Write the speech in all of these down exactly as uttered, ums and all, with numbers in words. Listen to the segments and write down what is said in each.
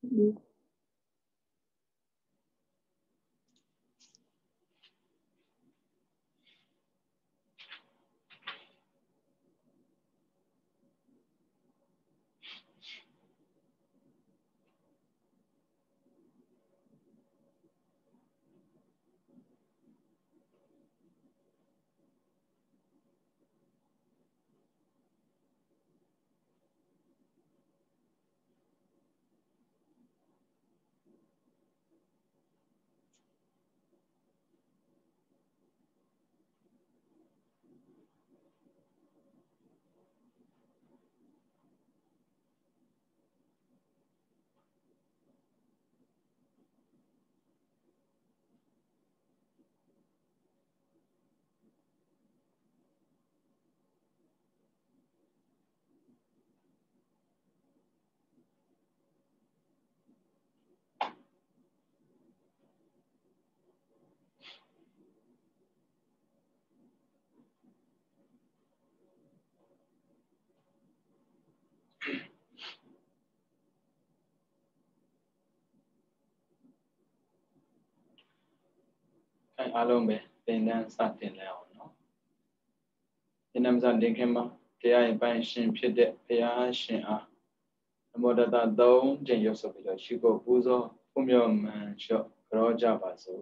Cái alo mẹ tên đang sát tiền leo nó tên nam sát điện khi mà thì ai bạn xin phiền đệ thì ai xin à một đợt ta đâu trên yếu số bây giờ chỉ có bù do không nhiều mà sợ rõ ra bà số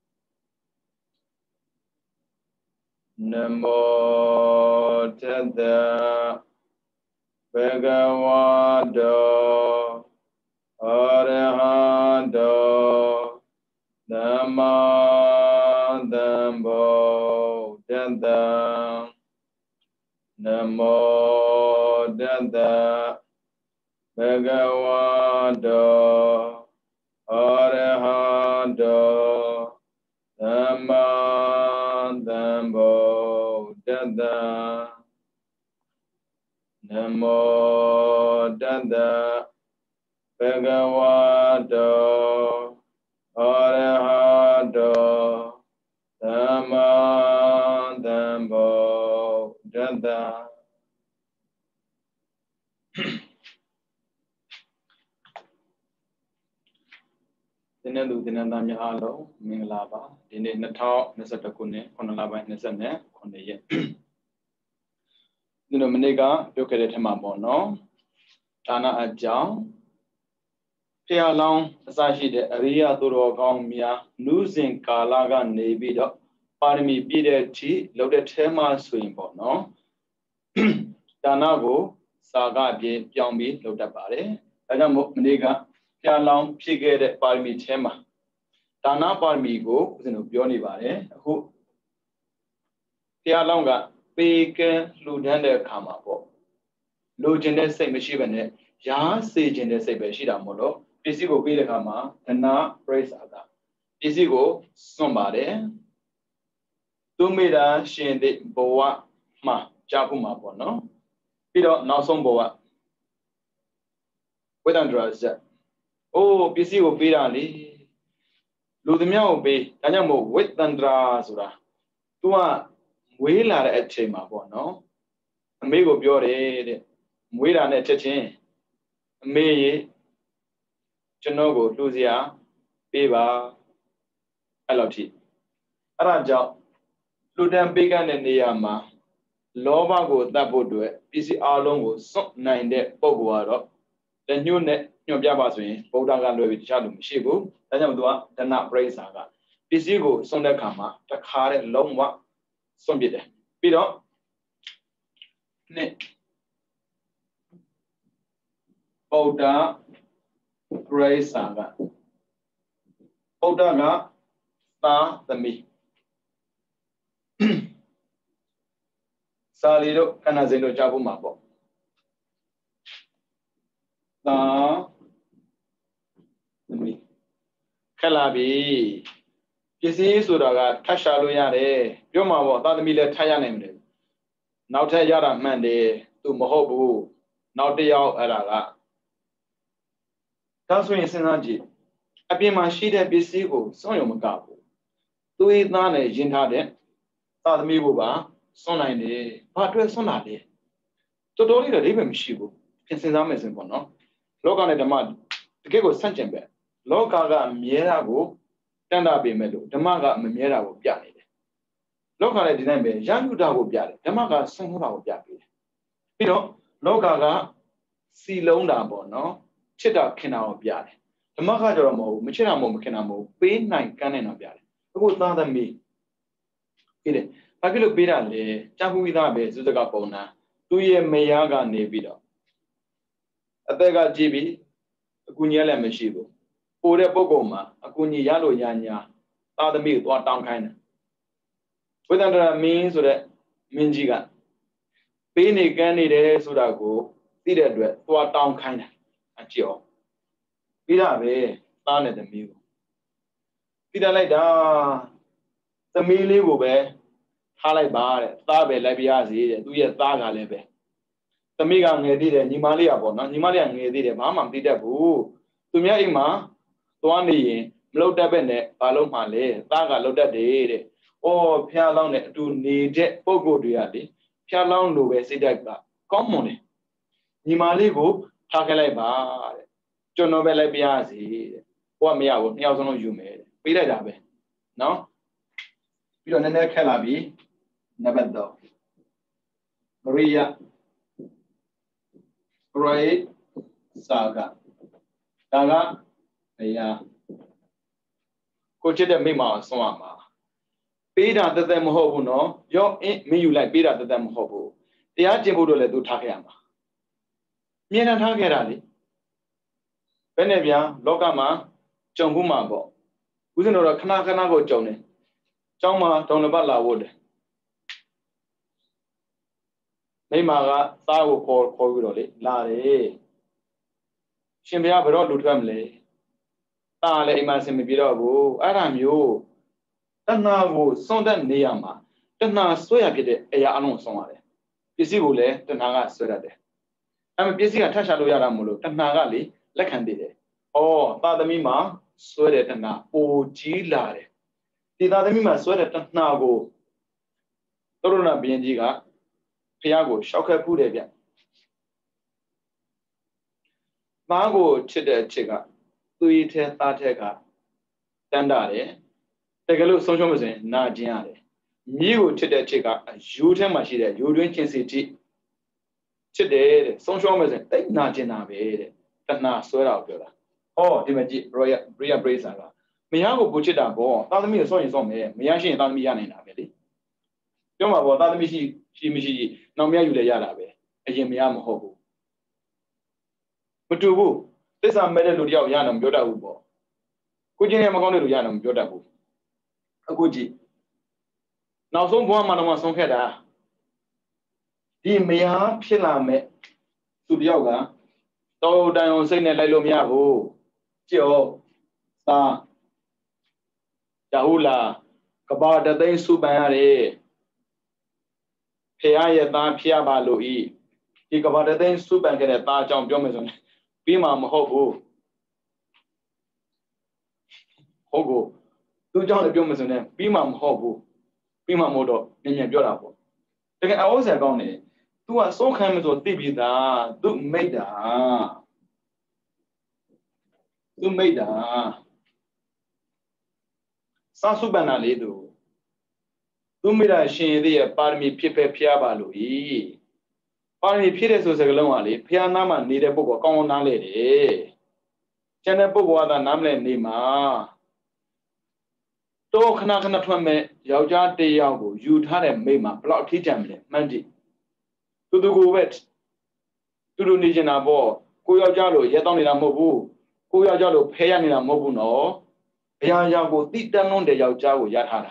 Nam mô Tassa Bhagavato Arahato Namah Dambo Dada Namo Dada Bhagavato Arahato Namah Dambo Dada Namo Dada Bhagavato Arahato Dhamma Dhammo Dada Dine du dine dhamma alo mingla ba dine natao nasata kune konala ba nasane kone ye Dino menega pyokere thema bo no Dana ajang Pia long asashi de Ariya Duro Gong Mia losing Kalaga Navy dot Parmi Bide T loaded Tema swing bo no Danago Saga Bi Pyongbi loaded body Adamo Menega Pia long Pigate Parmi Tema Dana Parmi go in Bioni Bade who Pia longa Bacon Ludende Kama bo Lugende say Machine Ya sage in the Sabashida Molo Pisigo Bidakama and now praise Aga Pisigo somebody Tumida Shindi Boa Ma Japuma Bono Pido Nasomboa with Andras Oh Pisigo Bidali Ludimia be Tanyamo with Andrasura Tua Willa at Chema Bono Amigo Biore Willa at Chin May Chinogo Luzia Biba Aloti Araja Ludam Began and Niyama Lova go that would do it. Busy Alongo, some nine de Boguaro, the new net, new Yabaswin, Bodaga with Chalum Shibu, Tanamdua, the not praise saga. Busy go, Sonda Kama, the car long walk, some bit. Pido Net Boda praise saga. Bodaga, ta the me. Salido Canazino Jabu Mapo. Ta the me. Calabi. Kisi Suraga, Tashaluare, Yomavo, that the Miller Tayanem. Now Tayara Mande, to Mohobu, now they are Araga. That's when Sinaji. I be my sheet at Bisigo, Soyomagabu. Do it none a jintade, thought me buba, sonine, but well sonade. To do it a ribbon shibu, can say that missing one, no? Look on the mud. တကယ်ကိုဆန့်ကျင်ပဲလောကကအမြဲတာကိုတန်တာပေမဲ့လို့ဓမ္မကမမြဲတာကိုပြနေတယ်လောကလည်းဒီတိုင်းပဲရန်ယူတာကိုပြတယ်ဓမ္မကဆန့်တာကိုပြပေးတယ်ပြီးတော့လောကကစီလုံးတာပေါ့နော်ချစ်တာခင်တာကိုပြတယ်ဓမ္မကကြတော့မဟုတ်ဘူးမချစ်တာမဟုတ်မခင်တာမဟုတ်ပေးနိုင်ကမ်းနိုင်တော့ပြတယ်အခုသားသမီးပြီးတယ်ဘာဖြစ်လို့ပေးတာလဲကြာခုဝိသားပဲစုစကပုံနာသူရဲ့မယားကနေပြီးတော့အသက်ကကြည့်ပြီးအကူကြီးလည်းမရှိဘူးပိုတဲ့ပုဂ္ဂိုလ်မှာအကူကြီးရလို့ရညာသားသမီးကိုသွားတောင်းခိုင်းတယ်ဝိသန္တရမင်းဆိုတဲ့မင်းကြီးကပေးနေကမ်းနေတယ်ဆိုတာကိုသိတဲ့အတွက်သွားတောင်းခိုင်းတယ်အကြည့်အောင်ပြီးတာပဲသားနဲ့သမီးကိုပြီးတာလိုက်တာသမီးလေးကိုပဲထားလိုက်ပါတဲ့သားပဲလိုက်ပြရစီတဲ့သူရဲ့သားကလည်းပဲသမီးကငယ်သေးတယ်ညီမလေးကပေါ့နော်ညီမလေးကငယ်သေးတယ်ဘာမှမသိတတ်ဘူးသူများအိမ်မှာသွားနေရင်မလုတ်တတ်ပဲနဲ့ဘာလို့မှလဲသားကလုတ်တတ်တယ်တဲ့ဩဖျားလောင်းနဲ့အတူနေတဲ့ပုံကိုယ်တွေကလေဖျားလောင်းလိုပဲစိတ်ဓာတ်ကကောင်းမွန်တယ်ညီမလေးကိုထားခဲ့လိုက်ပါတဲ့ကျွန်တော်ပဲလိုက်ပြရစီတဲ့ဟိုကမရဘူးနှစ်ယောက်စလုံးယူမယ်တဲ့ပေးလိုက်တာပဲနော်ပြီးတော့နည်းနည်းခက်လာပြီနံပါတ်တော့မရိယရိုက်စာကဒါကအရာကိုချစ်တဲ့မိမအောင်ဆုံးရမှာပေးတာတသက်မဟုတ်ဘူးနော်ရောအင်းမင်းယူလိုက်ပေးတာတသက်မဟုတ်ဘူးတရားကျင့်ဖို့တော့လည်းသူထားခဲ့ရမှာမြင်နှံထားခဲ့တာလေဘယ်နဲ့ဗျာလောကမှာကြုံဖို့မှာပေါ့ဦးဇင်းတော်ကခဏခဏကိုကြုံတယ်ကျောင်းမှာတောင်တစ်ပတ်လာဖို့တယ်မိမကသားကိုခေါ်ခေါ်ပြီးတော့လေလာတယ်ရှင်ဘုရားဘယ်တော့လူထွက်မလဲသားလည်းအိမ်မှာဆင်မပြေတော့ဘူးအဲ့ဒါမျိုးတဏှာကိုစွန့်တတ်နေရမှာတဏှာဆွဲရဖြစ်တဲ့အရာအလုံးဆုံးရတယ်ပစ္စည်းကိုလည်းတဏှာကဆွဲတတ်တယ်အဲ့မဲ့ပစ္စည်းကထပ်ရှာလို့ရတာမလို့တဏှာကလေလက်ခံသေးတယ်ဩသာသမီမှာဆွဲတဲ့တဏှာပိုကြီးလာတယ်ဒီသာသမီမှာဆွဲတဲ့တဏှာကိုသောရဏဘုရင်ကြီးကဖះကိုရှောက်ခက်ဖူးတယ်ဗျသားကိုချစ်တဲ့ချစ်ကသူ့ရဲ့ထဲသားထဲကတန်တာတယ်တကယ်လို့ဆုံးရှုံးမစင်နာကျင်ရတယ်မြေကိုချစ်တဲ့ချစ်ကယူထဲမှာရှိတဲ့ယူတွင်းချင်းစီတိချစ်တယ်တဲ့ဆုံးရှုံးမစင်တိတ်နာကျင်တာပဲတဲ့တဏှာဆွဲတာကိုပြောတာဟောဒီမှာကြည့်ဘရိယဘရိယပရိသကမယားကိုပူချစ်တာပေါ့သားသမီးကိုစောရင်စောမယ်မယားရှိရင်သားသမီးရနိုင်တာပဲလေပြောမှာပေါ့သားသမီးရှိရှိမရှိနောက်မယားယူလဲရတာပဲအရင်မယားမဟုတ်ဘူးမတူဘူးသစ္စာမဲ့တဲ့လူတယောက်ရတော့မပြောတတ်ဘူးပေါ့ကိုချင်းရဲ့မကောင်းတဲ့လူရတော့မပြောတတ်ဘူးအခုကြည့်နောက်ဆုံးဘဝမှာတော့ဆုံးခဲ့တာဒီမယားဖြစ်လာမဲ့သူတယောက်ကတော်တိုင်အောင်စိတ်နဲ့လိုက်လို့မရဘူးကြောသာရာဟုလာကဘာတသိန်းစုပန်ရတယ်ဖះရဲ့သားဖះပါလို့ဤဒီကဘာတသိန်းစုပန်ခဲ့တဲ့သားအကြောင်းပြောမယ်ဆိုရင်ပြီးမှာမဟုတ်ဘူးဟုတ်ကိုသူအကြောင်းလည်းပြောမယ်ဆိုရင်ပြီးမှာမဟုတ်ဘူးပြီးမှာမဟုတ်တော့နည်းနည်းပြောတာပေါ့တကယ်အဝဆယ်ကောင်းနေသူကစိုးခံမဆိုသိပြီးသားသူမိတ်တာသူမိတ်တာစာစုပန်တာလေသူသူမိတာရှင်ရည်ရဲ့ပါရမီဖြစ်ပဲဖျားပါလို့ဤပါရမီဖြစ်တဲ့ဆိုစကလုံးကလေဖျားနာမှာနေတဲ့ပုဂ္ဂိုလ်ကောင်းကောင်းနားလေတယ်ကျန်တဲ့ပုဂ္ဂိုလ်ကသာနားမလဲနေမှာတော့ခဏခဏထွက်မဲ့ယောက်ျားတယောက်ကိုယူထားတဲ့မိမှာဘလောက်အထီးကျန်မလဲမှန်းကြည့်သူသူကိုပဲသူတို့နေနေတာပေါ့ကိုယောက်ျားလို့ရဲတောင်းနေတာမဟုတ်ဘူးကိုယောက်ျားလို့ဖဲရနေတာမဟုတ်ဘူးနော်အရာရာကိုတိတန်းလုံးတဲ့ယောက်ျားကိုရထားတာ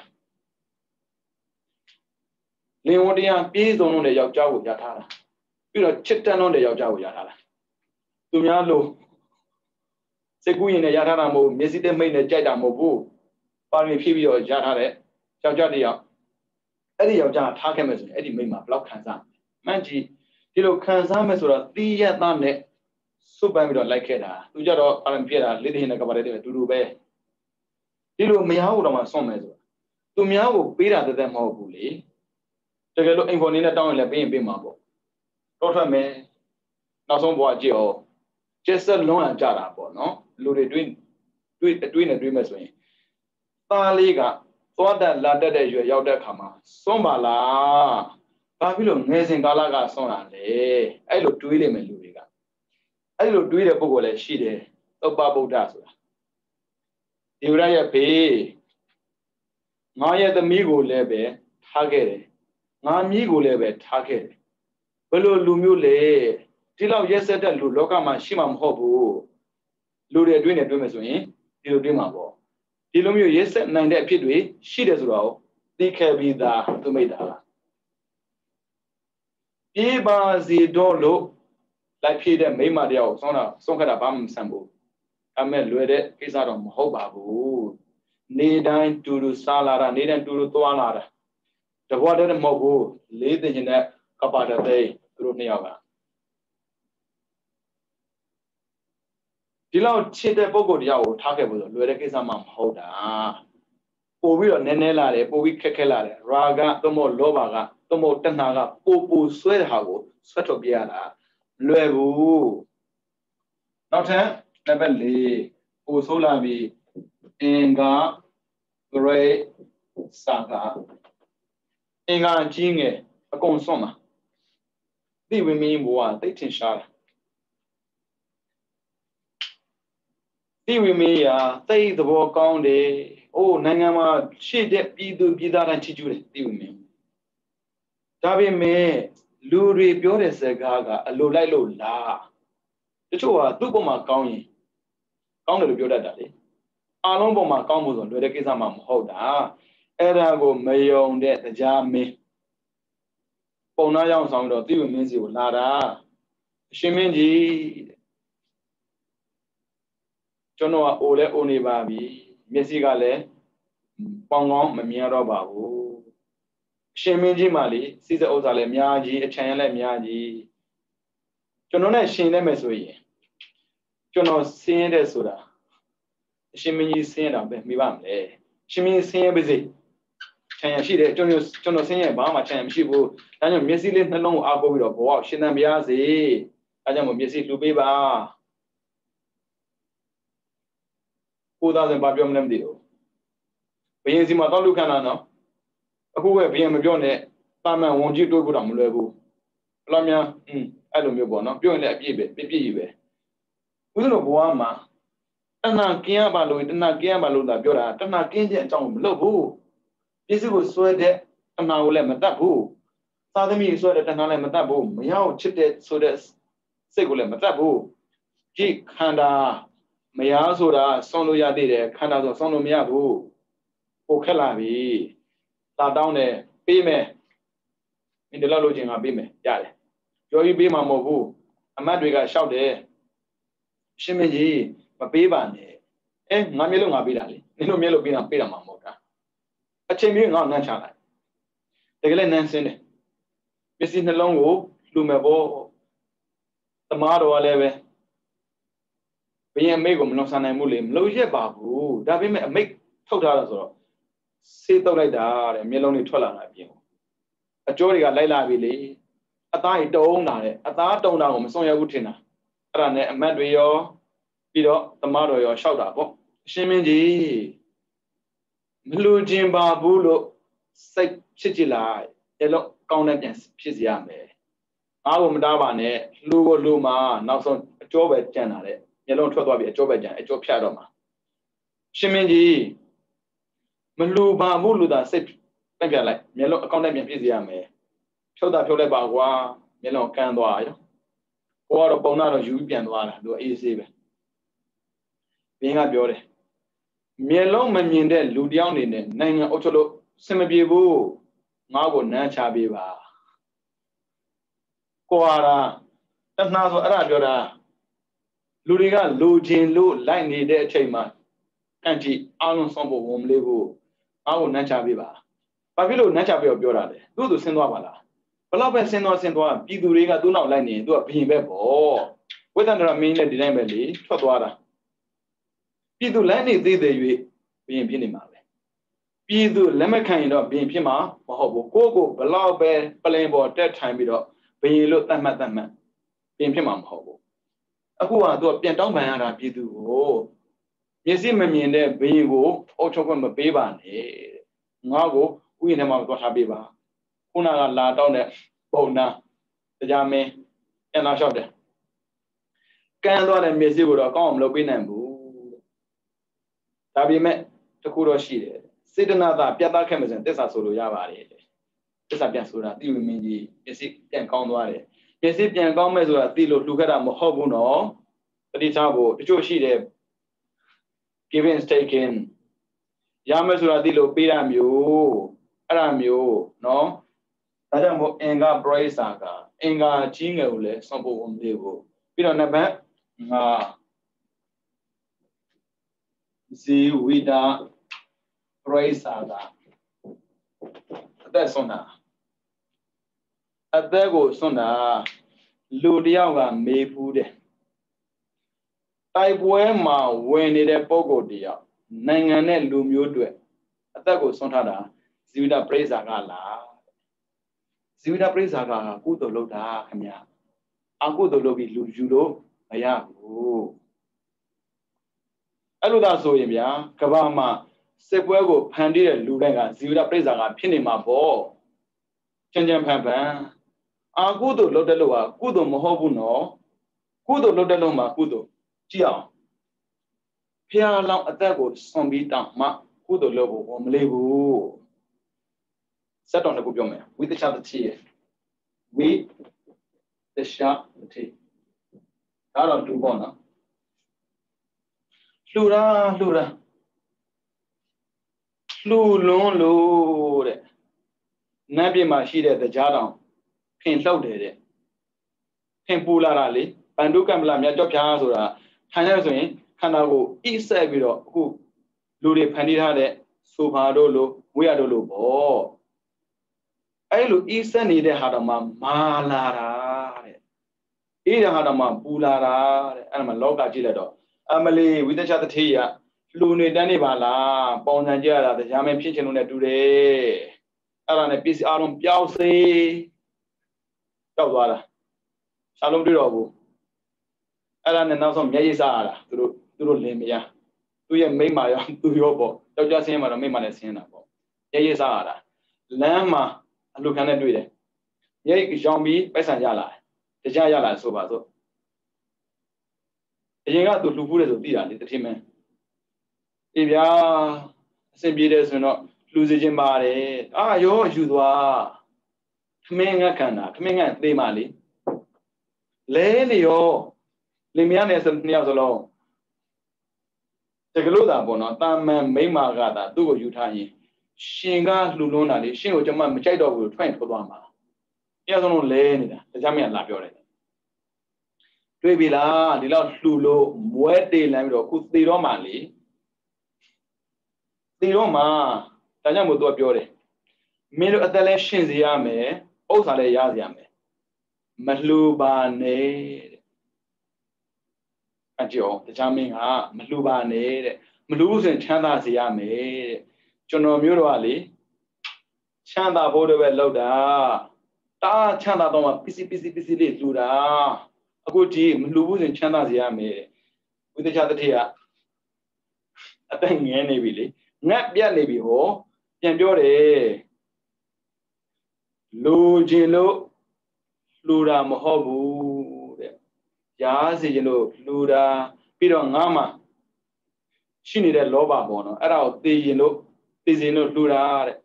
လင်ဝတရားပြေးစုံလုံးတဲ့ယောက်ျားကိုရထားတာပြီးတော့ချစ်တန်းလုံးတဲ့ယောက်ျားကိုရထားတာသူများလို့စိတ်ကူးရင်လည်းရထားတာမဟုတ်မျက်စိနဲ့မိတ်နဲ့ကြိုက်တာမဟုတ်ဘူးပါရမီဖြည့်ပြီးတော့ရထားတဲ့ယောက်ျားတယောက်အဲ့ဒီယောက်ျားထားခဲ့မယ်ဆိုရင်အဲ့ဒီမိတ်မှာဘလောက်ခံစားမှန်းကြည့်ဒီလိုခံစားမယ်ဆိုတော့တီးရသားနဲ့စွပ်ပန်းပြီးတော့လိုက်ခဲ့တာသူကြတော့ပါရမီဖြည့်တာလေးတည်းနဲ့ကပါတဲ့တူတူပဲဒီလိုမရဘူးတော့မှဆွန့်မယ်ဆိုတာသူများကိုပေးတာတသက်မဟုတ်ဘူးလေတကယ်လို့အိမ်ဖော်နေနဲ့တောင်းရင်လည်းပေးရင်ပေးမှာပေါ့တော့ထွက်မယ်နောက်ဆုံးဘဝကြည့်အောင်ကျက်ဆက်လုံးလာကြတာပေါ့နော်လူတွေတွေ့တွေ့တွေ့နေတွေ့မဲ့ဆိုရင်သားလေးကသွားတက်လာတက်တဲ့ရွယ်ရောက်တဲ့အခါမှာစွန့်ပါလားဘာဖြစ်လို့ငယ်စဉ်ကာလကစွန့်လာလဲအဲ့လိုတွေးလိမ့်မယ်လူတွေကအဲ့လိုတွေးတဲ့ပုဂ္ဂိုလ်လည်းရှိတယ်သုပ္ပဗုဒ္ဓဆိုတာဒီရရဲ့ဘေးငါရဲ့သမီးကိုလည်းပဲထားခဲ့တယ်ငါမြီးကိုလည်းပဲထားခဲ့တယ်ဘယ်လိုလူမျိုးလဲဒီလောက်ရက်စက်တဲ့လူလောကမှာရှိမှာမဟုတ်ဘူးလူတွေအတွင်းနဲ့တွေ့မယ်ဆိုရင်ဒီလိုတွေ့မှာပေါ့ဒီလိုမျိုးရက်စက်နိုင်တဲ့အဖြစ်တွေရှိတယ်ဆိုတော့သိခဲ့ပြီးသားသူမိတ်တာပြေးပါစီတော့လို့လိုက်ဖြည့်တဲ့မိမတရားကိုဆုံးတာဆုံးခတ်တာဘာမှမဆန်ဘူးအမဲ့လွယ်တဲ့ကိစ္စတော့မဟုတ်ပါဘူးနေတိုင်းတူတူစားလာတာနေတိုင်းတူတူသွားလာတာတဘွားတည်းမဟုတ်ဘူးလေးသိကျင်တဲ့ကပ္ပတသိသူတို့နှစ်ယောက်ကဒီလောက်ချစ်တဲ့ပုံကိုတရားကိုထားခဲ့ဖို့ဆိုလွယ်တဲ့ကိစ္စမှမဟုတ်တာပို့ပြီးတော့နည်းနည်းလာတယ်ပို့ပြီးခက်ခဲလာတယ်ရာဂသို့မဟုတ်လောဘကသို့မဟုတ်တဏှာကပို့ပို့ဆွဲတဲ့ဟာကိုဆွဲထုတ်ပြရတာလွယ်ဘူးနောက်ထပ်နံပါတ်လေးပို့ဆိုးလာပြီးအင်္ဂါဂရေစာကအင်္ဂါကြီးငယ်အကုန်ဆုံးမှာဒီဝိမင်းဘဝသိထင်ရှားတာဒီဝိမင်းရာသိသဘောကောင်းတယ်အိုးနိုင်ငံမှာရှေ့တဲ့ပြည်သူပြည်သားတိုင်းချီးကျူးတယ်ဒီဝိမင်းဒါပေမဲ့လူတွေပြောတဲ့စကားကအလိုလိုက်လို့လားတချို့ကသူ့ဘုံမှာကောင်းရင်ကောင်းတယ်လို့ပြောတတ်တာလေအားလုံးဘုံမှာကောင်းဖို့ဆိုလွယ်တဲ့ကိစ္စမှမဟုတ်တာအဲ့ဒါကိုမယုံတဲ့တရားမင်းပုံနာရောက်ဆောင်တော့တိဝမင်းစီကိုလာတာအရှင်မင်းကြီးကျွန်တော်ကအိုလဲအိုနေပါပြီမျက်စိကလည်းပေါင်ကောင်းမမြင်တော့ပါဘူးအရှင်မင်းကြီးမှလေစိစဥစ္စာလည်းအများကြီးအထံရလည်းအများကြီးကျွန်တော်နဲ့ရှင်နေမယ်ဆိုရင်ကျွန်တော်ဆင်းရဲတဲ့ဆိုတာအရှင်မင်းကြီးဆင်းရတာပဲမိပါမလဲရှင်မင်းဆင်းရဲပါစေချမ်းရရှိတယ်ကျွန်တော်ကျွန်တော်ဆင်းရဲဘာမှချမ်းရမရှိဘူးဒါကြောင့်မျက်စိလေးနှလုံးကိုအားကိုးပြီးတော့ဘဝရှင်သန်ပါစေဒါကြောင့်မို့မျက်စိလှူပေးပါကိုသားစင်ဘာပြောမလဲမသိဘူးဘယင်စီမှာတော့လူခန္ဓာနော်အခုပဲဘယင်မပြောနဲ့တာမန်ဝန်ကြီးတွေးဖို့တော့မလွယ်ဘူးဘလားများอืมအဲ့လိုမျိုးပေါ့နော်ပြောရင်လည်းအပြည့်ပဲပြည့်ပြည့်ကြီးပဲဦးဇင်းတို့ဘဝမှာတဏှာကင်းရပါလို့တဏှာကင်းရပါလို့သာပြောတာတဏှာကင်းခြင်းအကြောင်းမလုပ်ဘူးပစ္စည်းကိုဆွဲတဲ့တဏှာကိုလည်းမတတ်ဘူးသာသမီဆွဲတဲ့တဏှာလည်းမတတ်ဘူးမရောက်ချစ်တဲ့ဆိုတဲ့စိတ်ကိုလည်းမတတ်ဘူးကြည့်ခန္ဓာမရဆိုတာဆောင်းလို့ရသေးတယ်ခန္ဓာဆိုဆောင်းလို့မရဘူးပိုခက်လာပြီတာတောင်းတယ်ပေးမယ်မင်းဒီလောက်လို့ချင်းကပေးမယ်ရတယ်ပြောပြီးပေးမှာမဟုတ်ဘူးအမတ်တွေကရှောက်တယ်ရှင်မင်းကြီးမပေးပါနဲ့အဲငါမျက်လုံးငါပေးတာလေနင်တို့မျက်လုံးပေးတာပေးတာမှမဟုတ်တာအချိန်မျိုးငါ့နန်းချလိုက်တကယ်လည်းနန်းစင်းတယ်ပစ္စည်းနှလုံးကိုလူမဲ့ဘောသမားတော်ကလည်းပဲဘယင်အမိတ်ကိုမလုံဆန်နိုင်ဘူးလေမလုံရက်ပါဘူးဒါပေမဲ့အမိတ်ထုတ်ထားတာဆိုတော့ဆေးတုပ်လိုက်တာတဲ့မျက်လုံးတွေထွက်လာတာပြင်အကျိုးတွေကလိုက်လာပြီလေအသားကြီးတုံးတာတဲ့အသားတုံးတာကိုမစွန့်ရဘူးထင်တာအဲ့ဒါနဲ့အမတ်တွေရောပြီးတော့သမားတော်ရောရှောက်တာပေါ့အရှင်မင်းကြီးမလူချင်းပါဘူးလို့စိတ်ချစ်ကြည်လိုက်အဲ့လိုကောင်းတဲ့ပြန်ဖြစ်စီရမယ်ငါ့ကိုမတားပါနဲ့လူကိုလူမှာနောက်ဆုံးအကျိုးပဲကြံတာတဲ့မျက်လုံးထွက်သွားပြီအကျိုးပဲကြံအကျိုးဖြတ်တော့မှာရှင်မင်းကြီးမလူပါဘူးလို့သာစိတ်ပြန်ပြလိုက်မျက်လုံးအကောင့်နဲ့ပြန်ဖြစ်စီရမယ်ဖြုတ်တာဖြုတ်လိုက်ပါကွာမျက်လုံးကန်းသွားရောကိုကတော့ပုံနာတော့ယူပြီးပြန်သွားတာသူအေးဆေးပဲဘင်းကပြောတယ်မျက်လုံးမမြင်တဲ့လူတယောက်အနေနဲ့နိုင်ငံအုပ်ချုပ်လို့စင်မပြေဘူးငါ့ကိုနမ်းချပေးပါကိုဟာတဏှာဆိုအဲ့ဒါပြောတာလူတွေကလူချင်းလို့လိုက်နေတဲ့အချိန်မှာအန်တီအားလုံးဆုံးဖို့ဝန်မလေးဘူးငါ့ကိုနမ်းချပေးပါဘာဖြစ်လို့နမ်းချပေးတော့ပြောတာလဲသူ့သူဆင်းသွားပါလားဘလောက်ပဲဆင်းသွားဆင်းသွားပြည်သူတွေကသူ့နောက်လိုက်နေရင်သူကဘယင်ပဲပေါ့ဝိသန္တရမင်းလည်းဒီတိုင်းပဲလေထွက်သွားတာပြည်သူလက်နေသေးသေး၍ဘယင်ဖြစ်နေမှာပဲပြည်သူလက်မခံရင်တော့ဘယင်ဖြစ်မှာမဟုတ်ဘူးကိုကိုဘလောက်ပဲပလင်ပေါ်တက်ထိုင်ပြီးတော့ဘယင်လို့တတ်မှတ်တတ်မှတ်ဘယင်ဖြစ်မှာမဟုတ်ဘူးအခုကသူကပြန်တောင်းပန်ရတာပြည်သူကိုမျက်စိမမြင်တဲ့ဘေးကိုအုပ်ချုပ်ခွင့်မပေးပါနဲ့ငါ့ကိုဥယျာဉ်ထဲမှာသွားထားပေးပါခုနကလာတောင်းတဲ့ပုံနာတရားမင်းပြန်လာလျှောက်တယ်ကန်းသွားတဲ့မျက်စိကိုတော့ကောင်းအောင်မလုပ်ပေးနိုင်ဘူးဒါပေမဲ့တခုတော့ရှိတယ်စေတနာသာပြတ်သားခဲ့မှဆိုရင်တစ္ဆာဆိုလို့ရပါတယ်တစ္ဆာပြန်ဆိုတာတိဝိမင်းကြီးမျက်စိပြန်ကောင်းသွားတယ်မျက်စိပြန်ကောင်းမဲ့ဆိုတာတိလို့လှူခဲ့တာမဟုတ်ဘူးနော်တတိချဖို့တချို့ရှိတယ် given taken ရမယ်ဆိုတာတိလို့ပေးတာမျိုးအဲ့ဒါမျိုးနော်ဒါကြောင့်မို့အင်္ဂါ brace ကအင်္ဂါကြီးငယ်ကိုလည်းစွန့်ဖို့မသေးဘူးပြီးတော့နံပါတ်ငါဇီဝိတာ brace ကအသက်ဆုံးတာအသက်ကိုစွန့်တာလူတယောက်ကမေးဖူးတယ်တိုက်ပွဲမှာဝင်နေတဲ့ပုံကိုယ်တယောက်နိုင်ငံနဲ့လူမျိုးတွေအသက်ကိုစွန့်ထားတာဇီဝိတာ brace ကလားဇီဝိတာ brace ကကုသိုလ်လုပ်တာခင်ဗျာအကုသိုလ်လုပ်ပြီးလူယူလို့မရဘူးအဲ့လိုသာဆိုရင်ဗျာကဘာမှာစစ်ပွဲကိုဖန်တီးတဲ့လူတိုင်းကဇီဝိတာ brace ကဖြစ်နေမှာပေါ့ချမ်းချမ်းဖန်ဖန်အကုသိုလ်လုပ်တဲ့လို့ကကုသိုလ်မဟုတ်ဘူးနော်ကုသိုလ်လုပ်တဲ့လို့မှာကုသိုလ်ကြည့်အောင်ဖျားလောင်းအသက်ကိုစွန့်ပြီးတောင်မှကုသိုလ်လုပ်ဖို့မလေးဘူးစက်တော်တစ်ခုပြောမယ်ဝိသချတတိဝိသချတတိဒါတော့တူပေါ့နော်လှူတာလှူတာလှူလွန်းလို့တဲ့နတ်ပြည်မှာရှိတဲ့တရားတော်ဖင်လှုပ်တယ်တဲ့ဖင်ပူလာတာလေပန္ဒုကမ္မလမြတ်ကြော့ဖြားဆိုတာထိုင်ရဆိုရင်ခန္ဓာကိုဣဆက်ပြီးတော့အခုလူတွေဖန်တီးထားတဲ့ဆိုဖာတို့လိုဝိရတို့လိုပေါ့အဲ့လိုဣဆက်နေတဲ့ဟာတော့မှမာလာတာတဲ့အေးတဲ့ဟာတော့မှပူလာတာတဲ့အဲ့ဒါမှလောကကြည့်လိုက်တော့အမလီဝိသချတတိယလူနေတန်းနေပါလားပေါင်စံကြရတာတရားမင်းဖြစ်ချင်လို့နဲ့တူတယ်အဲ့ဒါနဲ့ပစ္စည်းအလုံးပျောက်စေကြောက်သွားတာရှာလုံးတွေ့တော့ဘူးအဲ့ဒါနဲ့နောက်ဆုံးမျက်ရည်စားရတာသူတို့သူတို့လင်မယားသူရဲ့မိမရောသူရောပေါ့ယောက်ျားဆင်းမှာတော့မိမလည်းဆင်းတာပေါ့မျက်ရည်စားရတာလမ်းမှာအလူခံနဲ့တွေ့တယ်မျက်ရည်ရောင်ပြီးပိုက်ဆံရလာတယ်တရားရလာဆိုပါစို့အရင်ကသူလူဖူးတယ်ဆိုသိတာလေတတိမင်းအေးဗျာအဆင်ပြေတယ်ဆိုတော့လူစီချင်းပါတယ်အာရောယူသွားခမင်းငတ်ခံတာခမင်းငတ်သေးမှလေလဲလေရောလင်မယားနဲ့စနှစ်ယောက်စလုံးတကလို့တာပေါ့နော်တာမန်မိမကသာသူ့ကိုယူထားရင်ရှင်ကလှူလွန်းတာလေရှင်ကိုကျွန်မမကြိုက်တော့ဘူးထွက်ရင်ထွက်သွားမှာတယောက်စလုံးလဲနေတာတရားမင်းကလာပြောတယ်တွေ့ပြီလားဒီလောက်လှူလို့မွဲတေးလမ်းပြီးတော့ခုသေတော့မှလေသေတော့မှဒါကြောင့်မို့သူကပြောတယ်မင်းတို့အသက်လဲရှင်းစေရမယ်ဥစ္စာလဲရစေရမယ်မလှူပါနဲ့တဲ့အကျော်တရားမင်းကမလှူပါနဲ့တဲ့မလှူဆိုရင်ချမ်းသာစေရမယ်တဲ့ကျွန်တော်မျိုးတော့ကလေချမ်းသာဖို့တပဲလောက်တာတာချမ်းသာတော့မှပစ္စည်းပစ္စည်းပစ္စည်းလေးလှူတာအခုဒီမလှူဘူးဆိုရင်ချမ်းသာစေရမယ်ဝိသချတတိယအသက်ငယ်နေပြီလေငတ်ပြတ်နေပြီဟောပြန်ပြောတယ်လူချင်းလို့လှူတာမဟုတ်ဘူးတဲ့ရားစီချင်းလို့လှူတာပြီးတော့ငါမှရှိနေတဲ့လောဘပေါ့နော်အဲ့ဒါကိုသိရင်လို့သိစင်လို့လှူတာတဲ့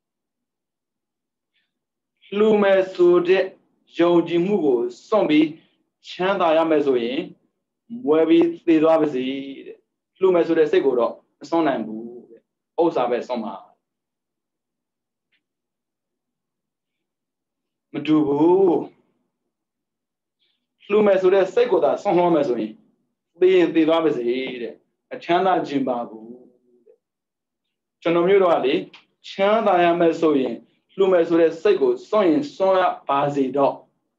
လှူမယ်ဆိုတဲ့ယုံကြည်မှုကိုစွန့်ပြီးချမ်းသာရမယ်ဆိုရင်မွဲပြီးသေသွားပါစေတဲ့လှူမယ်ဆိုတဲ့စိတ်ကိုတော့မစွန့်နိုင်ဘူးတဲ့ဥစ္စာပဲစွန့်မှာမတူဘူးလှူမယ်ဆိုတဲ့စိတ်ကိုသာစွန့်လွှမ်းမယ်ဆိုရင်သေရင်သေသွားပါစေတဲ့အချမ်းသာခြင်းပါဘူးတဲ့ကျွန်တော်မျိုးတော့လေချမ်းသာရမယ်ဆိုရင်လှူမယ်ဆိုတဲ့စိတ်ကိုစွန့်ရင်စွန့်ရပါစေတော့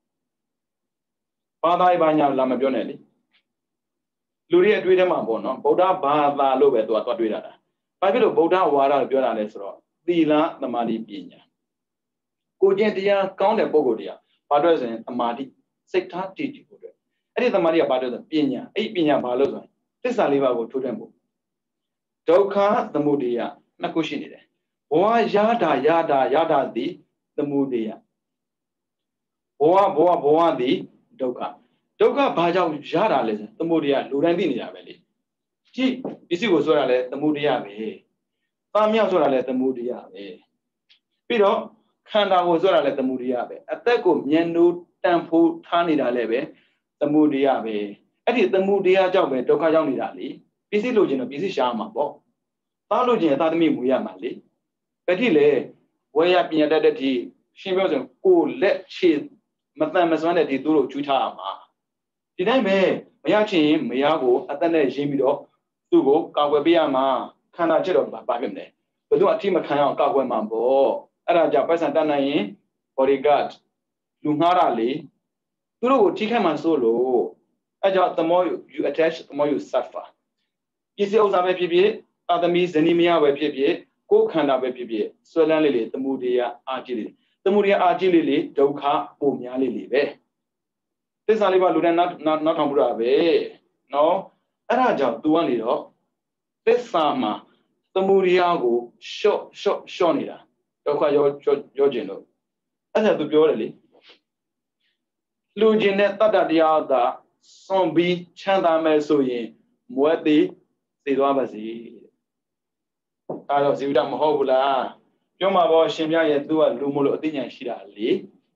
ဘာသာရေးဘာညာလာမပြောနဲ့လေလူတွေရဲ့အတွေ့အထဲမှာပေါ့နော်ဗုဒ္ဓဘာသာလို့ပဲသူကသွားတွေးတာဘာဖြစ်လို့ဗုဒ္ဓဝါဒလို့ပြောတာလဲဆိုတော့သီလသမာဓိပညာကိုကျင့်တရားကောင်းတဲ့ပုဂ္ဂိုလ်တရားဘာလို့ဆိုရင်သမာဓိစိတ်ထားတည်တည်ဖို့အတွက်အဲ့ဒီတမာရီကဘာလို့လဲပညာအဲ့ပညာဘာလို့ဆိုသစ္စာလေးပါးကိုထိုးထွင်းဖို့ဒုက္ခသမုဒယနှစ်ခုရှိနေတယ်ဘဝရတာရတာရတာသည်သမုဒယဘဝဘဝဘဝသည်ဒုက္ခဒုက္ခဘာကြောင့်ရတာလဲဆိုသမုဒယလူတိုင်းသိနေတာပဲလေကြည့်ပစ္စည်းကိုဆိုတာလဲသမုဒယပဲသားမြောက်ဆိုတာလဲသမုဒယပဲပြီးတော့ခန္ဓာကိုဆိုတာလဲသမုဒယပဲအသက်ကိုမျက်နှိုးတန်ဖိုးထားနေတာလဲပဲသမုဒယပဲအဲ့ဒီသမုဒယကြောင့်ပဲဒုက္ခရောက်နေတာလေပစ္စည်းလိုချင်တော့ပစ္စည်းရှာမှာပေါ့သားလိုချင်သားသမီးမူရမှာလေဘယ်ထိလဲဝေယပညာတတ်တဲ့ဒီရှင်းပြောဆိုကိုလက်ခြေမတန်မစွမ်းတဲ့ဒီသူတို့ကျွေးထားရမှာဒီတိုင်းပဲမရချင်ရင်မရကိုအသက်နဲ့ရင်းပြီးတော့သူ့ကိုကာကွယ်ပေးရမှာခန္ဓာချက်တော့ဘာဖြစ်မလဲဘယ်သူအထိမခံအောင်ကာကွယ်မှာပေါ့အဲ့ဒါကြောင့်ပိုက်ဆံတတ်နိုင်ရင် bodyguard လူငှားတာလေသူတို့ကိုထိခိုက်မှဆိုလို့အဲ့ကြောင့် the more you attach the more you suffer ပစ္စည်းဥစ္စာပဲဖြစ်ဖြစ်သာသမီဇနီးမယားပဲဖြစ်ဖြစ်ကိုယ်ခန္ဓာပဲဖြစ်ဖြစ်ဆွဲလန်းလေးလေသမုဒယအာကြည့်လေးသမုဒယအာကြည့်လေးလေဒုက္ခပုံများလေးလေပဲသစ္စာလေးပါလူတိုင်းနောက်နောက်ထောင်ပြတာပဲနော်အဲ့ဒါကြောင့် तू ကနေတော့သစ္စာမှာသမုဒယကိုရှော့ရှော့ရှော့နေတာဒုက္ခရောရောကျင်လို့အဲ့ဒါ तू ပြောတယ်လေလူကျင်တဲ့တတ္တတရားသာစွန့်ပြီးချမ်းသာမယ်ဆိုရင်မွဲသေးသိသွားပါစေအဲ့တော့ဇီဝိတမဟုတ်ဘူးလားပြောမှာပေါ့ရှင်ပြရဲ့ तू ကလူမလို့အသိဉာဏ်ရှိတာလေ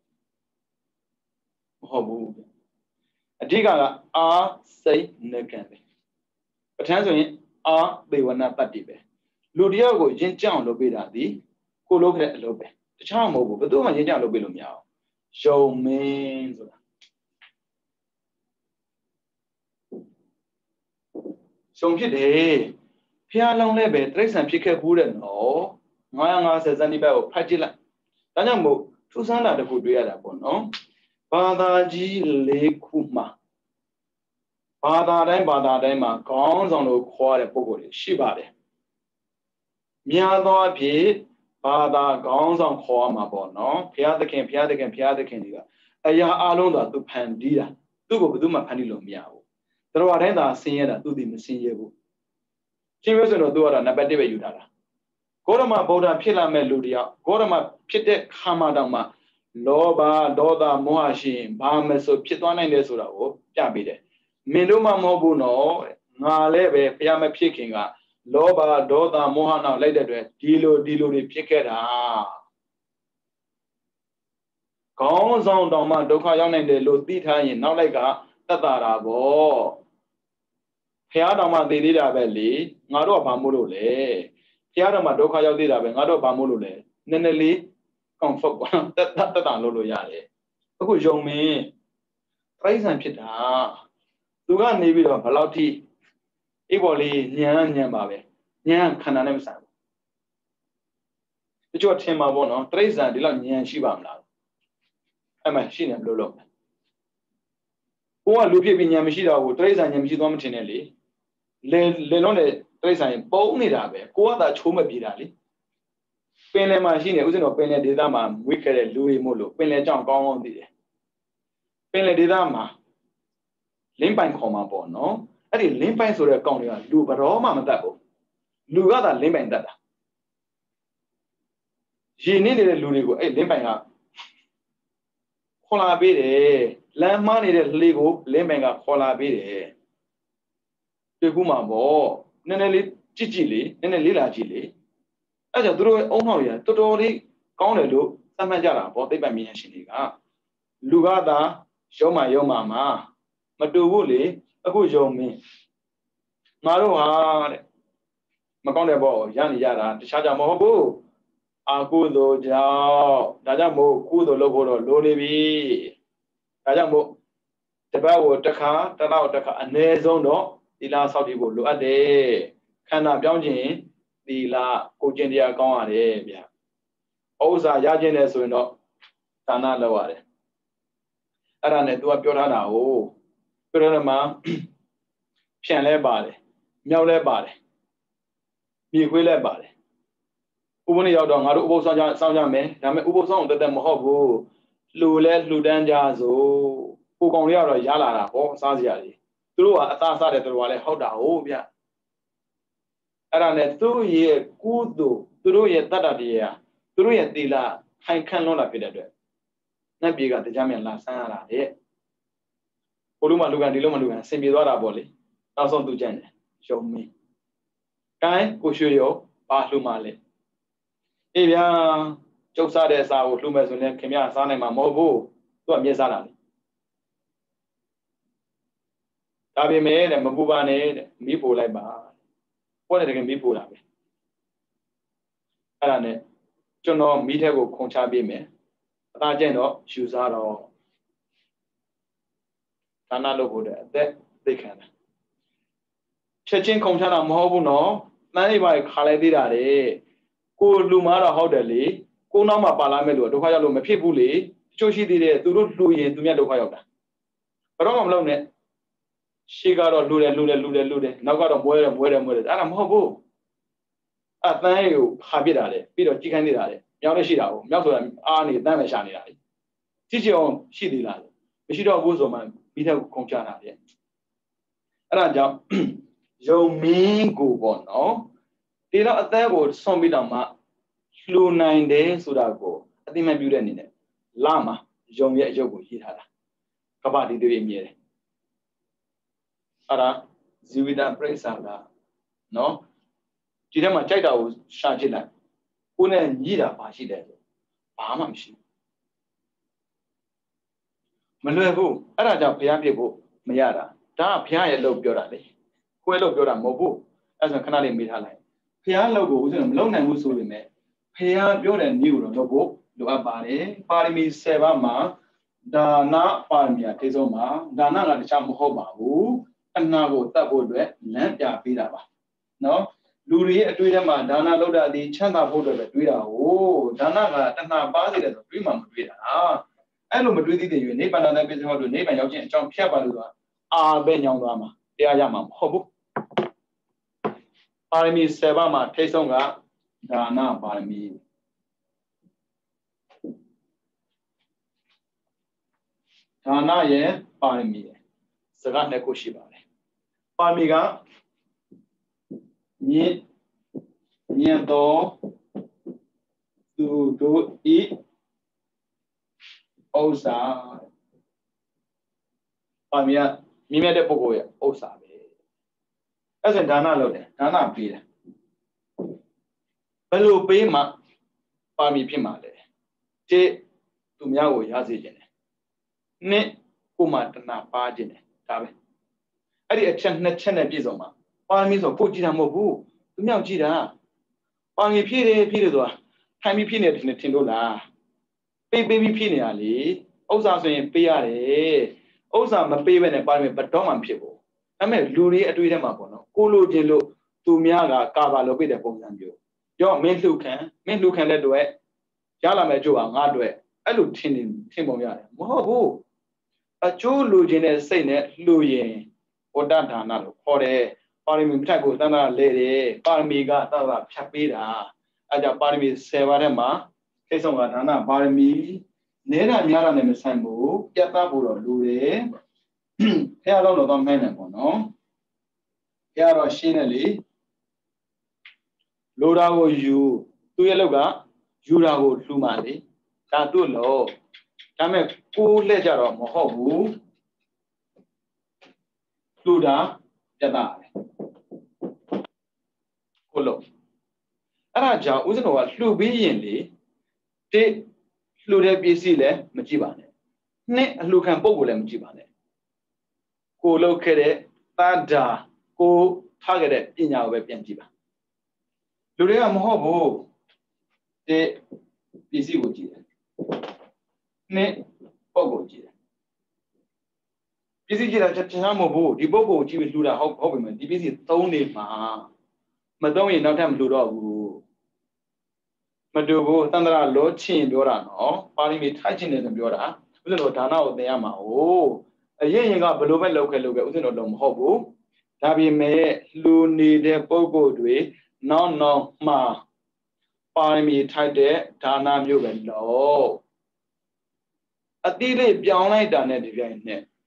မဟုတ်ဘူးအဓိကကအာစိတ်နကံပဲပဋ္ဌာန်းဆိုရင်အာသေဝနာတတ္တိပဲလူတယောက်ကိုယဉ်ကြောင်လုပ်ပေးတာဒီကိုလုပ်ခဲ့တဲ့အလုပ်ပဲတခြားမဟုတ်ဘူးဘယ်သူမှယဉ်ကြောင်လုပ်ပေးလို့မရအောင်ယုံမင်းဆိုတာရှုံဖြစ်တယ်ဖျားလောင်းလဲပဲတိရစ္ဆာန်ဖြစ်ခဲ့ဘူးတဲ့နော်ငါး၅၀စံတိဘက်ကိုဖတ်ကြည့်လိုက်ဒါကြောင့်မို့ထူးဆန်းတာတစ်ခုတွေ့ရတာပေါ့နော်ဘာသာကြီးလေးခုမှာဘာသာတိုင်းဘာသာတိုင်းမှာခေါင်းဆောင်လို့ခေါ်ရတဲ့ပုဂ္ဂိုလ်တွေရှိပါတယ်များသောအားဖြင့်ဘာသာခေါင်းဆောင်ခေါ်ရမှာပေါ့နော်ဘုရားသခင်ဘုရားသခင်ဘုရားသခင်တွေကအရာအလုံးသာသူဖန်တီးတာသူ့ကိုဘယ်သူမှဖန်တီးလို့မရဘူးတော်တိုင်းသာဆင်းရဲတာသူဒီမဆင်းရဲဘူးရှင်းပြောဆိုတော့သူကတော့နံပါတ်တစ်ပဲယူထားတာဂေါရမဗုဒ္ဓဖြစ်လာမဲ့လူတယောက်ဂေါရမဖြစ်တဲ့ခါမှတောင်မှလောဘဒေါသမောဟရှင်ဘာမဆိုဖြစ်သွားနိုင်တယ်ဆိုတာကိုပြပေးတယ်မင်းတို့မှမဟုတ်ဘူးနော်ငါလည်းပဲဘုရားမဖြစ်ခင်ကလောဘဒေါသမောဟနောက်လိုက်တဲ့အတွက်ဒီလိုဒီလိုတွေဖြစ်ခဲ့တာခေါင်းဆောင်တောင်မှဒုက္ခရောက်နိုင်တယ်လို့သိထားရင်နောက်လိုက်ကတတ်တာတာပေါ့ဘုရားတော်မှသိသေးတာပဲလေငါတို့ကဘာမို့လို့လဲဘုရားတော်မှဒုက္ခရောက်သေးတာပဲငါတို့ကဘာမို့လို့လဲနည်းနည်းလေး comfort ပေါ့တက်တက်တာလို့လို့ရတယ်အခုယုံမင်းပြိဿံဖြစ်တာသူကနေပြီးတော့ဘယ်လောက်ထိအေးပေါ်လေးညံညံပါပဲညံခန္ဓာနဲ့မဆိုင်ဘူးတချို့ထင်မှာပေါ့နော်ပြိဿံဒီလောက်ညံရှိပါမလားအဲ့မှရှိနေဘလို့လို့ကိုကလူဖြစ်ပြီးညံမရှိတော့ဘူးပြိဿံညံမရှိသွားမထင်နဲ့လေလေလေလုံးနဲ့ပြိဿံပုံနေတာပဲကိုကသာချိုးမပြေတာလေပင်လယ်မှာရှိနေဥစဉ်တော့ပင်လယ်ဒေသမှာမွေးခဲ့တဲ့လူတွေမို့လို့ပင်လယ်ကြောင့်ကောင်းကောင်းသိတယ်ပင်လယ်ဒေသမှာလင်းပိုင်ခေါ်မှာပေါ့နော်အဲ့ဒီလင်းပိုင်ဆိုတဲ့ကောင်တွေကလူဘရောမှမတတ်ဘူးလူကသာလင်းပိုင်တတ်တာရေနေနေတဲ့လူတွေကိုအဲ့လင်းပိုင်ကခေါ်လာပေးတယ်လမ်းမှားနေတဲ့လေကိုလင်းပိုင်ကခေါ်လာပေးတယ်တွေ့ခုမှာပေါ့နည်းနည်းလေးကြည့်ကြည့်လေနည်းနည်းလေးလာကြည့်လေအဲ့ကြောင့်သူတို့အုံနှောက်ရတော်တော်လေးကောင်းတယ်လို့သတ်မှတ်ကြတာပေါ့သိပ္ပံပညာရှင်တွေကလူကသာရုံးမှရုံးမှမှာမတူဘူးလေအခုယုံမင်းငါတို့ဟာတဲ့မကောင်းတဲ့ဘောရနေရတာတခြားကြောင့်မဟုတ်ဘူးအာကုသိုလ်ကြောင့်ဒါကြောင့်မို့ကုသိုလ်လုပ်ဖို့တော့လိုနေပြီဒါကြောင့်မို့တပတ်ကိုတစ်ခါတစ်လောက်တစ်ခါအနည်းဆုံးတော့သီလဆောက်တည်ဖို့လိုအပ်တယ်ခန္ဓာပြောင်းခြင်းသီလကိုကျင့်တရားကောင်းရတယ်ဗျာဥစ္စာရခြင်းလဲဆိုရင်တော့ဒါနလုပ်ရတယ်အဲ့ဒါနဲ့သူကပြောထားတာကိုပြောရမှာဖြန့်လဲပါတယ်မြောက်လဲပါတယ်မြေခွေးလဲပါတယ်ဥပနိရောက်တော့ငါတို့ဥပုသ်ဆောင်ကြဆောင်ကြမယ်ဒါပေမဲ့ဥပုသ်ဆောင်တက်တက်မဟုတ်ဘူးလှူလဲလှူဒန်းကြစို့ကိုကောင်လေးကတော့ရလာတာဟောစားစရာတွေသူတို့ကအသားစားတယ်သူတို့ကလည်းဟုတ်တာဟုတ်ဗျအဲ့ဒါနဲ့သူတို့ရဲ့ကုသိုလ်သူတို့ရဲ့တတ္တတရားသူတို့ရဲ့သီလခိုင်ခန့်လွန်းလာဖြစ်တဲ့အတွက်နတ်ပြည်ကတရားမြန်လာဆန်းရတာတဲ့ကိုလူမလူကန်ဒီလိုမလူကန်ဆင်ပြေသွားတာပေါ့လေနောက်ဆုံးသူကြံ့တယ်ရုံမင်းကိုင်းကိုရွှေရောဘာလှူမှလဲအေးဗျာကျုပ်စားတဲ့အစာကိုလှူမယ်ဆိုရင်ခင်ဗျားစားနိုင်မှာမဟုတ်ဘူးသူကမြဲစားတာလေဒါပေမဲ့တဲ့မပူပါနဲ့တဲ့မီးပို့လိုက်ပါဟောတယ်တကယ်မီးပို့တာပဲအဲ့ဒါနဲ့ကျွန်တော်မီးထက်ကိုခုံချပေးမယ်အသာကျင့်တော့ယူစားတော့ဒါနလုပ်ဖို့တဲ့အသက်သိခံတာချက်ချင်းခုံချတာမဟုတ်ဘူးနော်တန်းလေးပါခါလိုက်သေးတာတဲ့ကိုလူမားတော့ဟုတ်တယ်လေကိုနောက်မှာပါလာမဲ့လို့ဒုက္ခရောက်လို့မဖြစ်ဘူးလေတချို့ရှိသေးတယ်သူတို့လူရင်သူမြတ်ဒုက္ခရောက်တာဘယ်တော့မှမလုပ်နဲ့ရှေ့ကတော့လူတယ်လူတယ်လူတယ်လူတယ်နောက်ကတော့မွဲတယ်မွဲတယ်မွဲတယ်အဲ့ဒါမဟုတ်ဘူးအတန်းကိုခါပြစ်တာလေပြီးတော့ကြီးခိုင်းနေတာလေမြောက်လည်းရှိတာကိုမြောက်ဆိုတာအားနေတန်းပဲရှာနေတာလေကြည့်ကြအောင်ရှိသေးလားမရှိတော့ဘူးဆိုမှပြီးတဲ့ခုံချတာလေအဲ့ဒါကြောင့်ယုံမင်းကိုပေါ့နော်ဒီတော့အသက်ကိုဆွန့်ပြီးတော့မှလှူနိုင်တယ်ဆိုတာကိုအသိမှတ်ပြုတဲ့အနေနဲ့လာမှာယုံရဲ့အယုတ်ကိုရေးထားတာကပ္ပတိတွေမြဲတယ်အဲ့ဒါဇီဝိတပြိဿာကနော်ဒီထဲမှာကြိုက်တာကိုရှာကြည့်လိုက်ကိုယ်နဲ့ညီးတာဘာရှိတယ်ဆိုဘာမှမရှိဘူးမလွယ်ဘူးအဲ့ဒါကြောင့်ဘုရားပြဖို့မရတာဒါကဘုရားရဲ့လို့ပြောတာလေကိုယ်လို့ပြောတာမဟုတ်ဘူးအဲ့ဆိုခဏလေးမေးထားလိုက်ဘုရားလို့ကိုဦးဇင်းမလုံနိုင်ဘူးဆိုပေမဲ့ဘုရားပြောတဲ့နည်းကိုတော့လုပ်ဖို့လိုအပ်ပါတယ်ပါရမီဆယ်ပါးမှာဒါနပါရမီအထိဆုံးမှာဒါနကတခြားမဟုတ်ပါဘူးအနာကိုတတ်ဖို့အတွက်လမ်းပြပေးတာပါနော်လူတွေရဲ့အတွေ့အထဲမှာဒါနလုပ်တာဒီချမ်းသာဖို့အတွက်ပဲတွေးတာဟိုဒါနကတဏှာပါစေတယ်ဆိုတွေးမှမတွေးတာအဲ့လိုမတွေးသေးတဲ့ရွေးနိဗ္ဗာန်နဲ့ပြည့်စုံလို့နိဗ္ဗာန်ရောက်ခြင်းအကြောင်းဖြတ်ပါလို့ဆိုတာအာပဲညောင်းသွားမှာတရားရမှာမဟုတ်ဘူးပါရမီဆယ်ပါးမှာထိဆုံးကဒါနပါရမီဒါနရဲ့ပါရမီစကားနှစ်ခုရှိပါတယ်ပါရမီကမြင့်မြတ်သောသူတို့ဤဥစ္စာပါရမီကမြင့်မြတ်တဲ့ပုဂ္ဂိုလ်ရဲ့ဥစ္စာပဲအဲ့ဒါဒါနလုပ်တယ်ဒါနပေးတယ်ဘယ်လိုပေးမှပါရမီဖြစ်မှာလဲတိသူများကိုရစေခြင်းတယ်နှစ်ကိုမှတဏှာပါခြင်းတယ်ဒါပဲအဲ့ဒီအချက်နှစ်ချက်နဲ့ပြည့်စုံမှာပါရမီဆိုကိုကြည့်တာမဟုတ်ဘူးသူမြောက်ကြည့်တာပါရမီဖြည့်တယ်ဖြည့်တယ်ဆိုတာထိုင်ပြီးဖြည့်နေတယ်ထင်လို့လားပေးပေးပြီးဖြည့်နေတာလေဥစ္စာဆိုရင်ပေးရတယ်ဥစ္စာမပေးဘဲနဲ့ပါရမီဘယ်တော့မှမဖြစ်ဘူးဒါပေမဲ့လူတွေအတွေ့အထဲမှာပေါ့နော်ကိုလိုချင်လို့သူများကကာဘာလုပ်ပေးတဲ့ပုံစံမျိုးရောမင်းလှုပ်ခံမင်းလှုပ်ခံတဲ့တွေ့ရလာမယ်ကြိုးကငါတွေ့အဲ့လိုထင်နေထင်ပုံရတယ်မဟုတ်ဘူးအကျိုးလိုချင်တဲ့စိတ်နဲ့လှူရင်ဝတ္တဒါနလို့ခေါ်တယ်ပါရမီပြတ်ကိုတဏ္ဍာလဲတယ်ပါရမီကတဏ္ဍာဖြတ်ပေးတာအဲကြောင့်ပါရမီဆယ်ပါးထဲမှာခိတ်ဆုံးကဒါနပါရမီနဲတာများတာနဲ့မဆိုင်ဘူးပြတ်သားဖို့တော့လူတယ်ဖះတော့တော့မှန်းတယ်ပေါ့နော်ဖះတော့ရှင်းတယ်လေလိုတာကိုယူသူရဲ့လောက်ကယူတာကိုလှူမှလေဒါသူ့လို့ဒါမဲ့ကိုးလက်ကြတော့မဟုတ်ဘူးလှူတာပြတ်သားတယ်ကိုလို့အဲ့ဒါကြောင့်ဦးဇင်းတော်ကလှူပြီးရင်လေတိလှူတဲ့ပစ္စည်းလည်းမကြည့်ပါနဲ့နှစ်အလှူခံပုံကိုလည်းမကြည့်ပါနဲ့ကိုလုပ်ခဲ့တဲ့တဏ္ဍာကိုထားခဲ့တဲ့ပညာကိုပဲပြန်ကြည့်ပါလူတွေကမဟုတ်ဘူးတိပစ္စည်းကိုကြည့်တယ်နှစ်ပုံကိုကြည့်တယ်ပစ္စည်းကြည့်တာတခြားမဟုတ်ဘူးဒီပုံကိုကြည့်ပြီးလှူတာဟုတ်ဟုတ်ပြီမယ်ဒီပစ္စည်းသုံးနေမှာမသုံးရင်နောက်ထပ်မလှူတော့ဘူးမတူဘူးတန္တရာလောချင်ပြောတာနော်ပါရမီထိုက်ချင်တယ်ဆိုပြောတာဥစဉ်တော်ဒါနကိုသင်ရမှာဟိုအရင်ရင်ကဘလို့ပဲလုပ်ခဲ့လုပ်ခဲ့ဥစဉ်တော်တော့မဟုတ်ဘူးဒါပေမဲ့လူနေတဲ့ပုဂ္ဂိုလ်တွေနောက်နောက်မှပါရမီထိုက်တဲ့ဒါနမျိုးပဲလို့အတိလေးပြောင်းလိုက်တာနဲ့ဒီပြိုင်နဲ့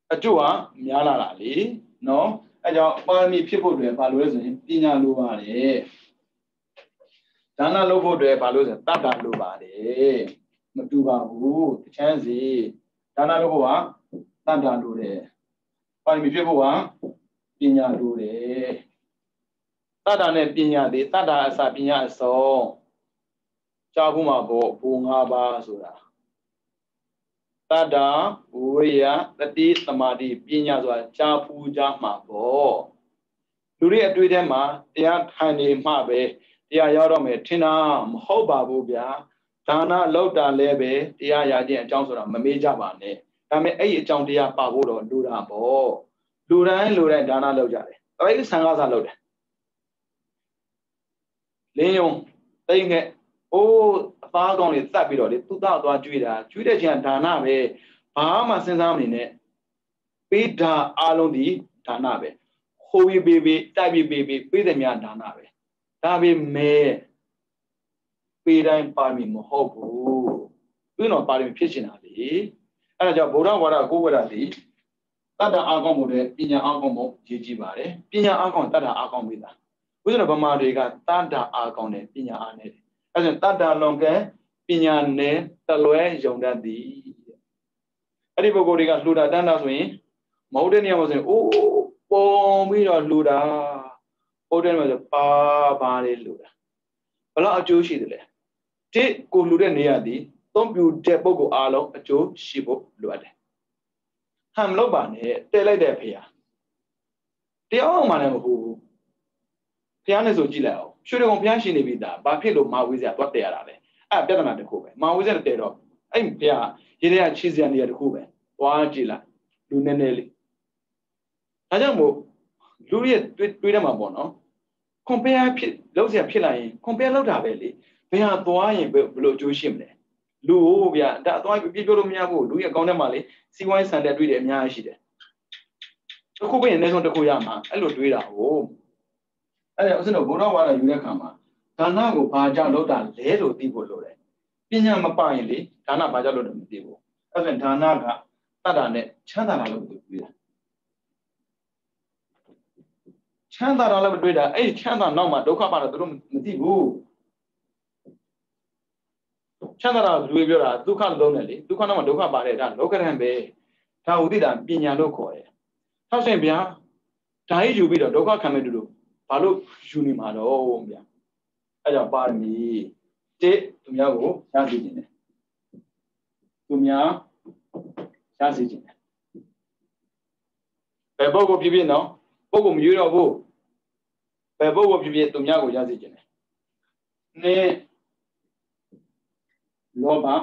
အကျိုးကများလာတာလေနော်အဲကြောင့်ပါရမီဖြစ်ဖို့အတွက်ဘာလို့လဲဆိုရင်ပညာလိုပါတယ်ဒါနလုပ်ဖို့အတွက်ဘာလို့ဆိုရင်တတ္တာလိုပါတယ်မတူပါဘူးတချမ်းစီဒါနလုပ်ဖို့ကတတ္တာလိုတယ်ပါရမီဖြစ်ဖို့ကပညာလိုတယ်တတ္တာနဲ့ပညာတွေတတ္တာအစပညာအစုံကြားဖို့မှာပေါ့ဘူ၅ပါးဆိုတာတတ္တာဝိရိယတတိသမာဓိပညာဆိုတာကြားဖူးကြမှာပေါ့လူတွေအတွေ့အထဲမှာတရားထိုင်နေမှပဲတရားရောက်တော့မယ်ထင်တာမဟုတ်ပါဘူးဗျာဒါနလောက်တာလည်းပဲတရားရခြင်းအကြောင်းဆိုတာမမေ့ကြပါနဲ့ဒါပေမဲ့အဲ့ဒီအကြောင်းတရားပါဖို့တော့လူတာပေါ့လူတိုင်းလူတိုင်းဒါနလောက်ကြတယ်အဲ့ဒီဆံကားစားလောက်တယ်လင်းယုံတိတ်ငဲ့အိုးအသားကောင်းလေးသတ်ပြီးတော့လေသူ့သားသွားကျွေးတာကျွေးတဲ့ချိန်ကဒါနပဲဘာမှစဉ်းစားမနေနဲ့ပေးတာအလုံးဒီဒါနပဲဟိုပြီးပေးပြီးတိုက်ပြီးပေးပြီးပေးတယ်များဒါနပဲဒါပေမဲ့ပေးတိုင်းပါမီမဟုတ်ဘူးသူတော့ပါရမီဖြစ်ရှင်တာလေအဲဒါကြောင့်ဗုဒ္ဓဝါဒကိုးဝါဒဒီတတ္တအာကောင်းမှုတဲ့ပညာအာကောင်းမှုရည်ကြည်ပါတယ်ပညာအာကောင်းတတ္တအာကောင်းပြီလားဥစ္စာဗမာတွေကတတ္တအာကောင်းတယ်ပညာအားနဲ့တယ်အဲဒါတတ္တလွန်ကဲပညာနဲ့တလွဲယုံတတ်သည်အဲ့ဒီပုဂ္ဂိုလ်တွေကလှူတာတန်းတာဆိုရင်မဟုတ်တဲ့နေရာမှာဆိုရင်အိုးပုံပြီးတော့လှူတာဟုတ်တယ်မှာဆိုပါပါလေးလှူတာဘယ်တော့အကျိုးရှိတယ်လဲတစ်ကိုလှူတဲ့နေရာဒီသုံးပြတဲ့ပုဂ္ဂိုလ်အားလုံးအကျိုးရှိဖို့လိုအပ်တယ်ဟမ်လောက်ပါနဲ့တဲလိုက်တဲ့ဖေဟာတရားအောင်မှလည်းမဟုတ်ဘူးဖះနဲ့ဆိုကြည့်လိုက်အောင်ရွှေတုံဖះရှင်နေပြီသားဘာဖြစ်လို့မာဝေးစရာသွားတဲရတာလဲအဲ့ပြဿနာတစ်ခုပဲမာဝေးစရာတဲတော့အဲ့ဖះရေထဲကချီစရာနေရာတစ်ခုပဲသွားကြည့်လိုက်လူနည်းနည်းလေးဒါကြောင့်မို့လူရဲ့တွေးတွေးတတ်မှာပေါ့နော်ကွန်ပီယာဖြစ်လောက်စရာဖြစ်လာရင်ကွန်ပီယာလောက်တာပဲလေဘယ်ဟာသွားရင်ဘယ်လိုအကျိုးရှိမလဲလူဟိုဗျာဒါသွားပြပြလို့မရဘူးလူရဲ့အကောင့်ထဲမှာလေစီးပွားရေးဆန်တဲ့တွေးတယ်အများကြီးရှိတယ်တစ်ခုပဲအနည်းဆုံးတစ်ခုရမှာအဲ့လိုတွေးတာဟုတ်အဲ့ဒါဥစဉ်တော့ဘုရားဝါဒယူတဲ့ခါမှာဒါနကိုဘာကြောင့်လုပ်တာလဲလို့သိဖို့လိုတယ်ပညာမပါရင်လေဒါနဘာကြောင့်လုပ်တယ်မသိဘူးအဲ့ဒါဒါနကတတ္တာနဲ့ချမ်းသာတာလို့တွေးတာချမ်းသာတာလည်းမတွေးတာအဲ့ချမ်းသာနောက်မှာဒုက္ခပါတော့သူတို့မသိဘူးချမ်းသာတာလူတွေပြောတာဒုက္ခလုံးတယ်လေဒုက္ခနောက်မှာဒုက္ခပါတယ်ဒါလောကရန်ပဲဒါဥဒိတာပညာလို့ခေါ်တယ်ထောက်ရှင်ဗျာဒါကြီးယူပြီးတော့ဒုက္ခခံမဲ့တူတူဘာလို့ယူနေမှာတော့ဗျာအဲ့ကြောင့်ပါရမီတစ်သူများကိုရစေခြင်းတယ်သူများရစေခြင်းတယ်ဘယ်ပုဂ္ဂိုလ်ဖြစ်ဖြစ်နော်ပုဂ္ဂိုလ်မရွေးတော့ဘူးဘယ်ပုဂ္ဂိုလ်ဖြစ်ဖြစ်သူများကိုရစေခြင်းတယ်နဲ့လောဘ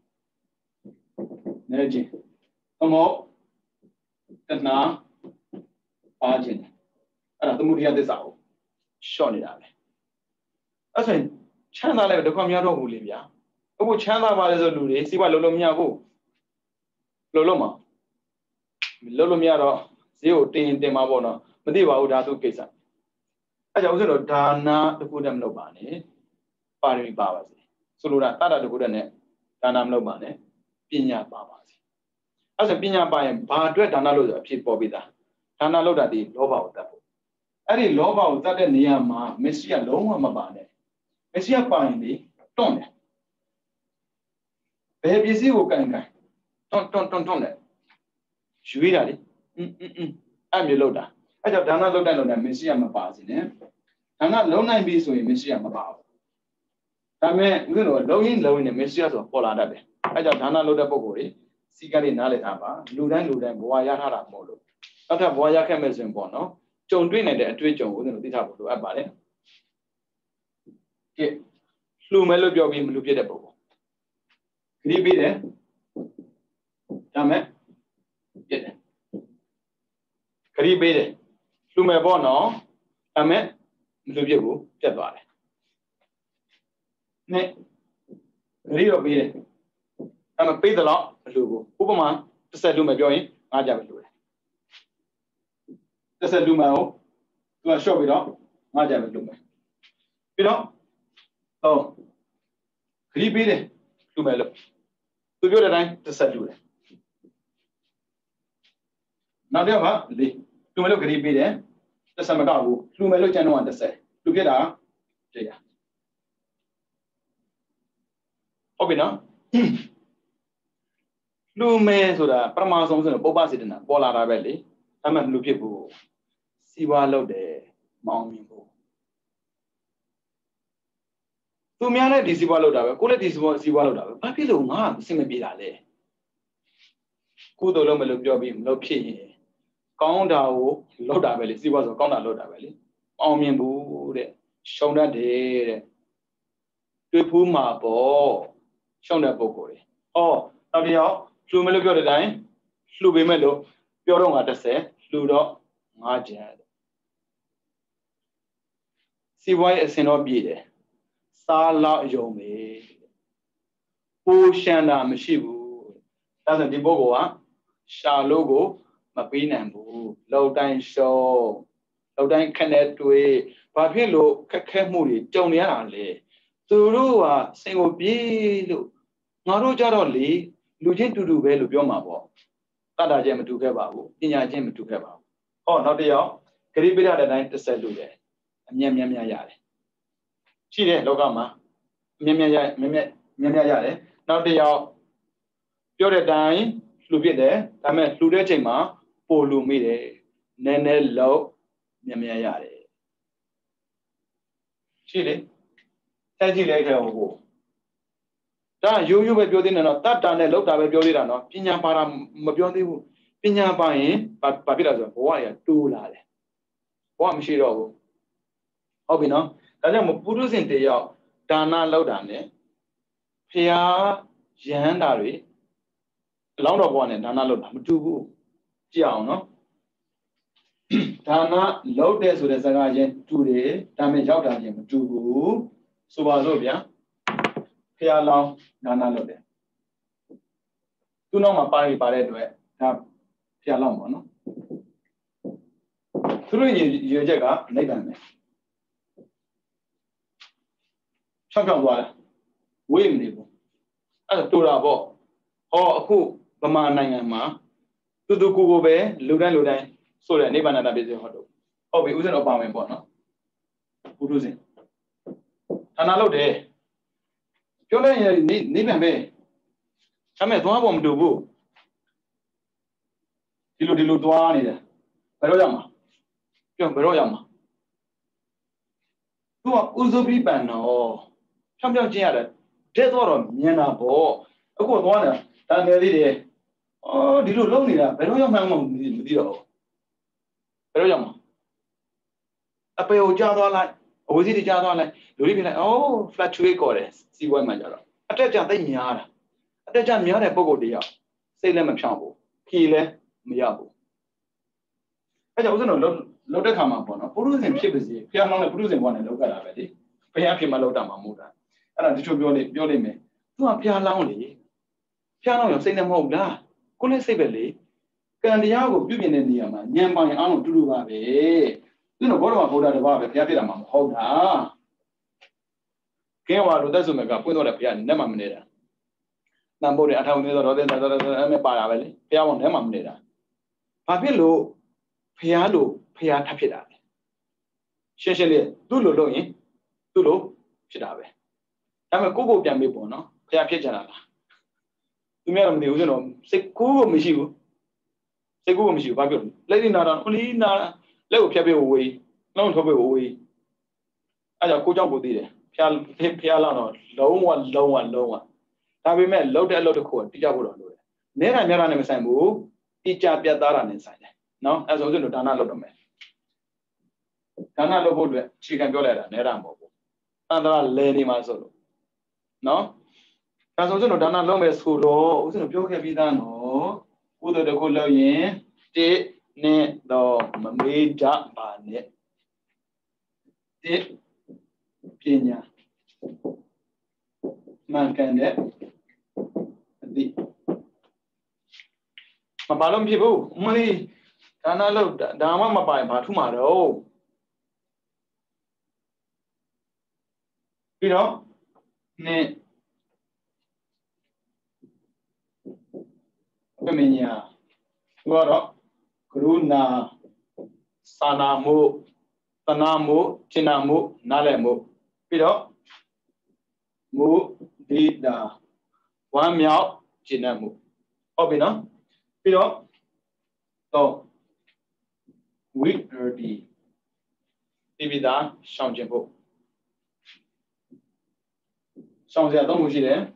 နဲ့ခြင်းအမောတဏှာပါခြင်းအဲ့ဒါသမုဒိယသစ္စာကိုရှော့နေတာပဲအဲ့ဆိုရင်ချမ်းသာလည်းဒုက္ခမရတော့ဘူးလေဗျာအခုချမ်းသာပါလေဆိုလူတွေစီးပွားလုံးလုံးမရဘူးလုံးလုံးမလုံးလုံးမရတော့ဈေးကိုတင်တင်မှာပေါ့နော်မသိပါဘူးဒါသူကိစ္စအဲ့ကြောင့်ဥစ္စာတော့ဒါနာတခုတည်းမလုပ်ပါနဲ့ပါရမီပါပါစေဆိုလိုတာတတ္တတခုတည်းနဲ့ဒါနာမလုပ်ပါနဲ့ပညာပါပါစေအဲ့ဆိုပညာပါရင်ဘာအတွက်ဒါနာလို့ဆိုအဖြစ်ပေါ်ပြီးသားဒါနာလို့တာဒီလောဘကိုတတ်ဖို့အဲ့ဒီလောဘကိုတတ်တဲ့နေရာမှာမစ္စရိယလုံးဝမပါနဲ့မစ္စရိယပါရင်ဒီတွန့်တယ်ဘယ်ပစ္စည်းကိုကန်ကန်တွန့်တွန့်တွန့်တွန့်တယ်ရွေးတာလေอืมอืมอืมအဲ့မျိုးလောက်တာအဲ့ကြောင့်ဒါနလောက်တဲ့လောက်နဲ့မစ္စရိယမပါစေနဲ့ဒါနလုံးနိုင်ပြီဆိုရင်မစ္စရိယမပါဘူးဒါပေမဲ့ဦးဇင်းတို့လုံးရင်းလုံးရင်းနဲ့မစ္စရိယဆိုပေါ်လာတတ်တယ်အဲ့ကြောင့်ဒါနလောက်တဲ့ပုံကိုယ်တွေစီကံတွေနားလည်ထားပါလူတိုင်းလူတိုင်းဘဝရထားတာမဟုတ်လို့နောက်ထပ်ဘဝရခဲ့မဲ့ဆိုရင်ပေါ့နော်ကြုံတွေ့နိုင်တဲ့အတွေ့အကြုံကိုဦးဇင်းတို့သိထားဖို့လိုအပ်ပါတယ်ကဲလှူမယ်လို့ပြောပြီးမလှူပြတဲ့ပုံပေါ့ခရီးပေးတယ်ဒါမဲ့ပြတယ်ခရီးပေးတယ်လှူမယ်ပေါ့နော်ဒါမဲ့မလှူပြဘူးပြတ်သွားတယ်နဲ့ခရီးတော့ပေးတယ်ဒါမဲ့ပေးတယ်လို့မလှူဘူးဥပမာတစ်ဆက်လှူမယ်ပြောရင်ငါးကြပဲလှူတယ်တစ်ဆက်လှူမယ်ဟုတ်သူကရှော့ပြီးတော့ငါးကြပဲလှူမယ်ပြီးတော့ဟုတ်ခရီးပေးတယ်လှူမယ်လို့သူပြောတဲ့အတိုင်းတစ်ဆက်လှူတယ်နောက်တစ်ယောက်ကလေးလူမယ်လို့ဂရီးပေးတယ်တစ်ဆက်မကောက်ဘူးလူမယ်လို့ကျန်တော့တစ်ဆက်လူဖြစ်တာတရားဟုတ်ပြီနော်လူမယ်ဆိုတာပထမဆုံးဆိုတော့ပုပ္ပစေတနာပေါ်လာတာပဲလေဒါမှမလူဖြစ်ဘူးစီးပွားလုပ်တယ်မအောင်မြင်ဘူးသူများလည်းဒီစီးပွားလုပ်တာပဲကိုလည်းဒီစီးပွားစီးပွားလုပ်တာပဲဘာဖြစ်လို့ငါအဆင်မပြေတာလဲကုသိုလ်လုပ်မလို့ပြောပြီးမလို့ဖြစ်ရင်ကောင်းတာကိုလုပ်တာပဲလေစီးပွားဆိုကောင်းတာလုပ်တာပဲလေအောင်မြင်ဘူးတဲ့ရှုံတတ်တယ်တဲ့တွေ့ဖူးမှာပေါ့ရှုံတဲ့ပုံကိုယ်တွေဟောနောက်တစ်ယောက်လှူမလို့ပြောတဲ့အတိုင်းလှူပေးမဲ့လို့ပြောတော့ငါတစ်ဆယ်လှူတော့ငါကျန်စီးပွားရေးအစင်တော့ပြည့်တယ်စားလောက်ယုံပဲပိုးရှမ်းတာမရှိဘူးဒါဆိုဒီပုဂ္ဂိုလ်ကရှာလို့ကိုမပေးနိုင်ဘူးလောက်တိုင်းရှုံးလောက်တိုင်းခက်တဲ့တွေးဘာဖြစ်လို့ခက်ခဲမှုတွေကြုံနေရတာလဲသူတို့ကစင်ကိုပြေးလို့ငါတို့ကြတော့လေလူချင်းတူတူပဲလို့ပြောမှာပေါ့တတ်တာချင်းမတူခဲ့ပါဘူးပညာချင်းမတူခဲ့ပါဘူးဟောနောက်တစ်ယောက်ဂရိပိရတဲ့အတိုင်းတစ်ဆက်လို့တယ်အမြတ်မြတ်မြတ်ရတယ်ရှိတယ်လောကမှာမြတ်မြတ်ရမြတ်မြတ်မြတ်မြတ်ရတယ်နောက်တစ်ယောက်ပြောတဲ့အတိုင်းလှူပြစ်တယ်ဒါပေမဲ့လှူတဲ့ချိန်မှာပို့လူမိတယ်နည်းနည်းလောက်မြတ်မြတ်ရတယ်ရှိတယ်ဆက်ကြည့်လိုက်ခဲ့အောင်ကိုဒါရိုးရိုးပဲပြောသေးတယ်နော်တတ်တာနဲ့လောက်တာပဲပြောသေးတာနော်ပညာပါတာမပြောသေးဘူးပညာပါရင်ဘာဘာဖြစ်လဲဆိုတော့ဘဝတွေကတိုးလာတယ်ဘဝမရှိတော့ဘူးဟုတ်ပြီနော်ဒါကြောင့်ပုရုဇဉ်တယောက်ဒါနလောက်တာနဲ့ဖျားရဟန္တာတွေအလောင်းတော်ဘဝနဲ့ဒါနလောက်တာမတူဘူးကြည့်အောင်နော်ဒါနလောက်တဲ့ဆိုတဲ့စကားချင်းတူတယ်ဒါပေမဲ့ရောက်တာချင်းမတူဘူးဆိုပါစို့ဗျာဖျားလောင်းဒါနလောက်တယ်သူ့နောက်မှာပါရီပါတဲ့အတွက်ဒါဖျားလောင်းပေါ့နော်သူတို့ရည်ရွယ်ချက်ကနိဗ္ဗာန်ပဲဖြောက်ဖြောက်သွားတယ်ဝေးမနေဘူးအဲ့ဒါတူတာပေါ့ဟောအခုဗမာနိုင်ငံမှာတူတူကိုကိုပဲလူတိုင်းလူတိုင်းဆိုတဲ့နိဗ္ဗာန်တာပြည့်စုံဟောတော့ဟုတ်ပြီဥစဉ်တော့ပါမယ်ပေါ့နော်ဘုရုစဉ်ဌာနလုပ်တယ်ပြောလိုက်ရင်နိဗ္ဗာန်ပဲဒါပေမဲ့သွားဖို့မတူဘူးဒီလိုဒီလိုသွားနေတယ်ဘယ်တော့ရောက်မှာပြောဘယ်တော့ရောက်မှာသူကဥဇုပိပန်တော့ဖြောင်းဖြောင်းချင်းရတယ်တဲ့တော့မြင်တာပေါ့အခုသွားနေတာတန်ငယ်လေးတွေအော်ဒီလိုလုံနေတာဘယ်တော့ရောက်မှန်းမသိတော့ဘယ်တော့ရောက်မှာအပေကိုကြားသွားလိုက်အဝစီတွေကြားသွားလိုက်လူတွေပြင်လိုက်အော် fluctuate ခေါ်တယ်စီးပွားမှာကြတော့အတက်ကြသိများတာအတက်ကြများတဲ့ပုံကိုယ်တယောက်စိတ်လည်းမဖြောင်းဘူးခီလည်းမရဘူးအဲကြောင့်ဥစဉ်တော့လောက်တဲ့ခါမှာပေါ့နော်ပုရုဇဉ်ဖြစ်ပါစေဖျားနှောင်းတဲ့ပုရုဇဉ်ဘဝနဲ့လောက်ကတာပဲလေဘုရားဖြစ်မှလောက်တာမှမဟုတ်တာအဲ့ဒါတချို့ပြောနေပြောနေမယ်သူကဖျားလောင်းလေဖျားလောင်းရောစိတ်နဲ့မဟုတ်လားကိုယ်လည်းစိတ်ပဲလေကံတရားကိုပြုပြင်တဲ့နေရာမှာဉာဏ်ပိုင်အောင်တူတူပါပဲသူတို့ဘောတော်မှာဗုဒ္ဓတပါးပဲဘုရားဖြစ်တာမှမဟုတ်တာကဲဝါလူသက်ဆိုမဲ့ကပွင့်တော့တယ်ဘုရားနဲ့မှမနေတာတန်ဖို့တွေအထောက်နေတော့တော့တဲ့အဲ့မဲ့ပါတာပဲလေဘုရားဘောနဲ့မှမနေတာဘာဖြစ်လို့ဖျားလို့ဖျားထပ်ဖြစ်တာလဲရှင်းရှင်းလေးသူ့လိုလုပ်ရင်သူ့လိုဖြစ်တာပဲဒါပေမဲ့ကိုယ့်ကိုပြန်မေးပေါ့နော်ဖျားဖြစ်ကြတာလားသူများတော့မသိဘူးဆိုတော့စိတ်ကူးကိုမရှိဘူးစိတ်ကူးကိုမရှိဘူးဘာဖြစ်လို့လက်ဒီနာတာဟိုလီနာလက်ကိုဖြတ်ပေးဝေးလုံးထုတ်ပေးဝေးအဲ့ကြောင့်ကိုကြောင့်ကိုသိတယ်ဖျားဖျားလောက်တော့လုံးဝလုံးဝလုံးဝဒါပေမဲ့လှုပ်တဲ့အလုပ်တစ်ခုကတိကျဖို့တော့လိုတယ်နဲတာများတာနဲ့မဆိုင်ဘူးတိကျပြတ်သားတာနဲ့ဆိုင်တယ်နော်အဲ့ဆိုဥစဉ်တို့ဒါနလုပ်တော့မယ်ဒါနလုပ်ဖို့အတွက်ခြေခံပြောလိုက်တာနဲတာမဟုတ်ဘူးအန္တရာလဲနေမှာဆိုလို့နော်ဒါဆိုဥစဉ်တို့ဒါနလုပ်မယ်ဆိုတော့ဥစဉ်တို့ပြောခဲ့ပြီးသားနော်ကုသိုလ်တစ်ခုလုပ်ရင်တိနဲ့တော့မမေးကြပါနဲ့တိပညာမှန်ကန်တဲ့အသည့်မပါလို့မဖြစ်ဘူးမလေးဒါနလုပ်ဒါမှမပိုင်ဘာထူးမှာတော့ပြီးတော့နဲ့ပမညာသူကတော့ Karuna Sanamu Tanamu Chinamu Nalemu Pido Mu Dida One Miao Chinamu Obina Pido So We Dirty Bibida Shangjimbo Shangja don't see there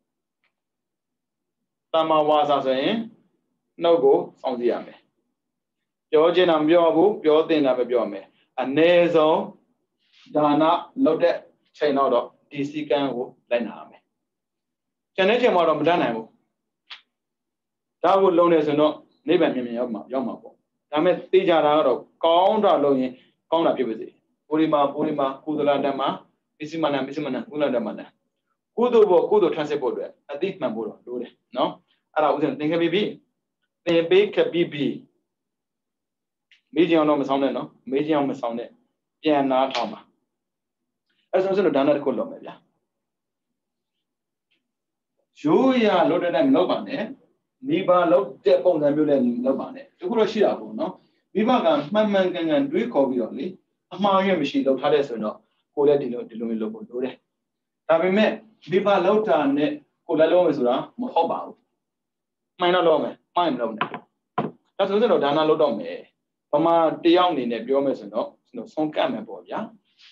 Tama was as a no go on the army. Georgian and Biobu, Biodin of a Biome, a nasal Dana loaded chain out of D C can go Lenhame. Canadian modern Danamo. That would loan as a no, never Yamapo. I met Tija out of Counter Loin, Counter Pibisi. Purima, Purima, Kudulandama, Missimana, Missimana, Ulandamana. Kudu Kudu transport, a deep member, do it. No, I wasn't thinking maybe. They bake a B B. Medium on the sound, no, medium on the sound, Piana Toma. As I said, done at Colombia. Julia loaded and Lobane, Niba looked upon the mule and Lobane. To Kuroshia, no, Viva my man and drink coffee only. A Maria machine of Hades or no, who let you know the Lumilo Dore. Have met Viva Lota and Colalomesura, Mohoba. Minor Lome. That's also Dana Lodome. Mama, the young in a biomes, no, no, some camera boy, yeah.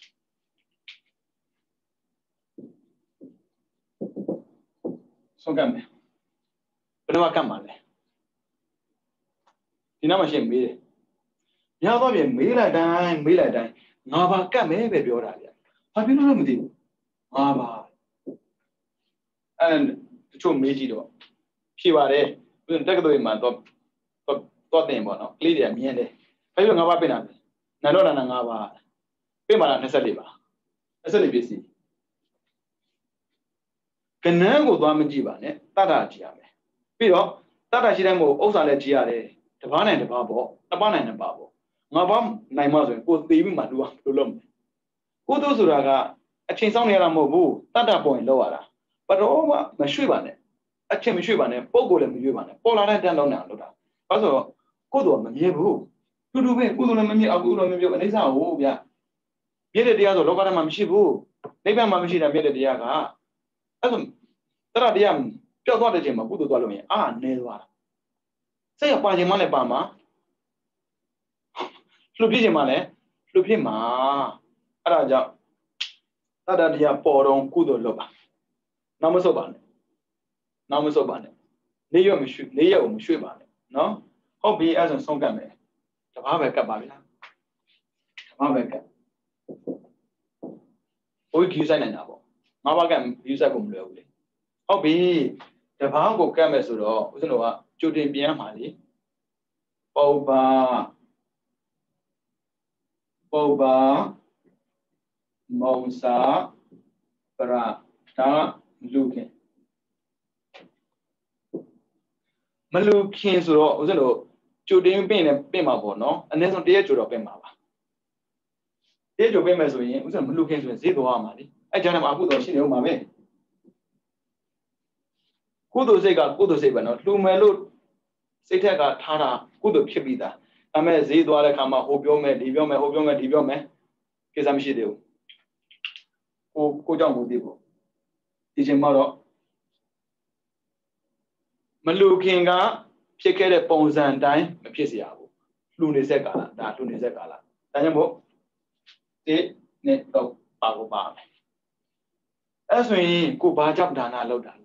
So come. But no, come on. You know, machine me. Yava be Mila dine, Mila dine. Nava come, baby, or have you known him? Mava. And the two Mejido. She was a we take the man of got name on Lydia Miene. I don't know what been. Nadona Nangava. Pimana Nesaliva. As a busy. Can never go Damajiba, Tata Giame. Pido, Tata Shiramo, Osale Giare, the Van and the Babo, the Ban and the Babo. Mabam, Naimazan, put the Madua to Lum. Kudusuraga, a chain on Yaramobu, Tata point lower. But over Mashubane. A chemishubane, Pogolem Yubane, Pola down on also, Kudu, Yebu. Kudu, Kudu, Abu, and Isa, oh, yeah. Yet the other Logana Mamshibu, maybe I'm Mamshina made the Yaga. Adam, Taradiam, just what the Jim of Kudu Dolome, ah, Neva. Say a party money, Bama. Flupimane, Flupima, Araja, Tadadia, Poron, Kudu Loba. Namasoban. Namasoban. Leo Mishu, Leo Mishuban. No? Hobby as a song game. The Havaka Babila. Havaka. We use an enable. Mavagam use a gum lovely. Hobby the Vago Camesuro, was no Judin Biamali. Boba Boba Mosa Para Ta Lukin. Malukin Suro was no Judin Bin and Bimabo, no, and then some dear Judo Bimaba. Dear Jobemas was a Malukin to Zido Amadi. I tell him I put on Shino Mame. Kudo Sega, Kudo Seba, no, Lumelo, Setaga Tara, Kudo Kibida. I may Zido Kama, Hobiome, Diviome, Hobiome, Diviome, Kizamshido. Oh, go down with Divo. Teaching Moro Malukinga, Chekere Pons and Dime, Pisiabo. Lunisecala, that Lunisecala. Daniamo, they net of Pago Bar. As we go by Jab Dana Lodande.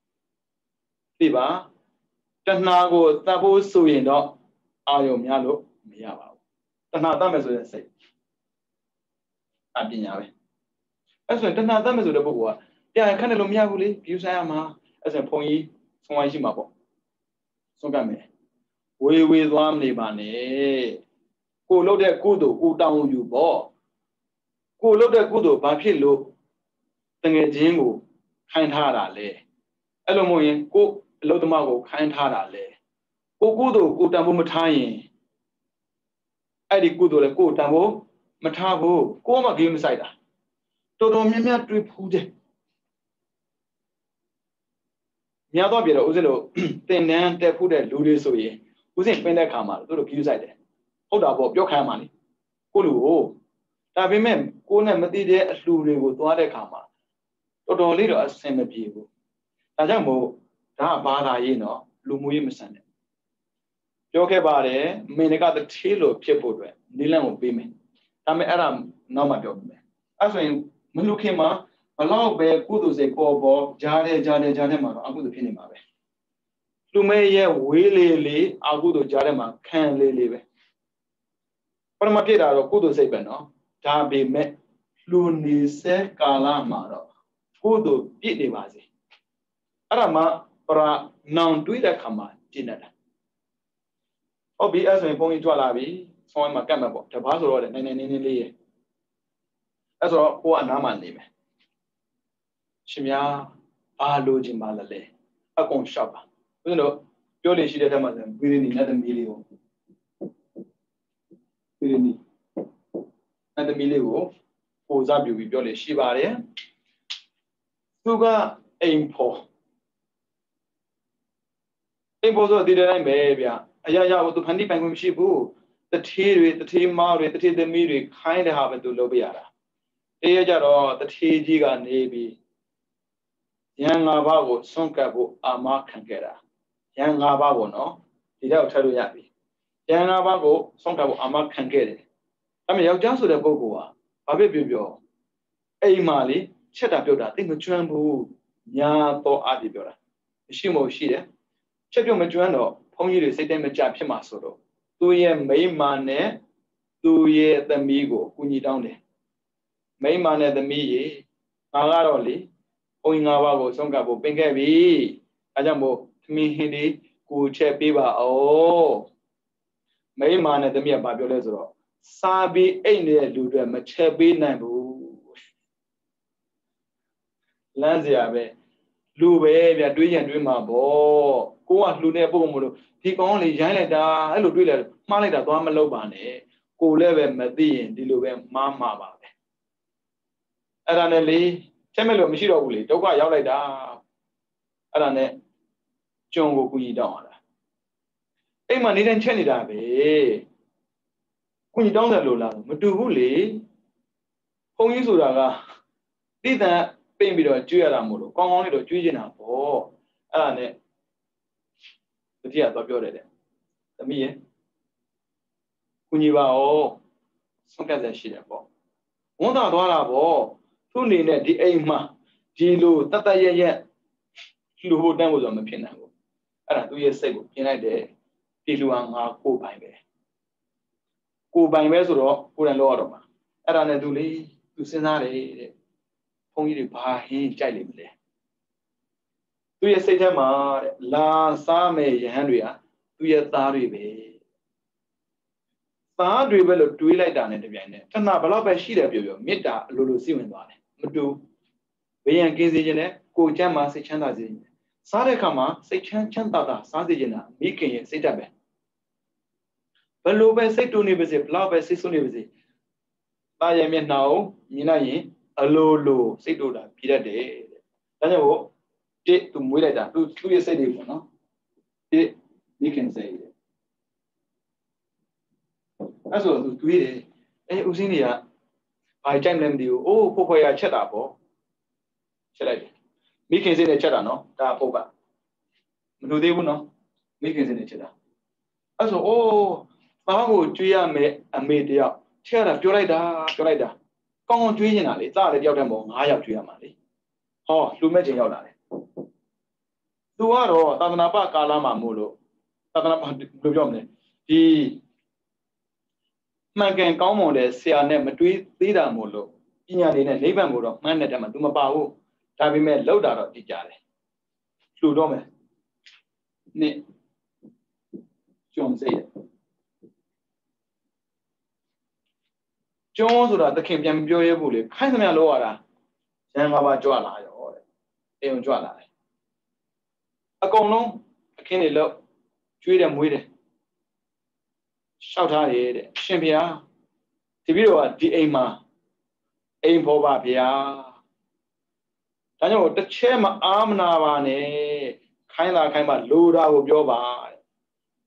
Piba, Tanago, Tabo Suindo, Ayo Mialo, Miao. Tanadam as we say. Abinave. As when Tanadam is the book, yeah, I can't lo Miavuli, Usama, as a pony, so I Jimabo. So game. We will one libane. Go load a kudo, go down you ball. Go load a kudo, Papilo. Tenge Jingo, kind harale. Elomoin, go Lodomago, kind harale. Go kudo, go tambo matai. Adi kudo, go tambo, matabo, go ma game cider. Toto Mimia trip hude. Miado Biro Uzelo, then Nan te put a lude so ye. ဦးစင်ပင်းတဲ့ခါမှာတို့တို့ကြည့်ဆိုင်တယ်ဟုတ်တာပေါ့ပြောခိုင်းမှာလေကိုလူကိုဒါပေမဲ့ကိုနဲ့မသိတဲ့အလှူတွေကိုသွားတဲ့ခါမှာတော်တော်လေးတော့အဆင်မပြေဘူးဒါကြောင့်မို့ဒါကဘာသာရေးနော်လူမှုရေးမဆန်နဲ့ပြောခဲ့ပါတယ်မင်းကတထေးလို့ဖြစ်ဖို့အတွက်နီလန်းကိုပေးမယ်ဒါပေမဲ့အဲ့ဒါနောက်မှပြောမယ်အဲ့ဆိုရင်မလူခင်မှာဘလောက်ပဲကုသိုလ်စိတ်ပေါ်ပေါ်ကြားတယ်ကြားတယ်ကြားတယ်မှာတော့အကုသိုလ်ဖြစ်နေမှာပဲလူမဲရဲ့ဝေးလေးလေးအကုသိုလ်ကြားတယ်မှာခံလေးလေးပဲပရမဖြစ်တာတော့ကုသိုလ်စိတ်ပဲနော်ဒါပေမဲ့လူနေစေကာလမှာတော့ကုသိုလ်ပြည့်နေပါစေအဲ့ဒါမှပရနောင်တွေးတဲ့ခါမှာကျင့်တာဟုတ်ပြီအဲ့ဆိုရင်ဘုန်းကြီးကြွလာပြီဆောင်းမှာကတ်မှာပေါ့တပားဆိုတော့လည်းနိုင်နိုင်နေနေလေးရဲ့အဲ့ဆိုတော့ကိုကအနားမှာနေမယ်ရှင်များဘာလိုချင်ပါလဲအကုန်ရှောက်ပါဘုရားတို့ပြောလို့ရှိတဲ့ထက်မှာဆိုဘီရီနီနဲ့သမီးလေးကိုဘီရီနီနဲ့သမီးလေးကိုပိုစားပြူပြီးပြောလို့ရှိပါတယ်သူကအိမ်ဖို့အိမ်ဖို့ဆိုတည်တယ်ပဲဗျအရာရာကိုသူဖန်တီးပိုင်ခွင့်မရှိဘူးတထေးတွေတထေးမားတွေတထေးသမီးတွေခိုင်းတဲ့ဟာပဲသူလုပ်ပြရတာတရကြတော့တထေးကြီးကနေပြီးရန်ငါးပါးကိုစွန့်ကပ်ဖို့အာမခံခဲ့တာရန်ငါးပါးကိုနော်ဒီတော့ထည့်လို့ရပြီရန်ငါးပါးကိုစွန့်ကပ်ဖို့အာမခံခဲ့တယ်ဒါပေမဲ့ယောက်ျားဆိုတဲ့ပုဂ္ဂိုလ်ဟာဘာဖြစ်ပြောပြောအိမ်မှာလေချက်တာပြုတ်တာသိမကျွမ်းဘူးညာတော့အပြည့်ပြောတာမရှိမို့ရှိတယ်ချက်ပြုတ်မကျွမ်းတော့ဘုန်းကြီးတွေစိတ်တိုင်းမကြဖြစ်မှာဆိုတော့သူ့ရဲ့မိန်းမနဲ့သူ့ရဲ့သမီးကိုကူညီတောင်းတယ်မိန်းမနဲ့သမီးရေငါကတော့လေဘုန်းကြီးငါးပါးကိုဆုံးကပ်ဖို့ပင်ခဲ့ပြီအဲကြောင့်မို့သမီးဟင်းလေးကိုချက်ပေးပါအောင်မိန်းမနဲ့သမီးကဘာပြောလဲဆိုတော့စားပြီးအိတ်နေတဲ့လူတွေမချက်ပေးနိုင်ဘူးလမ်းစရာပဲလူပဲဗျတွေးရင်တွေးမှာပေါ့ကိုကလှူတဲ့ပုံမလို့ဒီကောင်းလေးရိုင်းလိုက်တာအဲ့လိုတွေးလိုက်မှားလိုက်တာသွားမလုပ်ပါနဲ့ကိုလည်းပဲမသိရင်ဒီလိုပဲမှားမှာပါပဲအဲ့ဒါနဲ့လေချက်မဲ့လို့မရှိတော့ဘူးလေဒုက္ခရောက်လိုက်တာအဲ့ဒါနဲ့ကြုံကိုကူညီတောင်းရတာအိမ်မှာနေတိုင်းချက်နေတာပဲကူညီတောင်းတယ်လို့လားမတူဘူးလေဘုန်းကြီးဆိုတာကတိတန်ပင့်ပြီးတော့ကျွေးရတာမို့လို့ကောင်းကောင်းလေးတော့ကျွေးနေတာပေါ့အဲ့ဒါနဲ့တတိယတော့ပြောတယ်တဲ့သမီးရဲ့ကူညီပါဦးဆုံးဖြတ်ချက်ရှိတယ်ပေါ့ဝန်တာသွားတာပေါ့သူ့အနေနဲ့ဒီအိမ်မှာဒီလိုတတ်တရရက်လူဖို့တန်းဖို့ဆိုမဖြစ်နိုင်ဘူးအဲ့ဒါသူ့ရဲ့စိတ်ကိုပြင်လိုက်တယ်ဒီလူဟာငါကိုပိုင်ပဲကိုပိုင်ပဲဆိုတော့ကိုယ်တိုင်လောက်ရတော့မှာအဲ့ဒါနဲ့သူလေသူစဉ်းစားတယ်တဲ့ဘုန်းကြီးတွေဘာဟင်းကြိုက်လိမ့်မလဲသူရဲ့စိတ်ထဲမှာတဲ့လာစားမဲ့ယဟန်တွေဟာသူရဲ့သားတွေပဲသားတွေပဲလို့တွေးလိုက်တာနဲ့တပြိုင်နက်တဏှာဘလောက်ပဲရှိတယ်ပြောပြောမေတ္တာအလိုလိုစိဝင်သွားတယ်မတူဘေးရန်ကင်းစေခြင်းနဲ့ကိုယ်ချမ်းသာစိတ်ချမ်းသာစေခြင်းစားတဲ့အခါမှာစိတ်ချမ်းချမ်းသာသာစားစေခြင်းတာမိခင်ရဲ့စိတ်ဓာတ်ပဲဘလို့ပဲစိတ်တူနေပါစေဘလောက်ပဲစိတ်ဆိုးနေပါစေသားရဲ့မျက်နှာကိုမြင်လိုက်ရင်အလိုလိုစိတ်တူတာပြည့်တတ်တယ်တဲ့ဒါကြောင့်မို့တစ်သူမွေးလိုက်တာသူသူ့ရဲ့စိတ်တွေပေါ့နော်တစ်မိခင်စိတ်တယ်အဲ့ဆိုသူတွေးတယ်အဲဦးစင်းတွေကဘာကြိုက်မလဲမသိဘူးအိုးဖို့ဖွယ်ရချက်တာပေါ့ချက်လိုက်တယ်မိခင်စိတ်နဲ့ချက်တာနော်ဒါပုတ်ကမလို့သေးဘူးနော်မိခင်စိတ်နဲ့ချက်တာအဲ့ဆိုအိုးသားကိုကျွေးရမယ်အမေတယောက်ချက်တာပြောလိုက်တာပြောလိုက်တာကောင်းကောင်းကျွေးနေတာလေသားလည်းတယောက်တည်းမဟုတ်ငါးယောက်ကျွေးရမှာလေဟောလူမဲ့ချိန်ရောက်လာတယ်သူကတော့သာသနာပကာလမှာမို့လို့သာသနာပဘယ်လိုပြောမလဲဒီမှန်ကန်ကောင်းမွန်တဲ့ဆရာနဲ့မတွေးသေးတာမို့လို့ပညာလေးနဲ့နိဗ္ဗာန်ကိုတော့မှန်းတဲ့တက်မှာ तू မပါဘူးဒါပေမဲ့လောက်တာတော့ကြည်ကြတယ်လှူတော့မယ်နှစ်ကျုံစိတ်ကျုံဆိုတာသခင်ပြန်ပြောရဲဖို့လေခိုင်းသမျှလောက်ရတာရန်ငါးပါးကြွလာရောတဲ့အိမ်ကြွလာတယ်အကုန်လုံးအခင်းတွေလောက်ကျွေးတယ်မွေးတယ်ရှောက်ထားတယ်တဲ့ရှင်ဘုရားတပည့်တော်ကဒီအိမ်မှာအိမ်ဖို့ပါဗျာဒါကြောင့်တစ်ချက်မအားမနာပါနဲ့ခိုင်းတာခိုင်းပါလိုတာကိုပြောပါတဲ့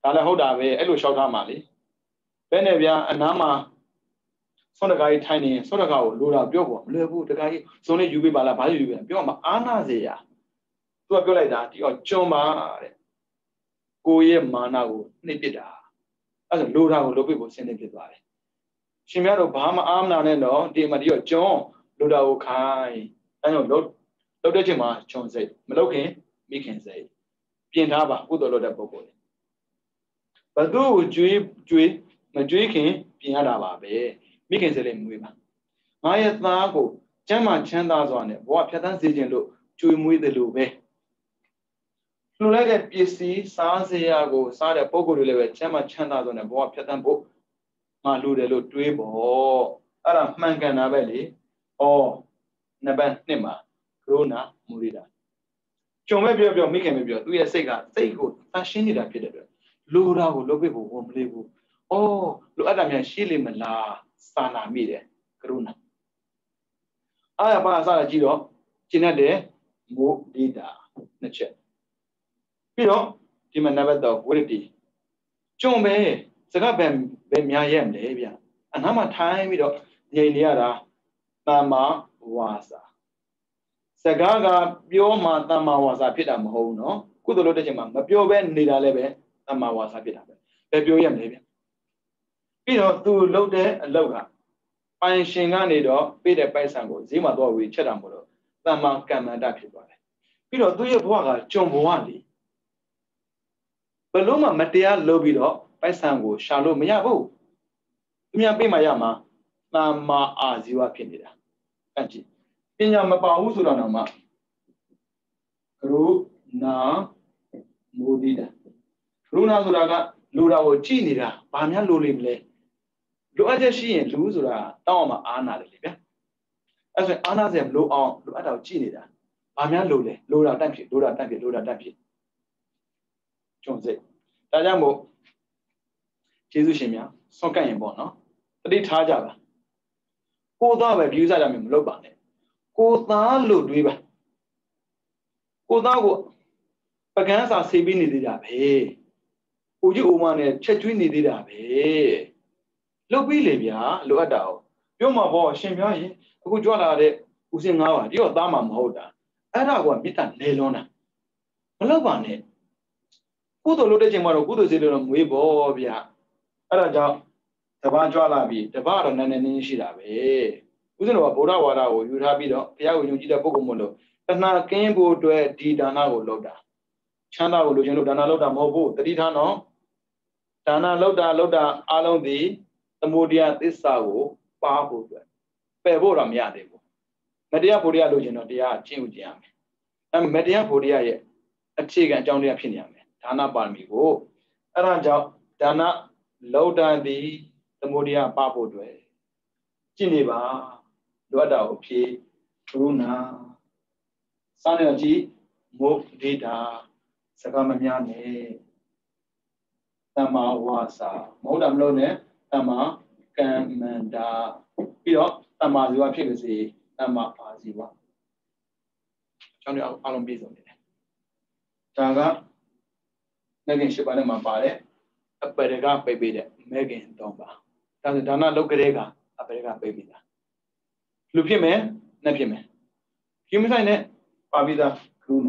ဒါလည်းဟုတ်တာပဲအဲ့လိုလျှောက်ထားမှာလေဘယ်နဲ့ဗျာအနားမှာစောတကားကြီးထိုင်နေစောတကားကိုလိုတာပြောပေါ့မလွယ်ဘူးတကားကြီးဇုံလေးယူပေးပါလားဘာလို့ယူပေးပြောမှာအာနာစေရသူကပြောလိုက်တာဒီတော့ကျွန်းပါတဲ့ကိုရဲ့မာနကိုနှိပ်ပစ်တာအဲ့ဒါလိုတာကိုလုပ်ပေးဖို့ဆင်းနေဖြစ်သွားတယ်ရှင်များတို့ဘာမှအားမနာနဲ့တော့ဒီမှာဒီတော့ကျွန်းလိုတာကိုခိုင်းအဲ့တော့လုပ်လုပ်တဲ့ချိန်မှာကျွန်းစိတ်မလုပ်ခင်မိခင်စိတ်ပြင်ထားပါကုသိုလ်လုပ်တဲ့ပုဂ္ဂိုလ်ဘသူ့ကိုကြွေးကြွေးမကြွေးခင်ပြင်ရတာပါပဲမိခင်စိတ်လေးမွေးပါငါရဲ့သားကိုကျမ်းမာချမ်းသာစွာနဲ့ဘဝဖြတ်သန်းစေခြင်းလို့ကြွေးမွေးတယ်လို့ပဲလှူလိုက်တဲ့ပစ္စည်းစားစရာကိုစားတဲ့ပုဂ္ဂိုလ်တွေလည်းပဲကျမ်းမာချမ်းသာစွာနဲ့ဘဝဖြတ်သန်းဖို့ငါလှူတယ်လို့တွေးပေါ့အဲ့ဒါမှန်ကန်တာပဲလေဩနံပါတ်နှစ်မှာကရုဏာမုဒိတာကြုံမဲ့ပြောပြောမိခင်ပဲပြောသူရဲ့စိတ်ကစိတ်ကိုသန့်ရှင်းနေတာဖြစ်တဲ့အတွက်လိုတာကိုလုပ်ပေးဖို့ဝန်မလေးဘူးဩလိုအပ်တာများရှိလိမ့်မလားစာနာမိတယ်ကရုဏာအားရပါအစားကြည့်တော့ကျင့်တဲ့မုဒိတာနှစ်ချက်ပြီးတော့ဒီမှာနံပါတ်တော့ဝိရတိကြုံပဲစကားပဲပဲများရဲ့မလဲဗျအနားမှာထိုင်ပြီးတော့ငြိမ်နေရတာတမ္မာဝါစာစကားကပြောမှတမ္မာဝါစာဖြစ်တာမဟုတ်ဘူးနော်ကုသိုလ်လုပ်တဲ့ချိန်မှာမပြောဘဲနေတာလည်းပဲတမ္မာဝါစာဖြစ်တာပဲပဲပြောရမလဲဗျပြီးတော့သူလုပ်တဲ့အလုပ်ကပိုင်ရှင်ကနေတော့ပြတဲ့ပိုက်ဆံကိုဈေးမှာတော့ဝေချက်တာမို့လို့တမ္မာကမ္မန္တဖြစ်သွားတယ်ပြီးတော့သူရဲ့ဘဝကကြုံဘဝလေဘလို့မှမတရားလုပ်ပြီးတော့ပိုက်ဆံကိုရှာလို့မရဘူးသူများပြေးမှရမှာတမ္မာအာဇီဝဖြစ်နေတာကန့်ကြည့်ပညာမပါဘူးဆိုတော့မှကရုဏာမုဒိတာကရုဏာဆိုတာကလူတာကိုကြည်နေတာဘာများလိုလိမ့်မလဲလိုအပ်ချက်ရှိရင်လူဆိုတာတောင်းအောင်မှအားနာတယ်လေဗျာအဲ့ဆိုအားနာစရာမလိုအောင်လိုအပ်တာကိုကြည်နေတာဘာများလိုလဲလိုတာတတ်ဖြစ်လိုတာတတ်ဖြစ်လိုတာတတ်ဖြစ်ကျုံစိတ်ဒါကြောင့်မို့ကျေးဇူးရှင်များဆွန့်ကပ်ရင်ပေါ့နော်တတိထားကြပါကိုသားပဲပြူးစားကြမယ်မလုပ်ပါနဲ့ကိုသားလို့တွေးပါကိုသားကိုပကန်းစာဆေးပြီးနေသေးတာပဲကိုကြီးအိုမနဲ့ချက်ကျွေးနေသေးတာပဲလုတ်ပြီးလေဗျာလိုအပ်တာ哦ပြောမှာပေါ့ရှင်ပြားရင်အခုကြွလာတဲ့ဦးစင်ငါးပါဒီတော့သားမှာမဟုတ်တာအဲ့ဒါကမြစ်တာလေလွန်းတာမလုပ်ပါနဲ့ကုသိုလ်လုပ်တဲ့ချိန်မှာတော့ကုသိုလ်စေလို့တော့မွေးပေါ့ဗျာအဲ့ဒါကြောင့်တပားကြွလာပြီတပားတော့နည်းနည်းနည်းရှိတာပဲဦးဇင်းတော်ကဗုဒ္ဓဝါဒကိုယူထားပြီးတော့ဘုရားကိုယုံကြည်တဲ့ပုဂ္ဂိုလ်မို့လို့တဏှာကင်းဖို့အတွက်ဒီဒါနကိုလုပ်တာချမ်းသာကိုလိုချင်လို့ဒါနလုပ်တာမဟုတ်ဘူးတတိထားနော်ဒါနလုပ်တာလုပ်တာအားလုံးဒီသမုဒယသစ္စာကိုပါဖို့အတွက်ပယ်ဖို့တော့မရသေးဘူးမတရားဖို့တရားလိုချင်တော့တရားကျင့်ဥကျင့်ရမယ်အဲမတရားဖို့တရားရဲ့အခြေခံအကြောင်းတရားဖြစ်နေရမယ်ဒါနပါရမီကိုအဲ့ဒါကြောင့်ဒါနလောက်တန်သည်သမုဒယပါဖို့အတွက်ကျင့်နေပါလိုအပ်တာကိုဖြေကရုဏာစာနေကြည့်မုဒိတာစကားမများနဲ့တမ္မာဝါစာမဟုတ်တာမလို့နဲ့တမ္မာကမ္မန္တာပြီးတော့တမ္မာဇီဝဖြစ်ပါစေတမ္မာအာဇီဝကျောင်းတွေအားလုံးပြည့်စုံနေတယ်ဒါကမဂ္ဂင်၈ပါးနဲ့မှာပါတယ်အပရကပိတ်ပေးတဲ့မဂ္ဂင်၃ပါးဒါဆိုဒါနလုပ်ကြတဲ့ကအပရကပိတ်ပေးတာလူဖြစ်မယ်နဲ့ဖြစ်မယ်ကိမဆိုင်နဲ့ပါပြီးသားကရုဏာ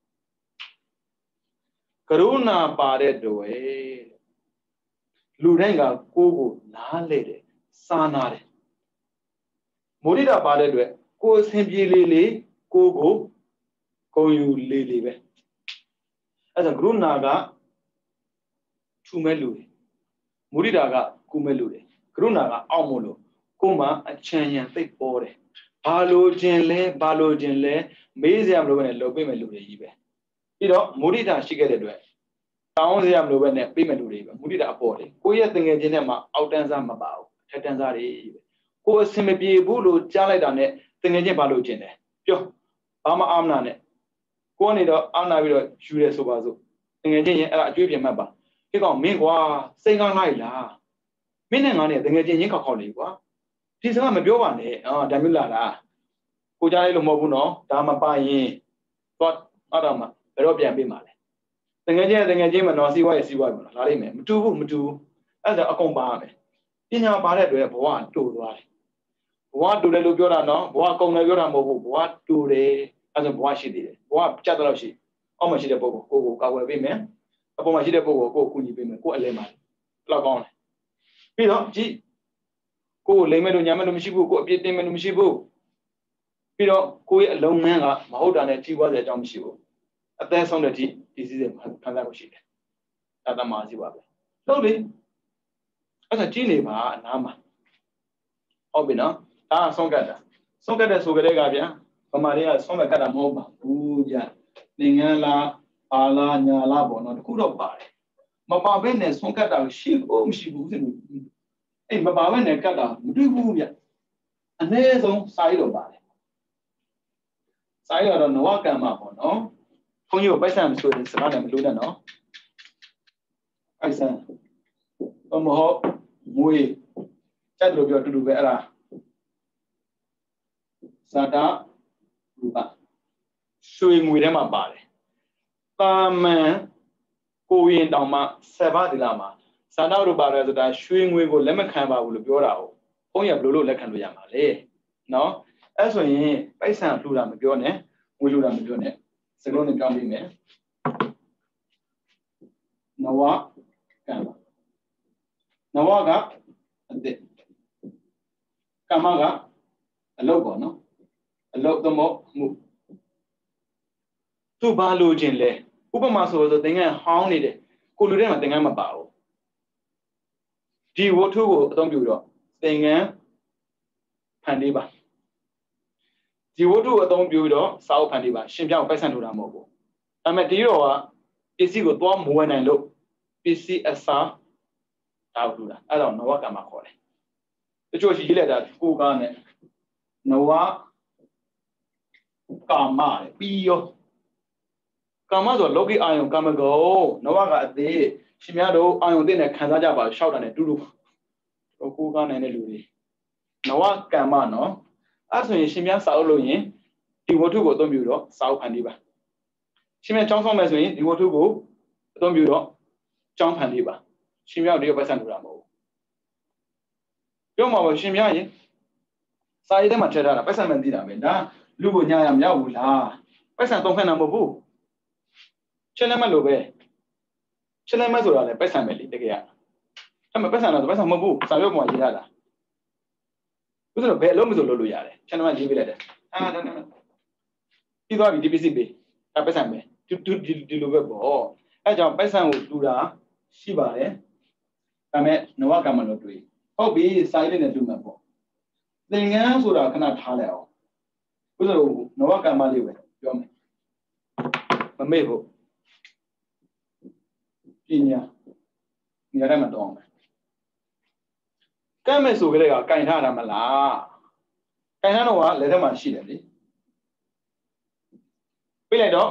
ကရုဏာပါတဲ့တွေ့လူတိုင်းကကိုယ်ကိုနားလေတယ်စာနာတယ်မုဒိတာပါတဲ့တွေ့ကိုယ်အစဉ်ပြေလေးလေးကိုယ်ကိုဂုဏ်ယူလေးလေးပဲအဲ့ဒါကရုဏာကထူမဲ့လူတယ်မုဒိတာကကုမဲ့လူတယ်ကရုဏာကအောက်မို့လို့ကိုယ်မှာအချမ်းရံသိပ်ပေါ်တယ်ဘာလို့ခြင်းလဲဘာလို့ခြင်းလဲမေးစရာမလိုပဲနဲ့လုပ်ပေးမဲ့လူတွေကြီးပဲပြီးတော့မုဒိတာရှိခဲ့တဲ့အတွက်တောင်းစရာမလိုပဲနဲ့ပေးမဲ့လူတွေပဲမုဒိတာအပေါ်လေကိုယ့်ရဲ့တငယ်ချင်းထဲမှာအောက်တန်းစားမပါဘူးထက်တန်းစားတွေပဲကိုယ်အစင်မပြေဘူးလို့ကြားလိုက်တာနဲ့တငယ်ချင်းဘာလို့ခြင်းလဲပြောဘာမှအာမနာနဲ့ကိုယ်ကနေတော့အာနာပြီးတော့ယူရဲဆိုပါစို့တငယ်ချင်းရင်အဲ့ဒါအကျွေးပြင်မှတ်ပါဒီကောင်မင်းကွာစိတ်ကောင်းလိုက်လားမင်းနဲ့ငါနဲ့တကယ်ချင်းရင်းခောက်ခောက်လေးကွာဒီစကားမပြောပါနဲ့အာဒါမျိုးလာတာကိုကြားလိုက်လို့မဟုတ်ဘူးနော်ဒါမှပါရင်တော့အဲ့တော့မှဘယ်တော့ပြန်ပေးမှာလဲတကယ်ချင်းတကယ်ချင်းမနော်စီးပွားရေးစီးပွားရေးမလားလာလိမ့်မယ်မတူဘူးမတူဘူးအဲ့ဒါအကုန်ပါမယ်ပညာပါတဲ့အတွက်ဘဝတူသွားတယ်ဘဝတူတယ်လို့ပြောတာနော်ဘဝကုန်တယ်ပြောတာမဟုတ်ဘူးဘဝတူတယ်အဲ့ဒါဘဝရှိသေးတယ်ဘဝကြက်တော့ရှိအောက်မှာရှိတဲ့ပုဂ္ဂိုလ်ကိုကိုကာကွယ်ပေးမယ်အပေါ်မှာရှိတဲ့ပုဂ္ဂိုလ်ကိုကိုကူညီပေးမယ်ကိုအလဲမှာလောက်ကောင်းတယ်ပြီးတော့ကြည့်ကိုလိမ့်မဲ့လို့ညာမဲ့လို့မရှိဘူးကိုအပြစ်တင်မဲ့လို့မရှိဘူးပြီးတော့ကိုရဲ့အလုံးမန်းကမဟုတ်တာနဲ့ကြီးပွားတဲ့အကြောင်းမရှိဘူးအသက်ဆုံးတဲ့ဒီဒီစည်းစိမ်ခံစားလို့ရှိတယ်ဒါသမားစီပါပဲဟုတ်လေအဲ့ဒါကြည့်နေပါအနားမှာဟုတ်ပြီနော်ဒါကဆုံးကတ်တာဆုံးကတ်တဲ့ဆိုကြတဲ့ကဗျာဗမာတွေကဆုံးကတ်တာမဟုတ်ပါဘူးဗျာသင်္ကန်းလားအာလားညာလားပေါ့နော်တခုတော့ပါတယ်မပါဘဲနဲ့ဆုံးကတ်တာရှိဖို့မရှိဘူးစဉ်းအဲ့မပါဘဲနဲ့ကတ်တာမတွေ့ဘူးဗျာအနည်းဆုံးစာရေးတော့ပါတယ်စာရေးတော့နဝကမ္မပေါ့နော်ဘုန်းကြီးကိုပိုက်ဆံမဆိုရင်စကားလည်းမလို့နဲ့နော်ပိုက်ဆံတော့မဟုတ်ငွေစက်လို့ပြောတူတူပဲအဲ့ဒါဇာတာရူပရွှေငွေထဲမှာပါတယ်တာမန်ကိုရင်တောင်မှဆယ်ပါးဒီလာမှာဇာတာရူပရဲဆိုတာရွှေငွေကိုလက်မခံပါဘူးလို့ပြောတာ哦ဘုန်းကြီးဘယ်လိုလုပ်လက်ခံလို့ရမှာလဲနော်အဲ့ဆိုရင်ပိုက်ဆံလှူတာမပြောနဲ့ငွေလှူတာမပြောနဲ့စကားလုံးနဲ့ပြောင်းပြီးမယ်နဝကမ္မနဝကအတိကမ္မကအလုပ်ပေါ့နော်အလုပ်သမမှုသူဘာလို့ခြင်းလဲဥပမာဆိုဆိုသင်္ကန်းဟောင်းနေတယ်ကိုလူထဲမှာသင်္ကန်းမပါဘူးဒီဝတ္ထုကိုအသုံးပြုတော့သင်္ကန်းဖန်တီးပါဒီဝတ္ထုအသုံးပြုတော့စာအုပ်ဖန်တီးပါရှင်ပြောင်းပိုက်ဆံထူတာမဟုတ်ဘူးဒါပေမဲ့ဒီတော့ကပစ္စည်းကိုသွားမဝင်နိုင်လို့ပစ္စည်းအစားတောက်ထူတာအဲ့တော့နဝကမ္မခေါ်တယ်တချို့ရှိရေးလိုက်တာကိုကားနဲ့နဝကာမပြီးရောကာမဆိုလောကီအာယုံကာမဂုဏ်နဝကအသေးရှင်များတို့အာယုံသိနဲ့ခံစားကြပါရှောက်တာနဲ့တူတူတော့ကိုကားနိုင်တဲ့လူတွေနဝကမ္မနော်အဲ့ဆိုရင်ရှင်များစာအုပ်လို့ရင်ဒီဝတ္ထုကိုအသုံးပြုတော့စာအုပ်ဖန်တီးပါရှင်များကျောင်းဆောင်မယ်ဆိုရင်ဒီဝတ္ထုကိုအသုံးပြုတော့ကျောင်းဖန်တီးပါရှင်များတို့ရောပိုက်ဆံထူတာမဟုတ်ဘူးပြောမှာပါရှင်များရင်စာရေးထဲမှာထည့်ထားတာပိုက်ဆံမှန်သိတာပဲဒါလူကိုညာရမရောက်ဘူးလားပိုက်ဆံသုံးခန့်တာမဟုတ်ဘူးချက်လက်မလို့ပဲချက်လက်မဆိုတာလည်းပိုက်ဆံပဲလေတကယ်ကအဲ့မှာပိုက်ဆံတော့ပိုက်ဆံမဟုတ်ဘူးစာရွက်ပေါ်မှာရေးထားတာဥစ္စာတော့ဘယ်အလုံးမဆိုလုပ်လို့ရတယ်ချက်လက်မရေးပေးလိုက်တယ်အာဒါနဲ့ပြီးသွားပြီဒီပစ္စည်းပေးဒါပိုက်ဆံပဲဒီဒီဒီလိုပဲပေါ့အဲကြောင့်ပိုက်ဆံကိုတူတာရှိပါတယ်ဒါမဲ့နဝကမ္မလို့တွေ့ဟုတ်ပြီစာရေးနဲ့တူမှာပေါ့သင်္ကန်းဆိုတာခဏထားလိုက်အောင်ဥစ္စာတော့နဝကမ္မလေးပဲပြောမယ်မမေ့ဖို့ပညာနေရာမှာတော့အောင်မယ်ကမ်းမဲ့ဆိုကြတဲ့ကကင်ထားတာမလားကင်ထားတော့ကလက်ထက်မှာရှိတယ်လေပြလိုက်တော့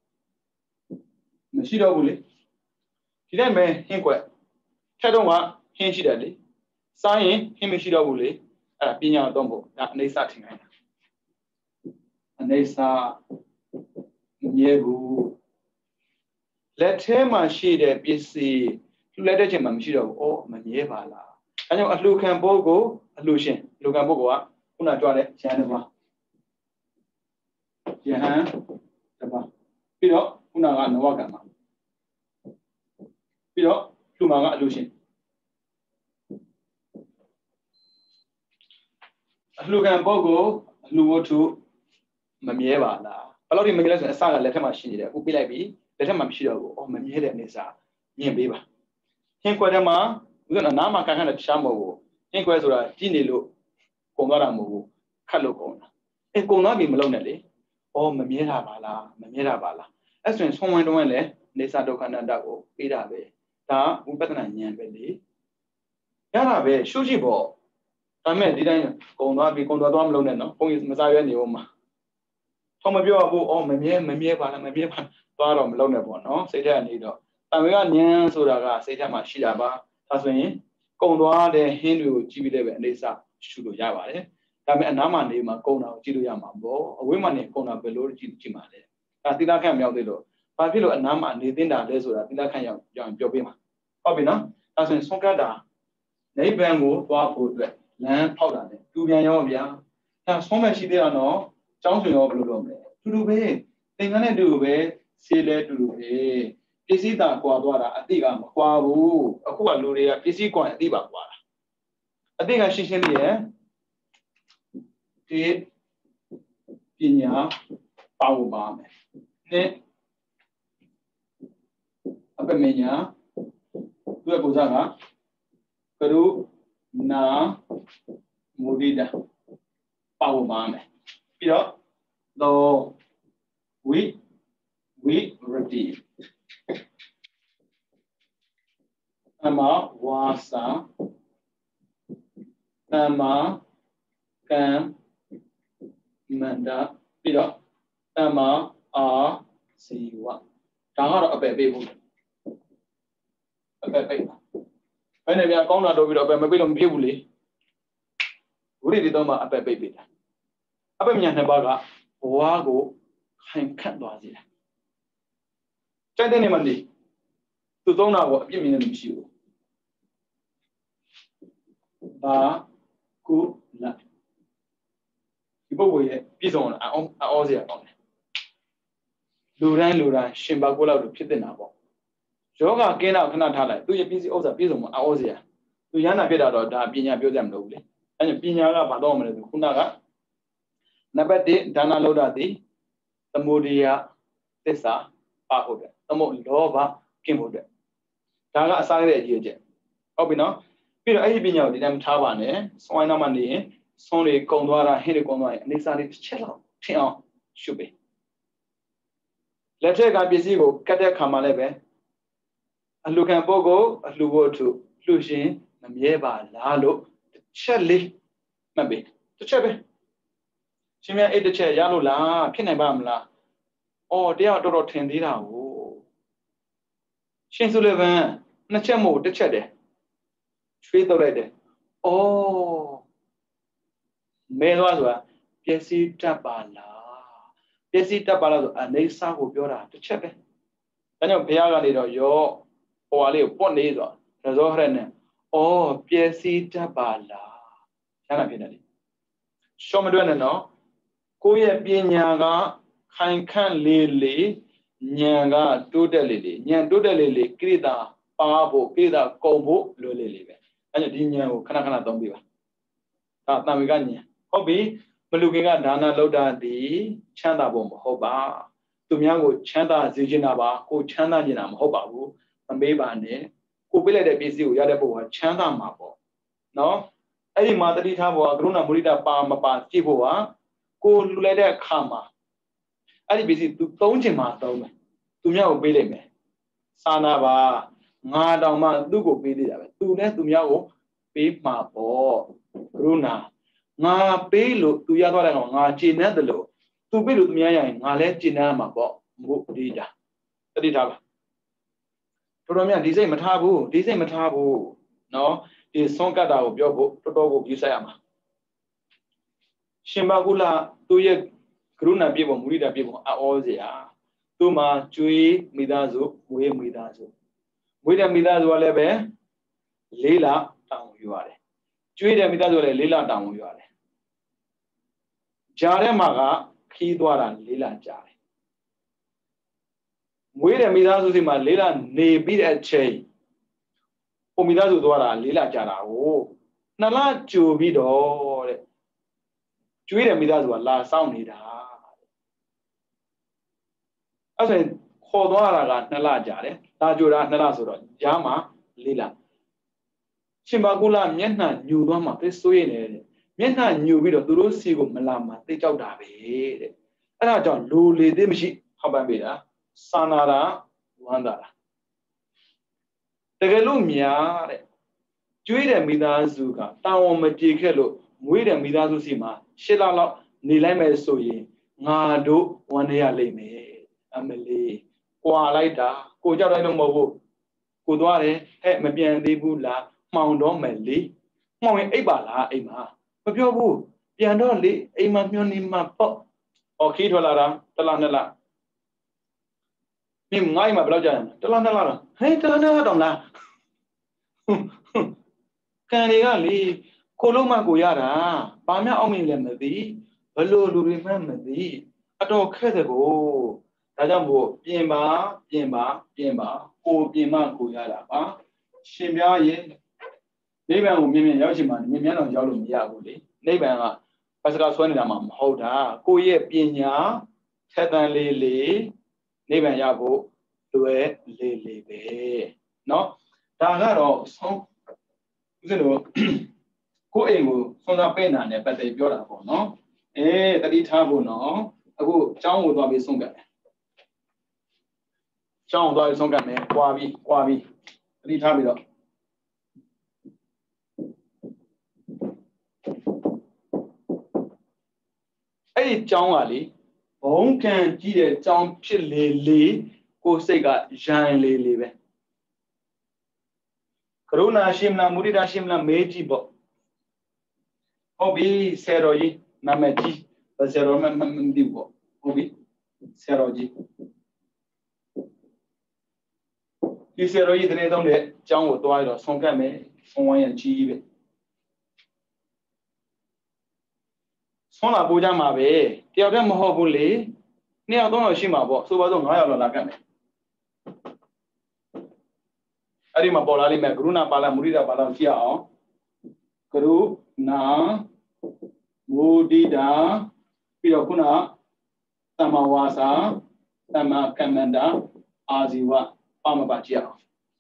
မရှိတော့ဘူးလေဒီတိုင်းပဲဟင်းကွက်ထက်တော့ကဟင်းရှိတယ်လေစားရင်ဟင်းမရှိတော့ဘူးလေအဲ့ဒါပညာတော့ဖို့ဒါအနေစာထင်နိုင်တာအနေစာမမြဲဘူးလက်ထဲမှာရှိတဲ့ပစ္စည်းလှူလိုက်တဲ့ချိန်မှာမရှိတော့ဘူးအော်မမြဲပါလားအဲကြောင့်အလှခံပုဂ္ဂိုလ်အလှရှင်အလှခံပုဂ္ဂိုလ်ကခုနကြွတဲ့ရဟန်းတစ်ပါးယဟန်တစ်ပါးပြီးတော့ခုနကနဝကမ္မပြီးတော့လှူမှာကအလှရှင်အလှခံပုဂ္ဂိုလ်အလှဝတ္ထုမမြဲပါလားဘယ်လိုဒီမမြဲလဲဆိုရင်အစကလက်ထက်မှာရှိနေတယ်အခုပြလိုက်ပြီလက်ထက်မှာမရှိတော့ဘူးအော်မမြဲတဲ့အနေစာမြင်ပေးပါဟင်းခွဲထဲမှာဥစ္စာနားမှာကန်ခန့်တဲ့တခြားမဟုတ်ဘူးဟင်းခွဲဆိုတာကြည့်နေလို့ကုန်သွားတာမဟုတ်ဘူးခတ်လို့ကုန်တာအဲကုန်သွားပြီမလုံးနဲ့လေအော်မမြဲတာပါလားမမြဲတာပါလားအဲ့ဆိုရင်ဆုံးဝိုင်းတုံးကလည်းနေစာဒုက္ခအနတ္တကိုပေးတာပဲဒါဝိပဿနာဉာဏ်ပဲလေရတာပဲရှုရှိပေါ့ဒါမဲ့ဒီတိုင်းကုန်သွားပြီကုန်သွားသွားမလုံးနဲ့နော်ဘုန်းကြီးမစားရွက်နေဦးမှာထောင်မပြောဘူးအော်မမြဲမမြဲပါလားမမြဲပါသွားတော့မလုံးနဲ့ပေါ့နော်စိတ်ထဲကနေတော့တံဝေကဉာဏ်ဆိုတာကစိတ်ထဲမှာရှိတာပါဒါဆိုရင်ကုံသွားတဲ့ဟင်းတွေကိုကြည့်ပြီးလည်းပဲအနေစာရှုလို့ရပါတယ်ဒါပေမဲ့အနားမှာနေမှာကုံတာကိုကြည့်လို့ရမှာပေါ့အဝေးမှာနေကုံတာဘယ်လိုကြည့်ကြည့်မှာလဲဒါသီလခန့်မြောက်သေးလို့ဘာဖြစ်လို့အနားမှာနေသင့်တာလဲဆိုတာသီလခန့်ရောက်ကြောင်ပြောပေးမှာဟုတ်ပြီနော်ဒါဆိုရင်ဆုံးကတ်တာနိဗ္ဗာန်ကိုသွားဖို့အတွက်လမ်းဖောက်တာနဲ့တူပြန်ရောဗျာဒါဆုံးမဲ့ရှိသေးတာနော်ကျောင်းဆွေရောဘယ်လိုလုပ်မလဲတူတူပဲသင်္ကန်းနဲ့တူတူပဲဆေးလဲတူတူပဲပစ္စည်းတာကွာသွားတာအတိကမကွာဘူးအခုကလူတွေကပစ္စည်းကွာအတိပါကွာတာအတိကရှင်းရှင်းလေးရဲ့ဒီပညာပါဖို့ပါမယ်နဲ့အပမညာသူ့ကိုစားကကရုဏာမုဒိတာပါဖို့ပါမယ်ပြီးတော့တော့ဝိဝိရတိအမဝါစာအမကံမန္တပြီးတော့အမအာစီဝဒါကတော့အပယ်ပေးဖို့အပယ်ပေးပါဘယ်နဲ့ပြန်ကောင်းတာတော့ပြီးတော့အပယ်မပေးလို့မဖြစ်ဘူးလေဝိရတိတော့မှအပယ်ပေးပေးတာအပယ်ညာနှစ်ပါးကဘဝကိုခိုင်ခန့်သွားစေတာကြိုက်တဲ့နေမှာနေသူသုံးတာကိုအပြစ်မြင်နေလို့မရှိဘူးဘာကုလဒီပုဂ္ဂိုလ်ရဲ့ပြည့်စုံအောင်အောအောစရာကောင်းတယ်လူတိုင်းလူတိုင်းရှင်ဘာကိုလောက်လို့ဖြစ်တဲ့နာပေါ့ယောဂကင်းတော့ခဏထားလိုက်သူရဲ့ပြည့်စုံဥစ္စာပြည့်စုံမအောစရာသူရဟနာဖြစ်တာတော့ဒါပညာပြောကြမလို့ဘူးလေအဲဒါပညာကဘာတော့မလဲဆိုခုနကနံပါတ်တစ်ဒါနလောဒတိသမုဒိယသစ္စာပါဟုတ်တယ်သမုလောဘကင်းဖို့တဲ့ဒါကအစားရတဲ့အရေးချက်ဟုတ်ပြီနော်ပြီးတော့အဲ့ဒီပညာကိုဒီတိုင်းမထားပါနဲ့စွန့်နောက်မှနေရင်ဆွန်းတွေကုံသွားတာဟင်းတွေကုံသွားရင်အနေစာလေးတစ်ချက်လောက်ထင်အောင်ရှုပ်ပေးလက်ထက်ကပစ္စည်းကိုကတ်တဲ့ခါမှလည်းပဲအလှခံပုဂ္ဂိုလ်အလှဖို့အထုလှရှင်မမြဲပါလားလို့တစ်ချက်လေးမှတ်ပေးတစ်ချက်ပဲရှင်မြတ်အဲ့တစ်ချက်ရလို့လားဖြစ်နိုင်ပါမလားအော်တရားတော်တော်ထင်သေးတာကိုရှင်စုလေဗန်နှစ်ချက်မို့တစ်ချက်တည်းချွေးတော့လိုက်တယ်အော်မဲသွားဆိုတာပျက်စီးတတ်ပါလားပျက်စီးတတ်ပါလားဆိုအနေစာကိုပြောတာတစ်ချက်ပဲဒါကြောင့်ဘုရားကနေတော့ရောဟိုဟာလေးကိုပွတ်နေဆိုတော့ဇောဟရနဲ့အော်ပျက်စီးတတ်ပါလားရတာဖြစ်တယ်လေရှောမတွက်နဲ့နော်ကိုယ့်ရဲ့ပညာကခိုင်ခန့်လေးလေးဉာဏ်ကတိုးတက်လေးလေးဉာဏ်တိုးတက်လေးလေးကိရိတာပါဖို့ကိရိတာကုံဖို့လွယ်လေးလေးပဲအဲဒါဒီဉာဏ်ကိုခဏခဏသုံးပြပါဒါတံဝေကဉာဏ်ဟုတ်ပြီမလူခင်ကဒါနလောက်တာဒီချမ်းသာဖို့မဟုတ်ပါသူများကိုချမ်းသာစေချင်တာပါကိုချမ်းသာချင်တာမဟုတ်ပါဘူးမမေးပါနဲ့ကိုပြလိုက်တဲ့ပစ္စည်းကိုရတဲ့ပုဂ္ဂိုလ်ကချမ်းသာမှာပေါ့နော်အဲ့ဒီမှာတတိထားဖို့ကကရုဏာမုဒိတာပါမပါကြည့်ဖို့ကကိုလူလိုက်တဲ့အခါမှာအဲ့ဒီပစ္စည်းသူသုံးချင်မှသုံးမယ်သူများကိုပေးလိုက်မယ်စာနာပါငါတောင်မှသူ့ကိုပေးသေးတာပဲသူနဲ့သူများကိုပေးမှာပေါ့ကရုဏာငါပေးလို့သူရသွားတဲ့ကောင်ငါကျေနပ်တယ်လို့သူပေးလို့သူများရရင်ငါလည်းကျေနပ်မှာပေါ့မဟုတ်ဒီကြတတိထားပါတော်တော်များဒီစိတ်မထားဘူးဒီစိတ်မထားဘူးနော်ဒီဆုံးကတ်တာကိုပြောဖို့တော်တော်ကိုပြီးဆိုင်ရမှာရှင်ဘာကုလသူရဲ့ကရုဏာပြည့်ဖို့မုဒိတာပြည့်ဖို့အောစရာသူ့မှာကျွေးမိသားစုမွေးမိသားစုမွေးတဲ့မိသားစုကလည်းပဲလေးလတောင်းယူရတယ်ကျွေးတဲ့မိသားစုကလည်းလေးလတောင်းယူရတယ်ဂျာထဲမှာကခီးသွားတာလေးလကြာတယ်မွေးတဲ့မိသားစုစီမှာလေးလနေပြီးတဲ့အချိန်ပုံမိသားစုသွားတာလေးလကြာတာကိုနှစ်လကြိုပြီးတော့တဲ့ကျွေးတဲ့မိသားစုကလာဆောင်နေတာအဲ့ဆိုရင်ခေါ်သွားတာကနှစ်လကြာတယ်လာကြိုတာနှစ်လဆိုတော့ဂျာမှာလေးလရှင်ဘာကုလမျက်နှာညူသွားမှသိစိုးရနေတယ်မျက်နှာညူပြီးတော့သူတို့စီကိုမလာမှသိကြောက်တာပဲတဲ့အဲ့ဒါကြောင့်လူလေသေးမရှိဟောက်ပန်းပေးတာစာနာတာဝမ်းသာတာတကယ်လို့များတဲ့ကျွေးတဲ့မိသားစုကတာဝန်မပြေခဲ့လို့မွေးတဲ့မိသားစုစီမှာရှစ်လလောက်နေလိုက်မယ်ဆိုရင်ငါတို့ဝမ်းရလိမ့်မယ်အမလီကွာလိုက်တာကိုကြောက်လိုက်လို့မဟုတ်ဘူးကိုသွားတယ်ဟဲ့မပြန်သေးဘူးလားမှောင်တော့မယ်လေမှောင်ရင်အိပ်ပါလားအိမ်မှာမပြောဘူးပြန်တော့လေအိမ်မှာမျောနေမှာပေါ့ဟောခီးထွက်လာတာတစ်လားနှစ်လား mi ngai mà bao giờ tala tala là hey tala tala đồng là cái này cái gì cô lúc mà cô ya ra ba mẹ ông mình làm gì bao lâu lười làm gì ở đâu khai được cô đại gia bộ biến ba biến ba biến ba cô biến ba cô ya ra ba xem ra vậy đây bạn cũng miền miền giáo chỉ mà miền miền nào giáo luôn gì à cô đi đây bạn à bây giờ xuân là mà hậu đã cô ye biến nhà thế tan lì lì đây bạn ya bộ đuổi lì lì về nó ta cái đó xong cái đó cô em cô xong ra bên này này bắt đầu biểu đạt cô nó ê ta đi tháp cô nó cô cháu cô đòi bị xong cái cháu đòi xong cái này qua đi qua đi đi tháp đi đó ấy cháu à đi bóng can chỉ để cháu biết lì lì cô sẽ cái giang lì lì vậy Karuna Shimla Murida Shimla Meji Bo Obi Seroji Namaji Zero Mandibo Obi Seroji He Seroji the Nedon de John would die or Songame Songway and Chive Sona Bujama Bay, the other Mohobuli, near Don Shimabo, so I don't know Lagame. Arima Bolali Magruna Bala Murida Balantia Guru Na Mudida Pirokuna Tamawasa Tama Kamanda Aziwa Pamabachia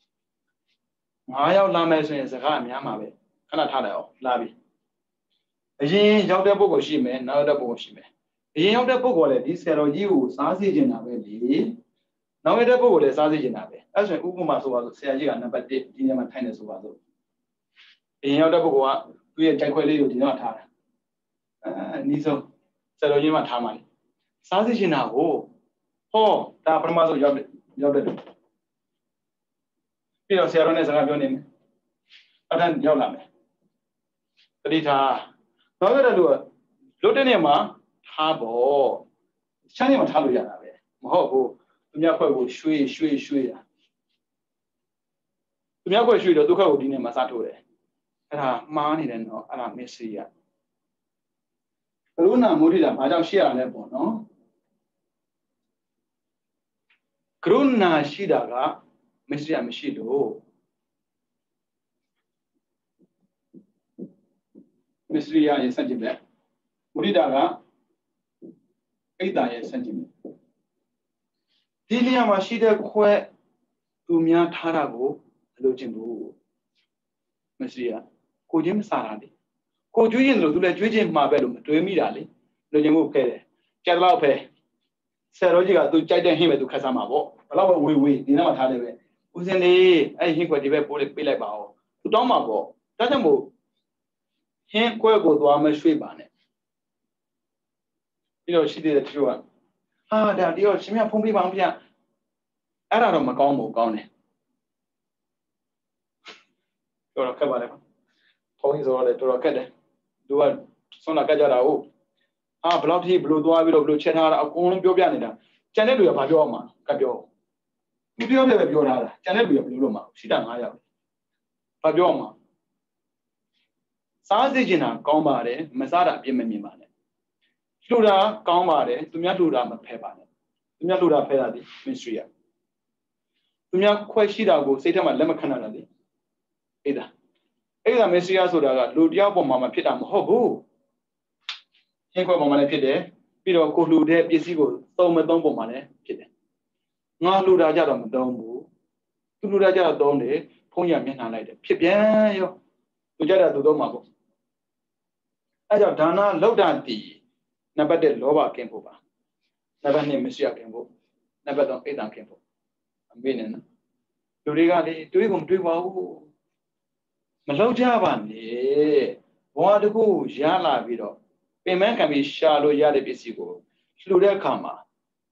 Maya Lames is a ram Yamabe, Kanatado, Labi. A yin Yauda Bogoshime, now the Bogoshime. A yin of the Bogole, this hero you, Sazi Jinabe. Now the Bogole is Sazi Jinabe. As when Uguma was saying, but the Dinama Tennis was. In Yauda Bogoa, we had Jaqueli did not have. Niso Serojima Taman. Sazi Jinabo. Oh, Tapramazo Yauda. Pio Serones and Avionim. Adan Yolame. Rita. Now that I do it, Lodenema, Habo, Chanima Taluya, Moho, Miako, Shui, Shui, Shui. Miako Shui, the Duca would name Masatore. Ah, Mani and Anna Messia. Luna Murida, Madame Shia Lepo, no? Kruna Shidaga, Messia Meshido. Mystery is sentiment. Muridaga Aida is sentiment. Dilia Mashida que Tumia Tarago, Lojimbu. Messia, Kojim Saradi. Kojuin to the Jujim Mabellum to immediately. Lojimu Pere. Jalaupe. Serojiga to Jaden him to Casamabo. Allow we we, Dinama Talibe. Usini, I think what the bullet be like Bao. To Domabo. Tadamu. Him go to a sweet banner. You know, she did a true one. Ah, that dear, she may have pumped Bampia. I don't know, Macombo gone. You're a cover. Toys or to a cat. Do a son of Gajara. Ah, bloody blue, do I will blue cheddar, a corn Biobianida. Channel of Pabioma, Cabio. If you have a Biona, Channel of Bluma, she done higher. Pabioma. Sazijina, Gombare, Masada, Yemimane. Flura, Gombare, Tumiatura, Pepane. Tumiatura Pedadi, Ministria. Tumia Quashida go, Satan, Lemacanadi. Either. Either Messia Soda, Ludiabo Mama Pitam, Hobo. Hinko Mama Pide, Pido Kolude, Pisigo, Toma Dombo Mane, Pide. No Luda Jadam Dombo. Luda Jadonde, Ponya Mina, Pipian, Ujada to Domabo. I have done a low down tea. Never did Lova came over. Never named Monsieur Campo. Never done Aidan Campo. I'm winning. Do regard do you come to wow? Malo Javan, eh? What to go, Jala Vido. Payment can be shallow yard bisigo. Sluder Kama.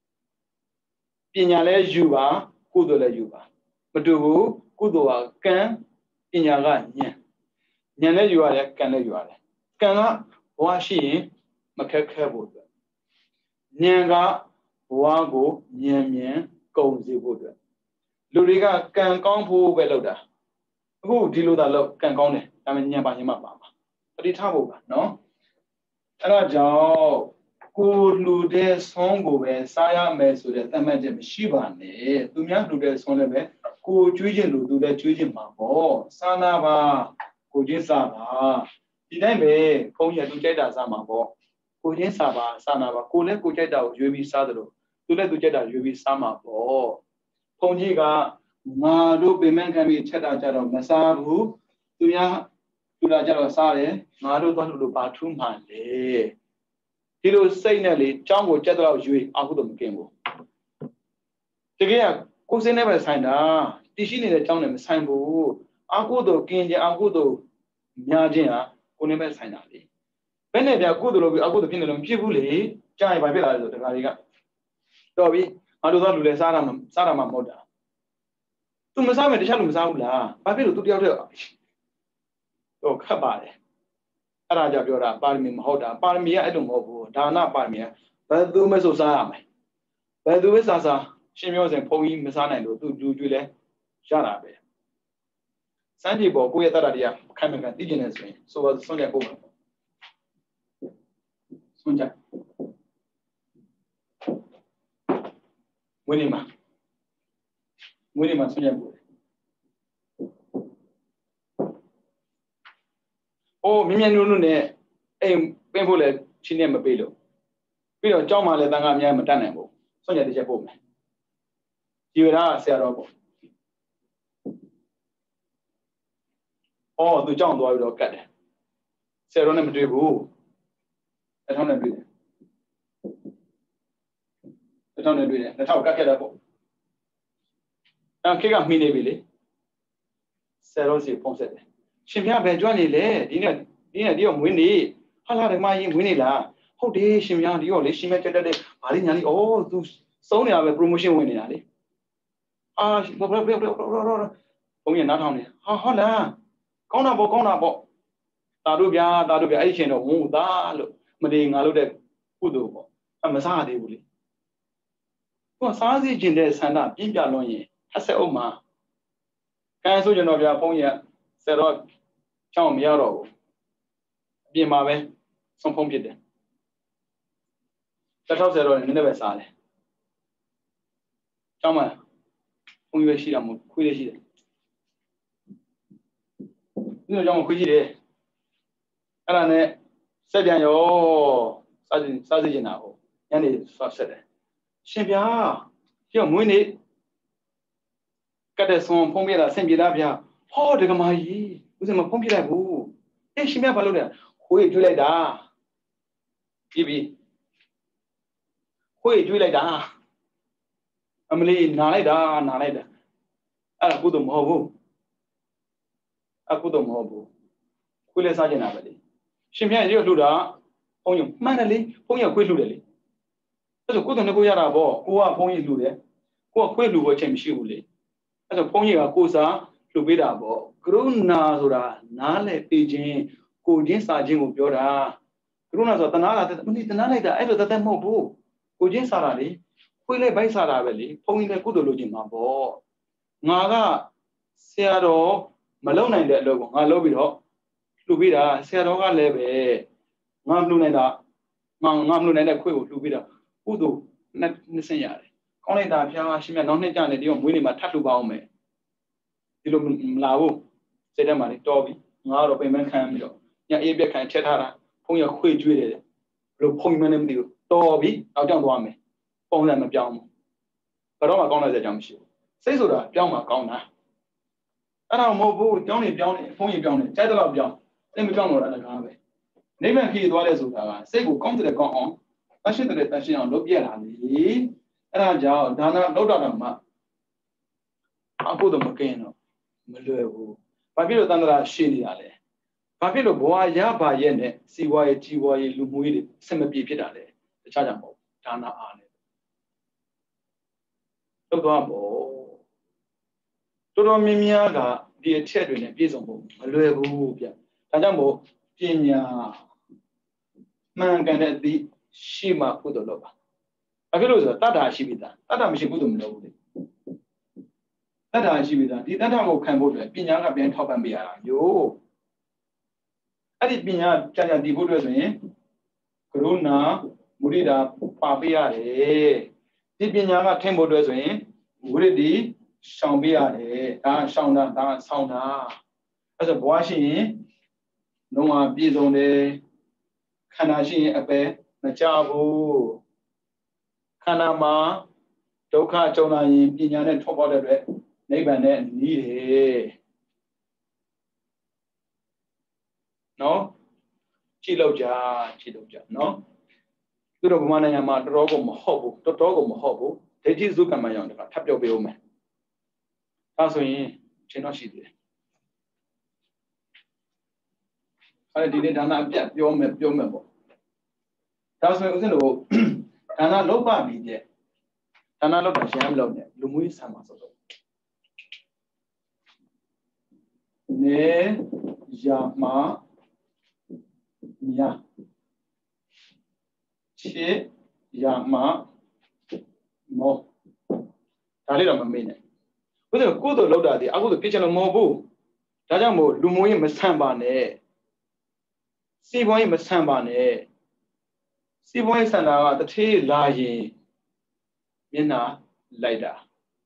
Pinale Juba, Kudola Juba. Madu, Kudoa, can, Pinaga, Yan. Yana you are, can you are. Cannot wash in Macaca wood. Nyanga, Wago, Yan Yan, ကုန်စီဖို့အတွက်လူတွေကကံကောင်းဖို့ပဲလုပ်တာအခုဒီလိုသာလုပ်ကံကောင်းတယ်ဒါပေမဲ့ညံပါညံပါပါမှာတတိထားဖို့ပါနော်အဲ့ဒါကြောင့်ကိုလူတဲ့ဆုံးကိုပဲစားရမယ်ဆိုတဲ့သတ်မှတ်ချက်မရှိပါနဲ့သူများလူတဲ့ဆုံးလည်းပဲကိုကျွေးခြင်းလူသူလည်းကျွေးခြင်းမှာပေါ့စားနာပါကိုချင်းစားပါဒီတိုင်းပဲဘုန်းကြီးကသူကြိုက်တာစားမှာပေါ့ကိုချင်းစားပါစားနာပါကိုလည်းကိုကြိုက်တာကိုရွေးပြီးစားတယ်လို့သူလည်းသူကြိုက်တာရွေးပြီးစားမှာပေါ့ဘုန်းကြီးကငါတို့ပင်မခံပြီးချက်တာကြတော့မစားဘူးသူများသူလာကြတော့စားတယ်ငါတို့သွားလို့လို့ဘာထူးမှန်လဲဒီလိုစိတ်နဲ့လေကြောင်းကိုကြက်တော့ရွေးအခုတော့မကင်းဘူးတကယ်ကကိုယ်စင်းနဲ့ပဲဆိုင်တာတရှိနေတဲ့ကြောင်းနဲ့မဆိုင်ဘူးအခုတော့ကင်းကြအခုတော့များခြင်းဟာကိုယ်နဲ့ပဲဆိုင်တာလေဘယ်နဲ့ပြအခုတော့လို့အခုတော့ဖြစ်နေလို့မဖြစ်ဘူးလေကြားရင်ဘာဖြစ်လာလဲဆိုတခါတွေကတော်ပြီငါတို့သွားလူလဲစားတာမှစားတာမှမဟုတ်တာသူမစားမယ်တခြားလူမစားဘူးလားဘာဖြစ်လို့သူတယောက်တည်းတော့ခတ်ပါတယ်အဲ့ဒါကြောင့်ပြောတာပါရမီမဟုတ်တာပါရမီကအဲ့လိုမဟုတ်ဘူးဒါနပါရမီကဘယ်သူမှဆိုစားရမယ်ဘယ်သူမှစားစားရှင်မျိုးစဉ်ဘုံကြီးမစားနိုင်လို့သူလူကျွေးလဲရတာပဲစမ်းကြည့်ပေါ်ကိုယ့်ရဲ့တတ္တတရားခိုင်မကန်သိကျင်နေဆိုရင်ဆိုပါဆွန့်ကြပို့မှာဆွန့်ကြဝင်းနေမှာဝင်းနေမှာဆွန့်ကြပို့အိုးမြင်းမြင်းနုနုနဲ့အိမ်ပင်းဖို့လဲချင်းနဲ့မပေးလို့ပြီးတော့ကြောက်မှလည်းတန်ခါအများမတတ်နိုင်ဘူးဆွန့်ကြတစ်ချက်ပို့မယ်ဒီဝရဆရာတော်ပေါ့အော်သူကြောက်သွားပြီးတော့ကတ်တယ်ဆယ်ရောနဲ့မတွေ့ဘူးအထောင်းနဲ့တွေ့တယ်အထောင်းနဲ့တွေ့တယ်လက်ထောက်ကတ်ခဲ့တာပေါ့အဲခေကမှီနေပြီလေဆယ်ရောစီဖုံးဆက်တယ်ရှင်ပြဘယ်ကြွနေလဲဒီနေ့ဒီနေ့ဒီတော့မွေးနေဟာလာဓမ္မကြီးမွေးနေလားဟုတ်တယ်ရှင်ပြဒီတော့လေရှင်မတက်တက်တဲ့ဗာလိညာလေးအော်သူစုံနေတာပဲ promotion ဝင်နေတာလေအာဘဘဘဘဘဘုံရနားထောင်နေဟာဟုတ်လားကောင်းတာပေါ့ကောင်းတာပေါ့တာတို့ဗျာတာတို့ဗျာအဲ့ရှင်တော့ဝုန်းသားလို့မနေငါလို့တဲ့ကုသိုလ်ပေါ့အမစားသေးဘူးလေသူကစားစီခြင်းတဲ့ဆန္ဒပြင်းပြလွန်ရင်အဆက်အုပ်မှာကဲဆိုကျွန်တော်ဗျာဘုန်းကြီးကဆယ်တော့ချောင်းမရတော့ဘူးအပြင်မှာပဲဆုံးဖုံးဖြစ်တယ်တစ်ထောက်ဆယ်တော့နည်းနည်းပဲစားတယ်ချောင်းမှာဘုန်းကြီးပဲရှိတာမဟုတ်ခွေးလေးရှိတယ်ဒီလိုကြောင့်ခွေးရှိတယ်အဲ့ဒါနဲ့ဆက်ပြန်ရောစားစီစားစီကျင်တာဟုတ်ညနေဆွဆက်တယ်ရှင်ဗျာပြောမွေးနေကတ်တဲ့ဆုံးဖုံးပြတာဆင်ပြေလားဗျာဟောဒကမာကြီးဦးစမဖုံးပြလိုက်ဘူးအေးရှင်ဗျာဘာလုပ်လဲခွေးကျွေးလိုက်တာပြီးပြီခွေးကျွေးလိုက်တာအမလီနာလိုက်တာနာလိုက်တာအဲ့ဒါကုသိုလ်မဟုတ်ဘူးအကုသိုလ်မဟုတ်ဘူးခွေးလည်းစားကျင်တာပဲလေရှင်ဗျာရုပ်လှူတာဘုံကြီးမှန်တယ်လေဘုံကြီးခွေးလှူတယ်လေအဲ့ဆိုကုသိုလ်နဲ့ကိုရတာပေါ့ကိုကဘုံကြီးလှူတယ်ကိုကခွေးလှူဖို့အချိန်မရှိဘူးလေအဲ့ဆိုဘုန်းကြီးကကိုစားလှူပေးတာပေါ့ကရုဏာဆိုတာနားလည်ပေးခြင်းကိုချင်းစာခြင်းကိုပြောတာကရုဏာဆိုတာတနာတာမင်းတနာလိုက်တာအဲ့လိုတသက်မဟုတ်ဘူးကိုချင်းစာတာလေခွေးလေးဘိုက်စာတာပဲလေဘုန်းကြီးလည်းကုသိုလ်လုပ်ခြင်းမှာပေါ့ငါကဆရာတော်မလုံနိုင်တဲ့အလုပ်ကိုငါလုပ်ပြီးတော့လှူပေးတာဆရာတော်ကလည်းပဲငါလှူနိုင်တာငါငါလှူနိုင်တဲ့ခွေးကိုလှူပေးတာကုသိုလ်နှစ်နှစ်ဆင့်ရတယ်ကောင်းလိုက်တာဖျားရှင်မြတ်နောက်နှစ်ကျနေဒီတော့မွေးနေမှာထပ်လှူပါအောင်မယ်ဒီလိုမလာဘူးစိတ်ထဲမှာလေတော်ပြီငါတော့ပြင်ပန်းခံပြီးတော့ညအေးပြက်ခံထက်ထားတာဖုံးရခွေကျွေးတယ်ဘလို့ဖုံးမနေမသိဘူးတော်ပြီနောက်ကြောင်သွားမယ်ပုံစံမပြောင်းဘူးဘယ်တော့မှကောင်းတဲ့စကြောင်မရှိဘူးစိတ်ဆိုတာပြောင်းမှကောင်းတာအဲ့ဒါမဟုတ်ဘူးကြောင်းနေပြောင်းနေဖုံးရပြောင်းနေကြိုက်တော့ပြောင်းစိတ်မပြောင်းတော့လည်းကားပဲနိဗ္ဗာန်ခီးသွားတယ်ဆိုတာကစိတ်ကိုကောင်းတဲ့ကောင်းအောင်အရှိတဲ့တန်ရှင်းအောင်လုပ်ပြရတာလေအဲ့ဒါကြောင့်ဒါနလောက်တော့မှအခုတော့မကင်းတော့မလွယ်ဘူးဘာဖြစ်လို့တန်ត្រာရှင်းနေတာလဲဘာဖြစ်လို့ဘဝရပါရဲ့နဲ့စီဝါရေးကြီးဝါရေးလူမှုရေးတွေစင်မပြေဖြစ်တာလဲတခြားကြောင့်မဟုတ်ဒါနအားနဲ့လောက်တော့ပေါ့တော်တော်များများကဒီအချက်တွေနဲ့ပြည့်စုံဖို့မလွယ်ဘူးဗျဒါကြောင့်မို့ပညာမှန်ကန်တဲ့အသည့်ရှိမှကုသိုလ်လုပ်ပါဘာဖြစ်လို့ဆိုတော့တတ္တာရှိပြီသားတတ္တာမရှိကုသိုလ်မလုပ်ဘူးလေတတ်တာရှိပြီလားဒီတတ်တာကိုခံဖို့အတွက်ပညာကပြန်ထောက်ပံ့ပေးရတာမျိုးအဲ့ဒီပညာကြာကြာတည်ဖို့အတွက်ဆိုရင်ကရုဏာမုဒိတာပါပေးရတယ်ဒီပညာကထင်ဖို့အတွက်ဆိုရင်ဝိရဒိရှောင်ပေးရတယ်ဒါရှောင်တာဒါဆောင်းတာအဲ့ဆိုဘဝရှိရင်လုံးဝပြည့်စုံတယ်ခန္ဓာရှိရင်အပဲမကြဘူးခန္ဓာမှာဒုက္ခကြုံလာရင်ပညာနဲ့ထွက်ပေါ်တဲ့အတွက်နိဗ္ဗာန်နဲ့နီးတယ်နော်ကြည့်လို့ကြကြည့်လို့ကြနော်သူတို့ဗမာနိုင်ငံမှာတော်တော်ကိုမဟုတ်ဘူးတော်တော်ကိုမဟုတ်ဘူးဒိဋ္ဌိစုကံမယောင်တကထပ်ပြောပေးဦးမယ်ဒါဆိုရင်ရှင်းတော့ရှိသေးတယ်အဲ့ဒီနေ့ဒါနအပြတ်ပြောမယ်ပြောမယ်ပေါ့ဒါဆိုရင်ဦးဇင်းတို့ဒါနလုပ်ပါပြီတဲ့ဒါနလုပ်တာရှင်းမလုပ်နဲ့လူမှုရေးဆံပါဆိုတော့နေရမညာချေရမမောဒါလေးတော့မမေ့နဲ့ဘုရားကိုယ်တို့လောက်တာဒီအခုတို့ဖြစ်ချင်လို့မဟုတ်ဘူးဒါကြောင့်မို့လူမျိုးရေးမဆန့်ပါနဲ့စီးပွားရေးမဆန့်ပါနဲ့စီးပွားရေးဆန္ဒကတထေးလာရင်မျက်နှာလိုက်တာ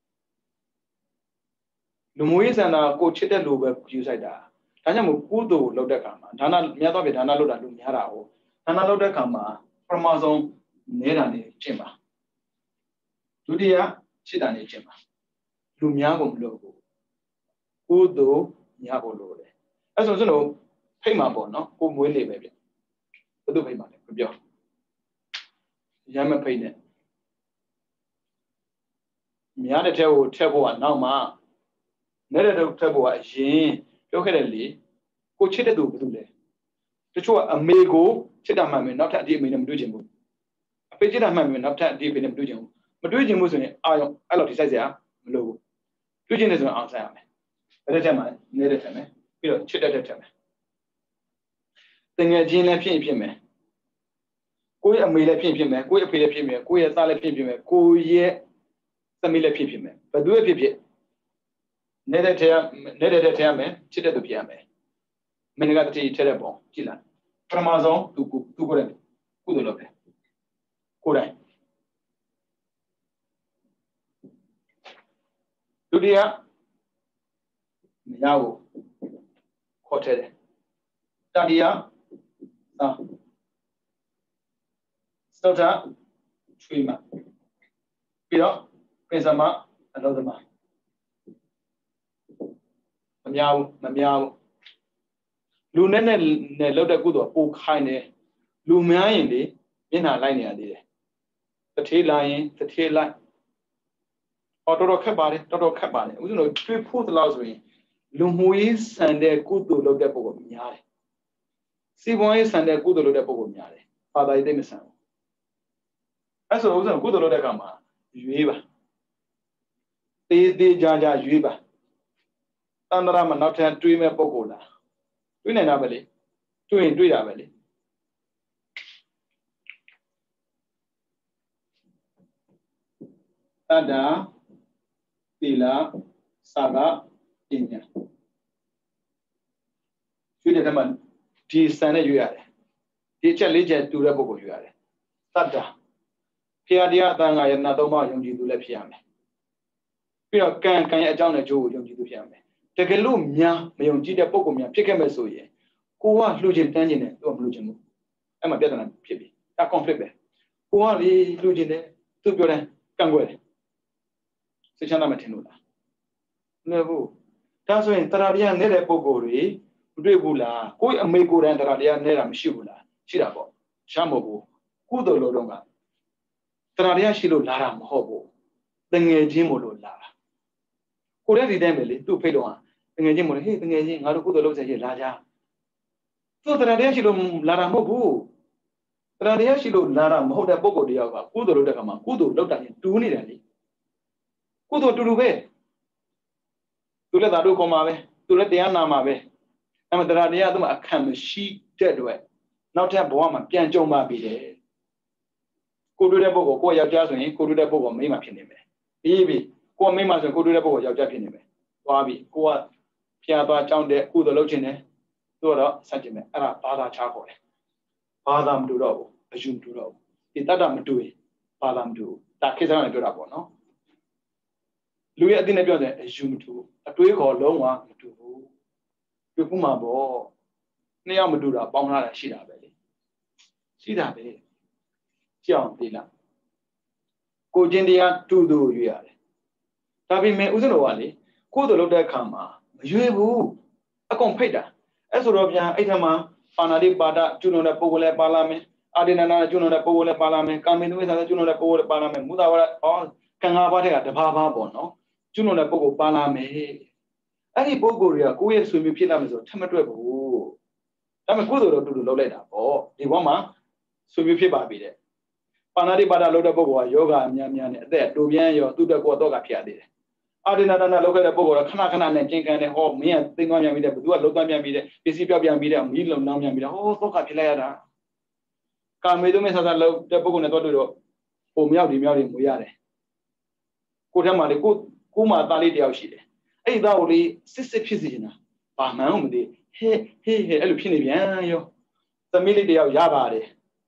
လူမျိုးရေးဆန္ဒကိုချစ်တဲ့လူပဲယူဆိုင်တာဒါကြောင့်မို့ကုသိုလ်လုပ်တဲ့ခါမှာဒါနများတော့ပြဒါနလုပ်တာလူများတာဟုတ်ဒါနလုပ်တဲ့ခါမှာပထမဆုံးနေတာနေကျင့်ပါဒုတိယချစ်တာနေကျင့်ပါလူများကိုမလုပ်ဘူးကုသိုလ်များကိုလုပ်တယ်အဲ့ဆိုကျွန်တော်ဖိတ်မှာပေါ့နော်ကိုမွေးနေပဲဗျဘယ်သူဖိတ်မှာလဲပြောရမ်းမဖိတ်နဲ့များတဲ့ထဲကိုထက်ဖို့ကနောက်မှနေတဲ့ထဲထက်ဖို့ကအရင်ပြောခဲ့တယ်လေကိုချစ်တဲ့သူဘယ်သူလဲတချို့ကအမေကိုချစ်တာမှန်မယ်နောက်ထပ်အဒီအမေနဲ့မတွေ့ချင်ဘူးအဖေချစ်တာမှန်မယ်နောက်ထပ်အဒီအဖေနဲ့မတွေ့ချင်ဘူးမတွေ့ချင်ဘူးဆိုရင်အာရုံအဲ့လိုဒီဆိုင်စရာမလိုဘူးတွေ့ချင်တယ်ဆိုရင်အောင်ဆိုင်ရမယ်အဲ့ဒါထက်မှနေတဲ့ထက်မယ်ပြီးတော့ချစ်တဲ့ထက်မယ်တငယ်ချင်းလည်းဖြစ်ဖြစ်မယ်ကိုယ့်ရဲ့အမေလည်းဖြစ်ဖြစ်မယ်ကိုယ့်ရဲ့အဖေလည်းဖြစ်မယ်ကိုယ့်ရဲ့သားလည်းဖြစ်ဖြစ်မယ်ကိုယ့်ရဲ့သမီးလည်းဖြစ်ဖြစ်မယ်ဘယ်သူဖြစ်ဖြစ်နေတဲ့ထဲနေတဲ့ထဲရမယ်ချစ်တဲ့သူဖြစ်ရမယ်မင်းကတတိထဲတဲ့ပုံကြည့်လားပထမဆုံးသူသူကိုယ်တိုင်ကုသိုလ်လုပ်တယ်ကိုယ်တိုင်ဒုတိယမရဘူးခေါ်ထဲတယ်တတိယသာစတော့ချွေးမှာပြီးတော့ပြင်စမအလုံးသမားမများဘူးမများဘူးလူနဲ့နဲ့နဲ့လောက်တဲ့ကုသိုလ်ပိုခိုင်းတယ်လူများရင်လေမျက်နှာလိုက်နေရသေးတယ်တထေးလာရင်တထေးလိုက်ဟောတော်တော်ခက်ပါတယ်တော်တော်ခက်ပါတယ်ဥစဉ်တို့တွေ့ဖို့တလို့ဆိုရင်လူမှုရေးဆန်တဲ့ကုသိုလ်လုပ်တဲ့ပုံကများတယ်စီးပွားရေးဆန်တဲ့ကုသိုလ်လုပ်တဲ့ပုံကများတယ်ဘာသာရေးသိမဆန်ဘူးအဲ့ဆိုဥစဉ်ကုသိုလ်လုပ်တဲ့အခါမှာရွေးပါတေးသေးကြကြရွေးပါတန္တရာမှာနောက်ထပ်တွေးမဲ့ပုံကိုလားတွေးနေတာပဲလေတွေးရင်တွေးတာပဲလေတတ္တာသီလစာကပညာရွေးတဲ့ထဲမှာဒီစံနဲ့ရွေးရတယ်ဒီအချက်လေးချက်တူတဲ့ပုံကိုရွေးရတယ်တတ္တာဖျားတရားအတန်ကရဏသုံးပါးယုံကြည်သူလည်းဖြစ်ရမယ်ပြီးတော့ကံကံရဲ့အကြောင်းနဲ့အကျိုးကိုယုံကြည်သူဖြစ်ရမယ်တကယ်လို့များမယုံကြည်တဲ့ပုံကိုများဖြစ်ခဲ့မဲ့ဆိုရင်ကိုကလှူခြင်းတန်းခြင်းနဲ့သူကမလှူခြင်းဘူးအဲ့မှာပြဿနာဖြစ်ပြီဒါ conflict ပဲကိုကလေလှူခြင်းတယ်သူပြောတယ်ကန့်ကွက်တယ်စိတ်ချမ်းသာမထင်လို့လားမဟုတ်ဘူးဒါဆိုရင်တရားတရားနေတဲ့ပုံကိုတွေမတွေ့ဘူးလားကိုယ့်အမေကိုယ်တိုင်တရားတရားနေတာမရှိဘူးလားရှိတာပေါ့ရှားမဟုတ်ဘူးကုသိုလ်လို့တော့ကတရားတရားရှိလို့လာတာမဟုတ်ဘူးတငယ်ချင်းမို့လို့လာတာကိုယ်တည်းဒီတိုင်းပဲလေသူ့ဖိတ်တော့တငယ်ချင်းမို့လို့ဟေးတငယ်ချင်းငါတို့ကုသိုလ်လုပ်စေချင်လာကြသူ့တရားတရားရှိလို့လာတာမဟုတ်ဘူးတရားတရားရှိလို့လာတာမဟုတ်တဲ့ပုံကိုတယောက်ကကုသိုလ်လုပ်တဲ့ခါမှာကုသိုလ်လုပ်တာချင်းတူးနေတယ်လေကုသိုလ်တူတူပဲသူလည်းသာတို့ခေါ်မှာပဲသူလည်းတရားနာမှာပဲအဲ့မှာတရားတရားသူ့မှာအခန့်မရှိတဲ့အတွက်နောက်ထပ်ဘဝမှာပြန်ကြုံပါပြီတယ်ကိုတွေ့တဲ့ပုဂ္ဂိုလ်ကိုယောက်ျားဆိုရင်ကိုတွေ့တဲ့ပုဂ္ဂိုလ်မိန်းမဖြစ်နေမယ်ပြီးပြီကိုကမိမဆိုကိုတွေ့တဲ့ပုဂ္ဂိုလ်ယောက်ျားဖြစ်နေမယ်သွားပြီကိုကဖျားသွားကြောင်းတဲ့ကုသိုလ်လုပ်ခြင်းနဲ့သူကတော့ဆက်ကျင်မယ်အဲ့ဒါဘာသာချခေါ်တယ်ဘာသာမတူတော့ဘူးအယူမတူတော့ဘူးဒီတတ္တမတူရင်ဘာသာမတူဒါခေတ်စားနဲ့ပြောတာပေါ့နော်လူရဲ့အသိနဲ့ပြောတယ်အယူမတူအတွေးခေါ်လုံးဝမတူဘူးဒီခုမှပေါ့နှစ်ယောက်မတူတာပေါင်းထားတာရှိတာပဲလေရှိတာပဲကြောက်သေးလားကိုချင်းတရားတူတူရွေးရတယ်ဒါပေမဲ့ဥစ္စတော်ကလေကိုယ်တို့လုပ်တဲ့အခါမှာမရွေးဘူးအကုန်ဖိတ်တာအဲ့ဆိုတော့ဗျာအဲ့ထက်မှာပါဏာတိပါဒကျွလွန်တဲ့ပုဂ္ဂိုလ်လည်းပါလာမယ်အာဒီနနာကျွလွန်တဲ့ပုဂ္ဂိုလ်လည်းပါလာမယ်ကာမေနဝိသနာကျွလွန်တဲ့ပုဂ္ဂိုလ်လည်းပါလာမယ်မူတာဝရဟောကံ၅ပါးတဲ့ကတဘာဘာပေါ့နော်ကျွလွန်တဲ့ပုဂ္ဂိုလ်ပါလာမယ်အဲ့ဒီပုဂ္ဂိုလ်တွေကကိုယ့်ရဲ့ဆွေမျိုးဖြစ်လာမယ်ဆိုထပ်မတွက်ဘူးဒါပေမဲ့ကိုယ်တို့တော့တူတူလုပ်လိုက်တာပေါ့ဒီဘဝမှာဆွေမျိုးဖြစ်ပါပြီတဲ့ပါဏာတိပါဒလုပ်တဲ့ပုဂ္ဂိုလ်ကယောဂအများများနဲ့အသက်တူပြန်ရောသူ့တက်ကိုတော့ကဖြစ်ရသေးတယ်အာဒီနာနာလောက်ခဲ့တဲ့ပုဂ္ဂိုလ်ကခဏခဏနဲ့ကျင်ကန်တယ်ဟောမင်းကသိမ်းသွားပြန်ပြီတဲ့ဘသူကလုံးသွားပြန်ပြီတဲ့ပစ္စည်းပြောက်ပြန်ပြီတဲ့မီးလုံးနှောင်းပြန်ပြီတဲ့ဟောတော့ကဖြစ်လိုက်ရတာကာမေတုမေဆာဆာလောက်တဲ့ပုဂ္ဂိုလ်နဲ့တော့တွေ့တော့ဟိုမြောက်ဒီမြောက်တွေမွေးရတယ်ကိုထဲမှာလေကိုကိုမှသားလေးတယောက်ရှိတယ်အဲ့ဒီသားကိုလေစစ်စစ်ဖြစ်စီနေတာဘာမှန်းမသိဟဲဟဲဟဲအဲ့လိုဖြစ်နေပြန်ရောသမီးလေးတယောက်ရပါတယ်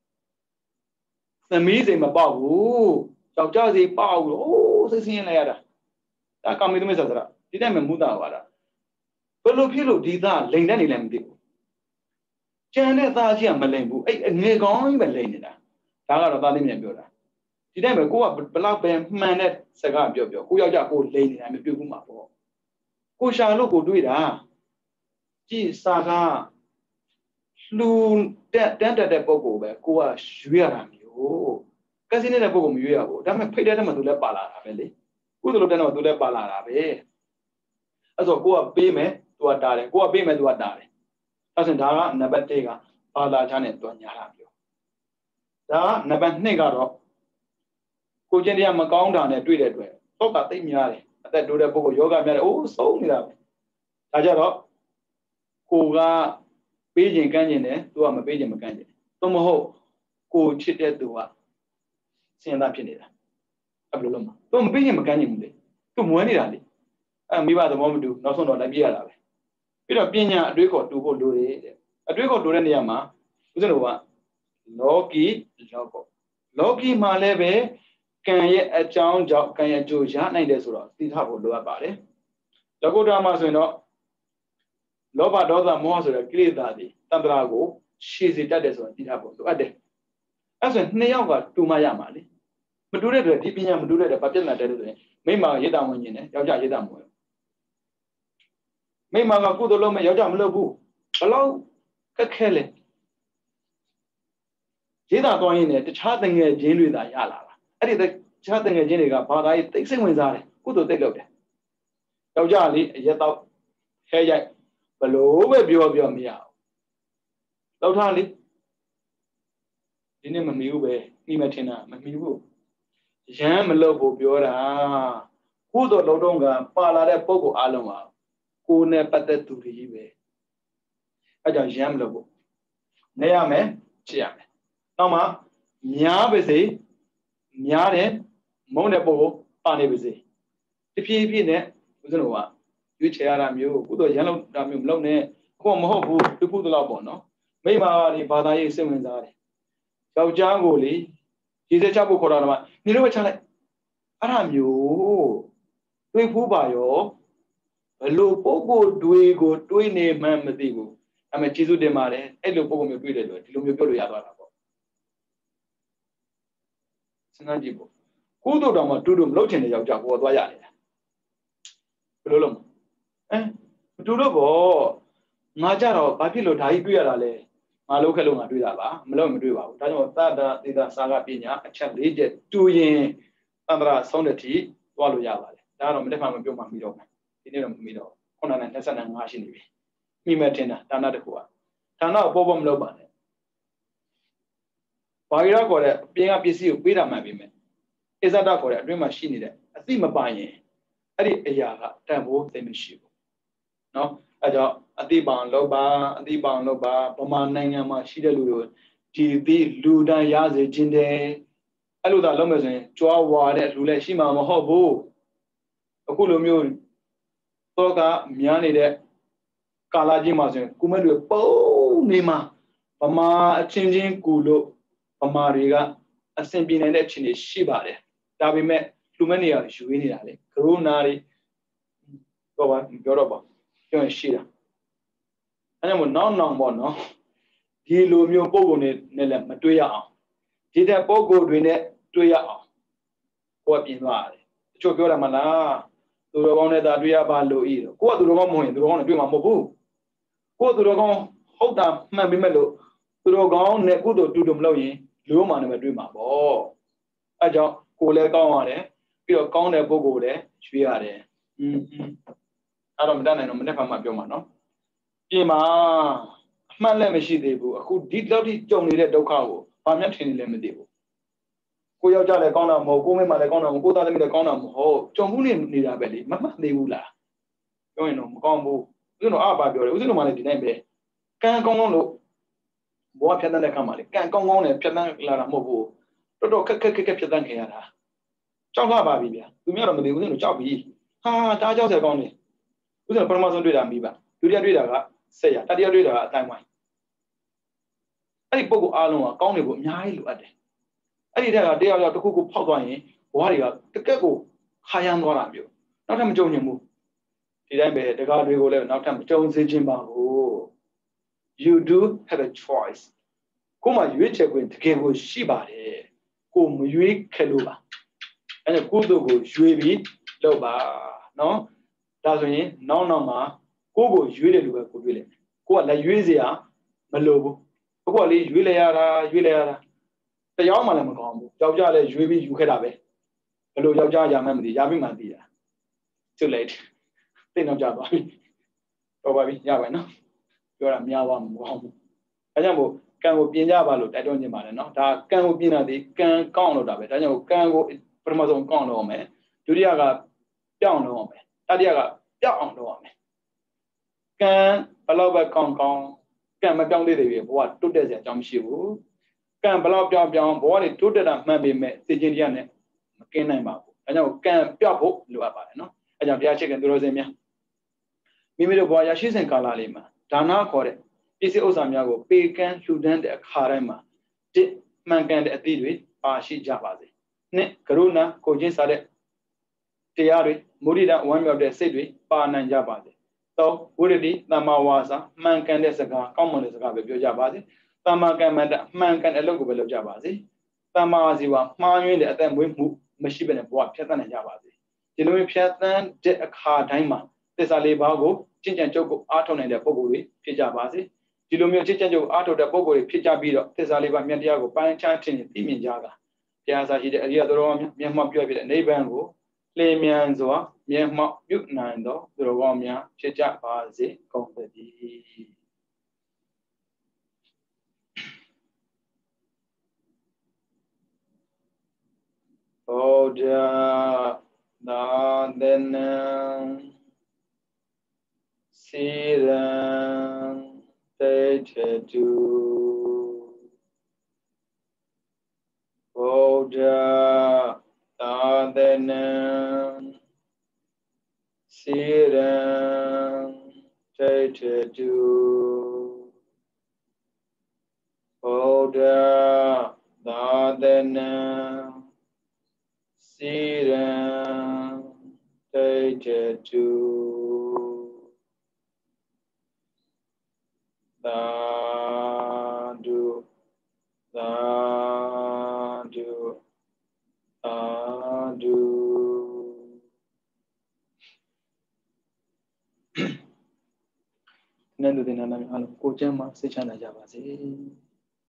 သမီးစိမ်မပေါက်ဘူးယောက်ျားစီပေါက်လို့အိုးစိတ်ဆင်းရဲလိုက်ရတာဒါကာမေတုမေဆာဆာဒီတိုင်းမှာမူတာပါလားဘယ်လိုဖြစ်လို့ဒီသားလိန်တဲ့နေလဲမသိဘူးကျန်တဲ့သားကြီးကမလိန်ဘူးအဲ့ငယ်ကောင်းကြီးပဲလိန်နေတာဒါကတော့သားလေးမြန်ပြောတာဒီတိုင်းမှာကိုကဘလောက်ပဲမှန်တဲ့စကားပြောပြောကိုယောက်ျားကိုလိန်နေတာမတွေ့ဘူးမှာပေါ့ကိုရှာလို့ကိုတွေးတာကြည်စာကလူတက်တန်းတက်တဲ့ပုံကိုပဲကိုကရွေးရတာမျိုးကစီနေတဲ့ပုံကိုမရွေးရဘူးဒါပေမဲ့ဖိတ်တဲ့တဲ့မှာသူလည်းပါလာတာပဲလေကုသလုပ်တဲ့တော့သူလည်းပါလာတာပဲအဲ့ဆိုကိုကပေးမယ်သူကတားတယ်ကိုကပေးမယ်သူကတားတယ်အဲ့ဆိုဒါကနံပါတ်၁ကဘာသာချနဲ့သူညာတာပြောဒါကနံပါတ်၂ကတော့ကိုကျင့်တရားမကောင်းတာနဲ့တွေ့တဲ့အတွက်တော့ကသိများတယ်အသက်တိုးတဲ့ပုဂ္ဂိုလ်ယောဂများတယ်အိုးဆုံးနေတာပဲဒါကြတော့ကိုကပေးခြင်းကမ်းခြင်းတယ်သူကမပေးခြင်းမကမ်းခြင်းသို့မဟုတ်ကိုချစ်တဲ့သူကစင်သားဖြစ်နေတာအဲ့လိုလုံးမသူမပေးခြင်းမကမ်းခြင်းဘူးလေသူမွဲနေတာလေအဲ့မိဘသဘောမတူနောက်ဆုံးတော့လိုက်ပြရတာပဲပြီးတော့ပညာအတွေးခေါ်တူဖို့လိုတယ်တဲ့အတွေးခေါ်တူတဲ့နေရာမှာဦးဇင်းတို့ကလောကီလောကောလောကီမှာလည်းပဲကံရဲ့အကြောင်းကြောင့်ကံရဲ့အကျိုးရနိုင်တယ်ဆိုတော့သိထားဖို့လိုအပ်ပါတယ်လောကုတ္တရာမှာဆိုရင်တော့လောဘဒေါသမောဟဆိုတဲ့ကိလေသာတွေတန္တရာကိုရှည်စေတတ်တယ်ဆိုတော့သိထားဖို့လိုအပ်တယ်အဲ့ဆိုရင်နှစ်ယောက်ကတူမှရမှာလေမတူတဲ့အတွက်ဒီပညာမတူတဲ့အတွက်ဘာပြဿနာတဲလို့ဆိုရင်မိမရေတာဝင်ခြင်းနဲ့ယောက်ျားရေတာမဝင်မိမကကုသိုလ်လုပ်မဲ့ယောက်ျားမလုပ်ဘူးဘလောက်ခက်ခဲလဲရေတာသွားရင်လည်းတခြားတငယ်ချင်းတွေသာရလာတာအဲ့ဒီတခြားတငယ်ချင်းတွေကဘာသာရေးသိစိတ်ဝင်စားတယ်ကုသိုလ်သိလုပ်တယ်ယောက်ျားလေးအရက်တော့ခဲရိုက်ဘလို့ပဲပြောပြောမရဘူးလောက်ထားလေဒီနေ့မမီဘူးပဲပြီးမထင်တာမမီဘူးရမ်းမလုပ်ဖို့ပြောတာကုသိုလ်လုံးတော့ကပါလာတဲ့ပုံကိုအားလုံးပါကိုယ်နဲ့ပတ်သက်သူတွေကြီးပဲအဲကြောင့်ရမ်းမလုပ်ဖို့နေရမယ်ချစ်ရမယ်နောက်မှများပါစေများတယ်မုန်းတဲ့ပုံကိုပါနေပါစေတဖြည်းဖြည်းနဲ့ဦးဇင်းတို့ကရွေးချယ်ရတာမျိုးကုသိုလ်ရမ်းလုပ်တာမျိုးမလုပ်နဲ့ကိုယ်မဟုတ်ဘူးဒီကုသိုလ်တော့ပေါ့နော်မိမဒီဘာသာရေးစိတ်ဝင်စားတယ်ယောက်ျားကိုလေရေစက်ချဖို့ခေါ်တာတော့နေလို့ပဲချလိုက်အဲ့ဒါမျိုးတွေးဖို့ပါရောဘလို့ပုဂ္ဂိုလ်တွေကိုတွေးနေမှမသိဘူးအဲ့မဲ့ကျေးဇူးတင်ပါတယ်အဲ့လိုပုဂ္ဂိုလ်မျိုးတွေးတယ်လို့ဒီလိုမျိုးပြောလို့ရသွားတာပေါ့စဉ်းစားကြည့်ပေါ့ကုသိုလ်တော်မှာတူတူမလုပ်ချင်တဲ့ယောက်ျားကိုသွားရနေတာဘယ်လိုလုပ်အဲမတူတော့ဘောငါကြတော့ဘာဖြစ်လို့ဓာကြီးတွေ့ရတာလဲငါလုပ်ခဲ့လို့ငါတွေ့တာပါမလုပ်မတွေ့ပါဘူးဒါကြောင့်သတ္တသေတာစာကပညာအချက်၄ချက်တူရင်သန္တရာဆုံးတဲ့ထိသွားလို့ရပါတယ်ဒါကတော့မတက်မှမပြောမှမိတော့မယ်ဒီနေ့တော့မမိတော့ခုနကနဲ့၂၅ရှိနေပြီမိမဲ့တင်တာဒါနတစ်ခုကဒါနကိုပေါ်ပေါ်မလုပ်ပါနဲ့ဘာကြီးတော့ခေါ်တဲ့ပြင်ကပစ္စည်းကိုပေးတာမှန်ပြီမဲ့အစ္ဆဒခေါ်တဲ့အတွင်းမှာရှိနေတဲ့အသိမပိုင်ရင်အဲ့ဒီအရာကတန်ဖိုးသိမရှိဘူးเนาะအဲကြောင့်အတိပောင်လောက်ပါအတိပောင်လောက်ပါဗမာနိုင်ငံမှာရှိတဲ့လူတွေဒီဒီလူတန်းရစေခြင်းတယ်အဲ့လိုသာလုပ်မယ်ဆိုရင်ကြွားဝါတဲ့လူလည်းရှိမှာမဟုတ်ဘူးအခုလိုမျိုးတော့ကများနေတဲ့ကာလကြီးမှာဆိုရင်ကုမဲတွေပုံနေမှာဗမာအချင်းချင်းကူလို့ဗမာတွေကအဆင်ပြေနိုင်တဲ့အခြေအနေရှိပါတယ်ဒါပေမဲ့လူမဲနေရယူရင်းနေတာလေကရိုနာတွေတော့ပါပြောတော့ပါပြောရင်ရှိတာအဲကြောင့်မို့နောက်နောက်ပေါ့နော်ဒီလိုမျိုးပုံကုန်တွေနဲ့လည်းမတွေ့ရအောင်ဒီတဲ့ပုံကုန်တွေနဲ့တွေ့ရအောင်ကိုယ်ပြင်သွားတယ်တချို့ပြောတယ်မလားသူတော်ကောင်းနဲ့သာတွေ့ရပါလို့ဤကိုကသူတော်ကောင်းမဟုတ်ရင်သူတော်ကောင်းနဲ့တွေ့မှာမဟုတ်ဘူးကိုသူတော်ကောင်းဟုတ်တာမှန်ပြီမဲ့လို့သူတော်ကောင်းနဲ့ကုသိုလ်တူတူမလုပ်ရင်လူမှလည်းမတွေ့မှာပေါ့အဲကြောင့်ကိုလည်းကောင်းရတယ်ပြီးတော့ကောင်းတဲ့ပုဂ္ဂိုလ်လည်းရွှေ့ရတယ်อืมအဲ့တော့မတတ်နိုင်တော့မနေ့ကမှပြောမှာနော်ပြင်မှာအမှန်လည်းမရှိသေးဘူးအခုဒီလောက်ထိကြုံနေတဲ့ဒုက္ခကိုဘာမှထင်နေလည်းမသိဘူးကိုယောက်ျားလည်းကောင်းတာမဟုတ်ကိုမိန်းမလည်းကောင်းတာမဟုတ်ကိုသားသမီးလည်းကောင်းတာမဟုတ်ကြုံမှုနေနေတာပဲလေမမှတ်သေးဘူးလားပြောရင်တော့မကောင်းဘူးဦးဇင်းတို့အားပါပြောတယ်ဦးဇင်းတို့မှလည်းဒီတိုင်းပဲကံကောင်းကောင်းလို့ဘောကဖြတ်တန်းတဲ့ခါမှာလေကံကောင်းကောင်းနဲ့ဖြတ်တန်းလာတာမဟုတ်ဘူးတော်တော်ခက်ခက်ခက်ခက်ဖြတ်တန်းခဲ့ရတာကြောက်လာပါပြီဗျာသူများတော့မသိဘူးဦးဇင်းတို့ကြောက်ပြီဟာတားကြောက်တယ်ကောင်းတယ်ဦးဇင်းတို့ပထမဆုံးတွေ့တာမိပါဒုတိယတွေ့တာကဆက်ရတတိယတွေ့တာကအတိုင်းဝိုင်းအဲ့ဒီပုံကအားလုံးကကောင်းနေဖို့အများကြီးလိုအပ်တယ်အဲ့ဒီတက်ကတရားရောက်တစ်ခုခုဖောက်သွားရင်ဘဝတွေကတကက်ကိုခါရမ်းသွားတာမျိုးနောက်ထပ်မကြုံရင်ဘူးဒီတိုင်းပဲတကားတွေကိုလည်းနောက်ထပ်မကြုံစေချင်ပါဘူး you do have a choice ကိုမှရွေးချယ်ခွင့်တကယ်ကိုရှိပါတယ်ကိုမရွေးခဲ့လို့ပါအဲ့ဒါကိုယ့်တို့ကိုရွေးပြီးလုပ်ပါနော်ဒါဆိုရင်နောက်နောက်မှာကိုယ့်ကိုရွေးတယ်လို့ပဲကိုရွေးလိုက်ကိုကလည်းရွေးစရာမလိုဘူးကိုကလေးရွေးလိုက်ရတာရွေးလိုက်ရတာတရားမှလည်းမကောင်းဘူးယောက်ျားလည်းရွေးပြီးယူခဲ့တာပဲဘယ်လိုယောက်ျားရမှန်းမသိရပြီမှသိတာ too late သိတော့ကြပါပြီတော့ပါပြီရပါနော်ပြောတာများပါမကောင်းဘူးအဲကြောင့်မို့ကံကိုပြင်ကြပါလို့တိုက်တွန်းနေပါတယ်နော်ဒါကံကိုပြင်တာဒီကံကောင်းလို့တာပဲဒါကြောင့်ကံကိုပထမဆုံးကောင်းလို့အောင်မယ်ဒုတိယကပြောင်းလို့အောင်မယ်တတိယကပြောင်းအောင်လုပ်အောင်မယ်ကံဘယ်လောက်ပဲကောင်းကောင်းကံမပြောင်းသေးသေးဘူးဘဝတုတ်တက်စရာအကြောင်းမရှိဘူးကံဘယ်လောက်ပြောင်းပြောင်းဘဝတွေတုတ်တက်တာမှန်ပေမဲ့သိချင်းတရားနဲ့မကင်းနိုင်ပါဘူးအဲကြောင့်ကံပြောက်ဖို့လိုအပ်ပါတယ်နော်အဲကြောင့်တရားချက်ကသူတော်စင်များမိမိတို့ဘဝရရှိစဉ်ကာလလေးမှာဒါနခေါ်တဲ့ပစ္စည်းဥစ္စာများကိုပေကန်းလှူဒန်းတဲ့အခါတိုင်းမှာတစ်မှန်ကန်တဲ့အသည့်တွေပါရှိကြပါစေနှစ်ကရုဏာကိုချင်းစားတဲ့တရားတွေမုဒိတာဝမ်းမြောက်တဲ့စိတ်တွေပါနိုင်ကြပါစေသုံးဝိရတိသမ္မာဝါစာမှန်ကန်တဲ့စကားကောင်းမွန်တဲ့စကားပဲပြောကြပါစေသမ္မာကမ္မန္တမှန်ကန်တဲ့အလုပ်ကိုပဲလုပ်ကြပါစေသမ္မာဇီဝမှားယွင်းတဲ့အသက်မွေးမှုမရှိဘဲနဲ့ဘဝဖြတ်သန်းနိုင်ကြပါစေဒီလိုမျိုးဖြတ်သန်းတဲ့အခါတိုင်းမှာသစ္စာလေးပါးကိုကျင့်ကြံကြုတ်ကိုအားထုတ်နိုင်တဲ့ပုဂ္ဂိုလ်တွေဖြစ်ကြပါစေဒီလိုမျိုးကျင့်ကြံကြုတ်အားထုတ်တဲ့ပုဂ္ဂိုလ်တွေဖြစ်ကြပြီးတော့သစ္စာလေးပါးမြတ်တရားကိုပိုင်းခြားထင်သိမြင်ကြတာတရားစာရှိတဲ့အရိယတော်များမျက်မှောက်ပြုပြတဲ့နိဗ္ဗာန်ကိုလျင်မြန်စွာမျက်မှောက်ပြုနိုင်သောသူတော်ကောင်းများဖြစ်ကြပါစေကုန်သတည်းဗုဒ္ဓသာသနာစီရံတေထတုဗုဒ္ဓသာသနာစီရံတေထတုဗုဒ္ဓသာသနာစီရံတေထတုသာဓုသာဓုသာဓုနန္ဒဒေနနာအားလုံးကိုကျမ်းမှာစိတ်ချနိုင်ကြပါစေ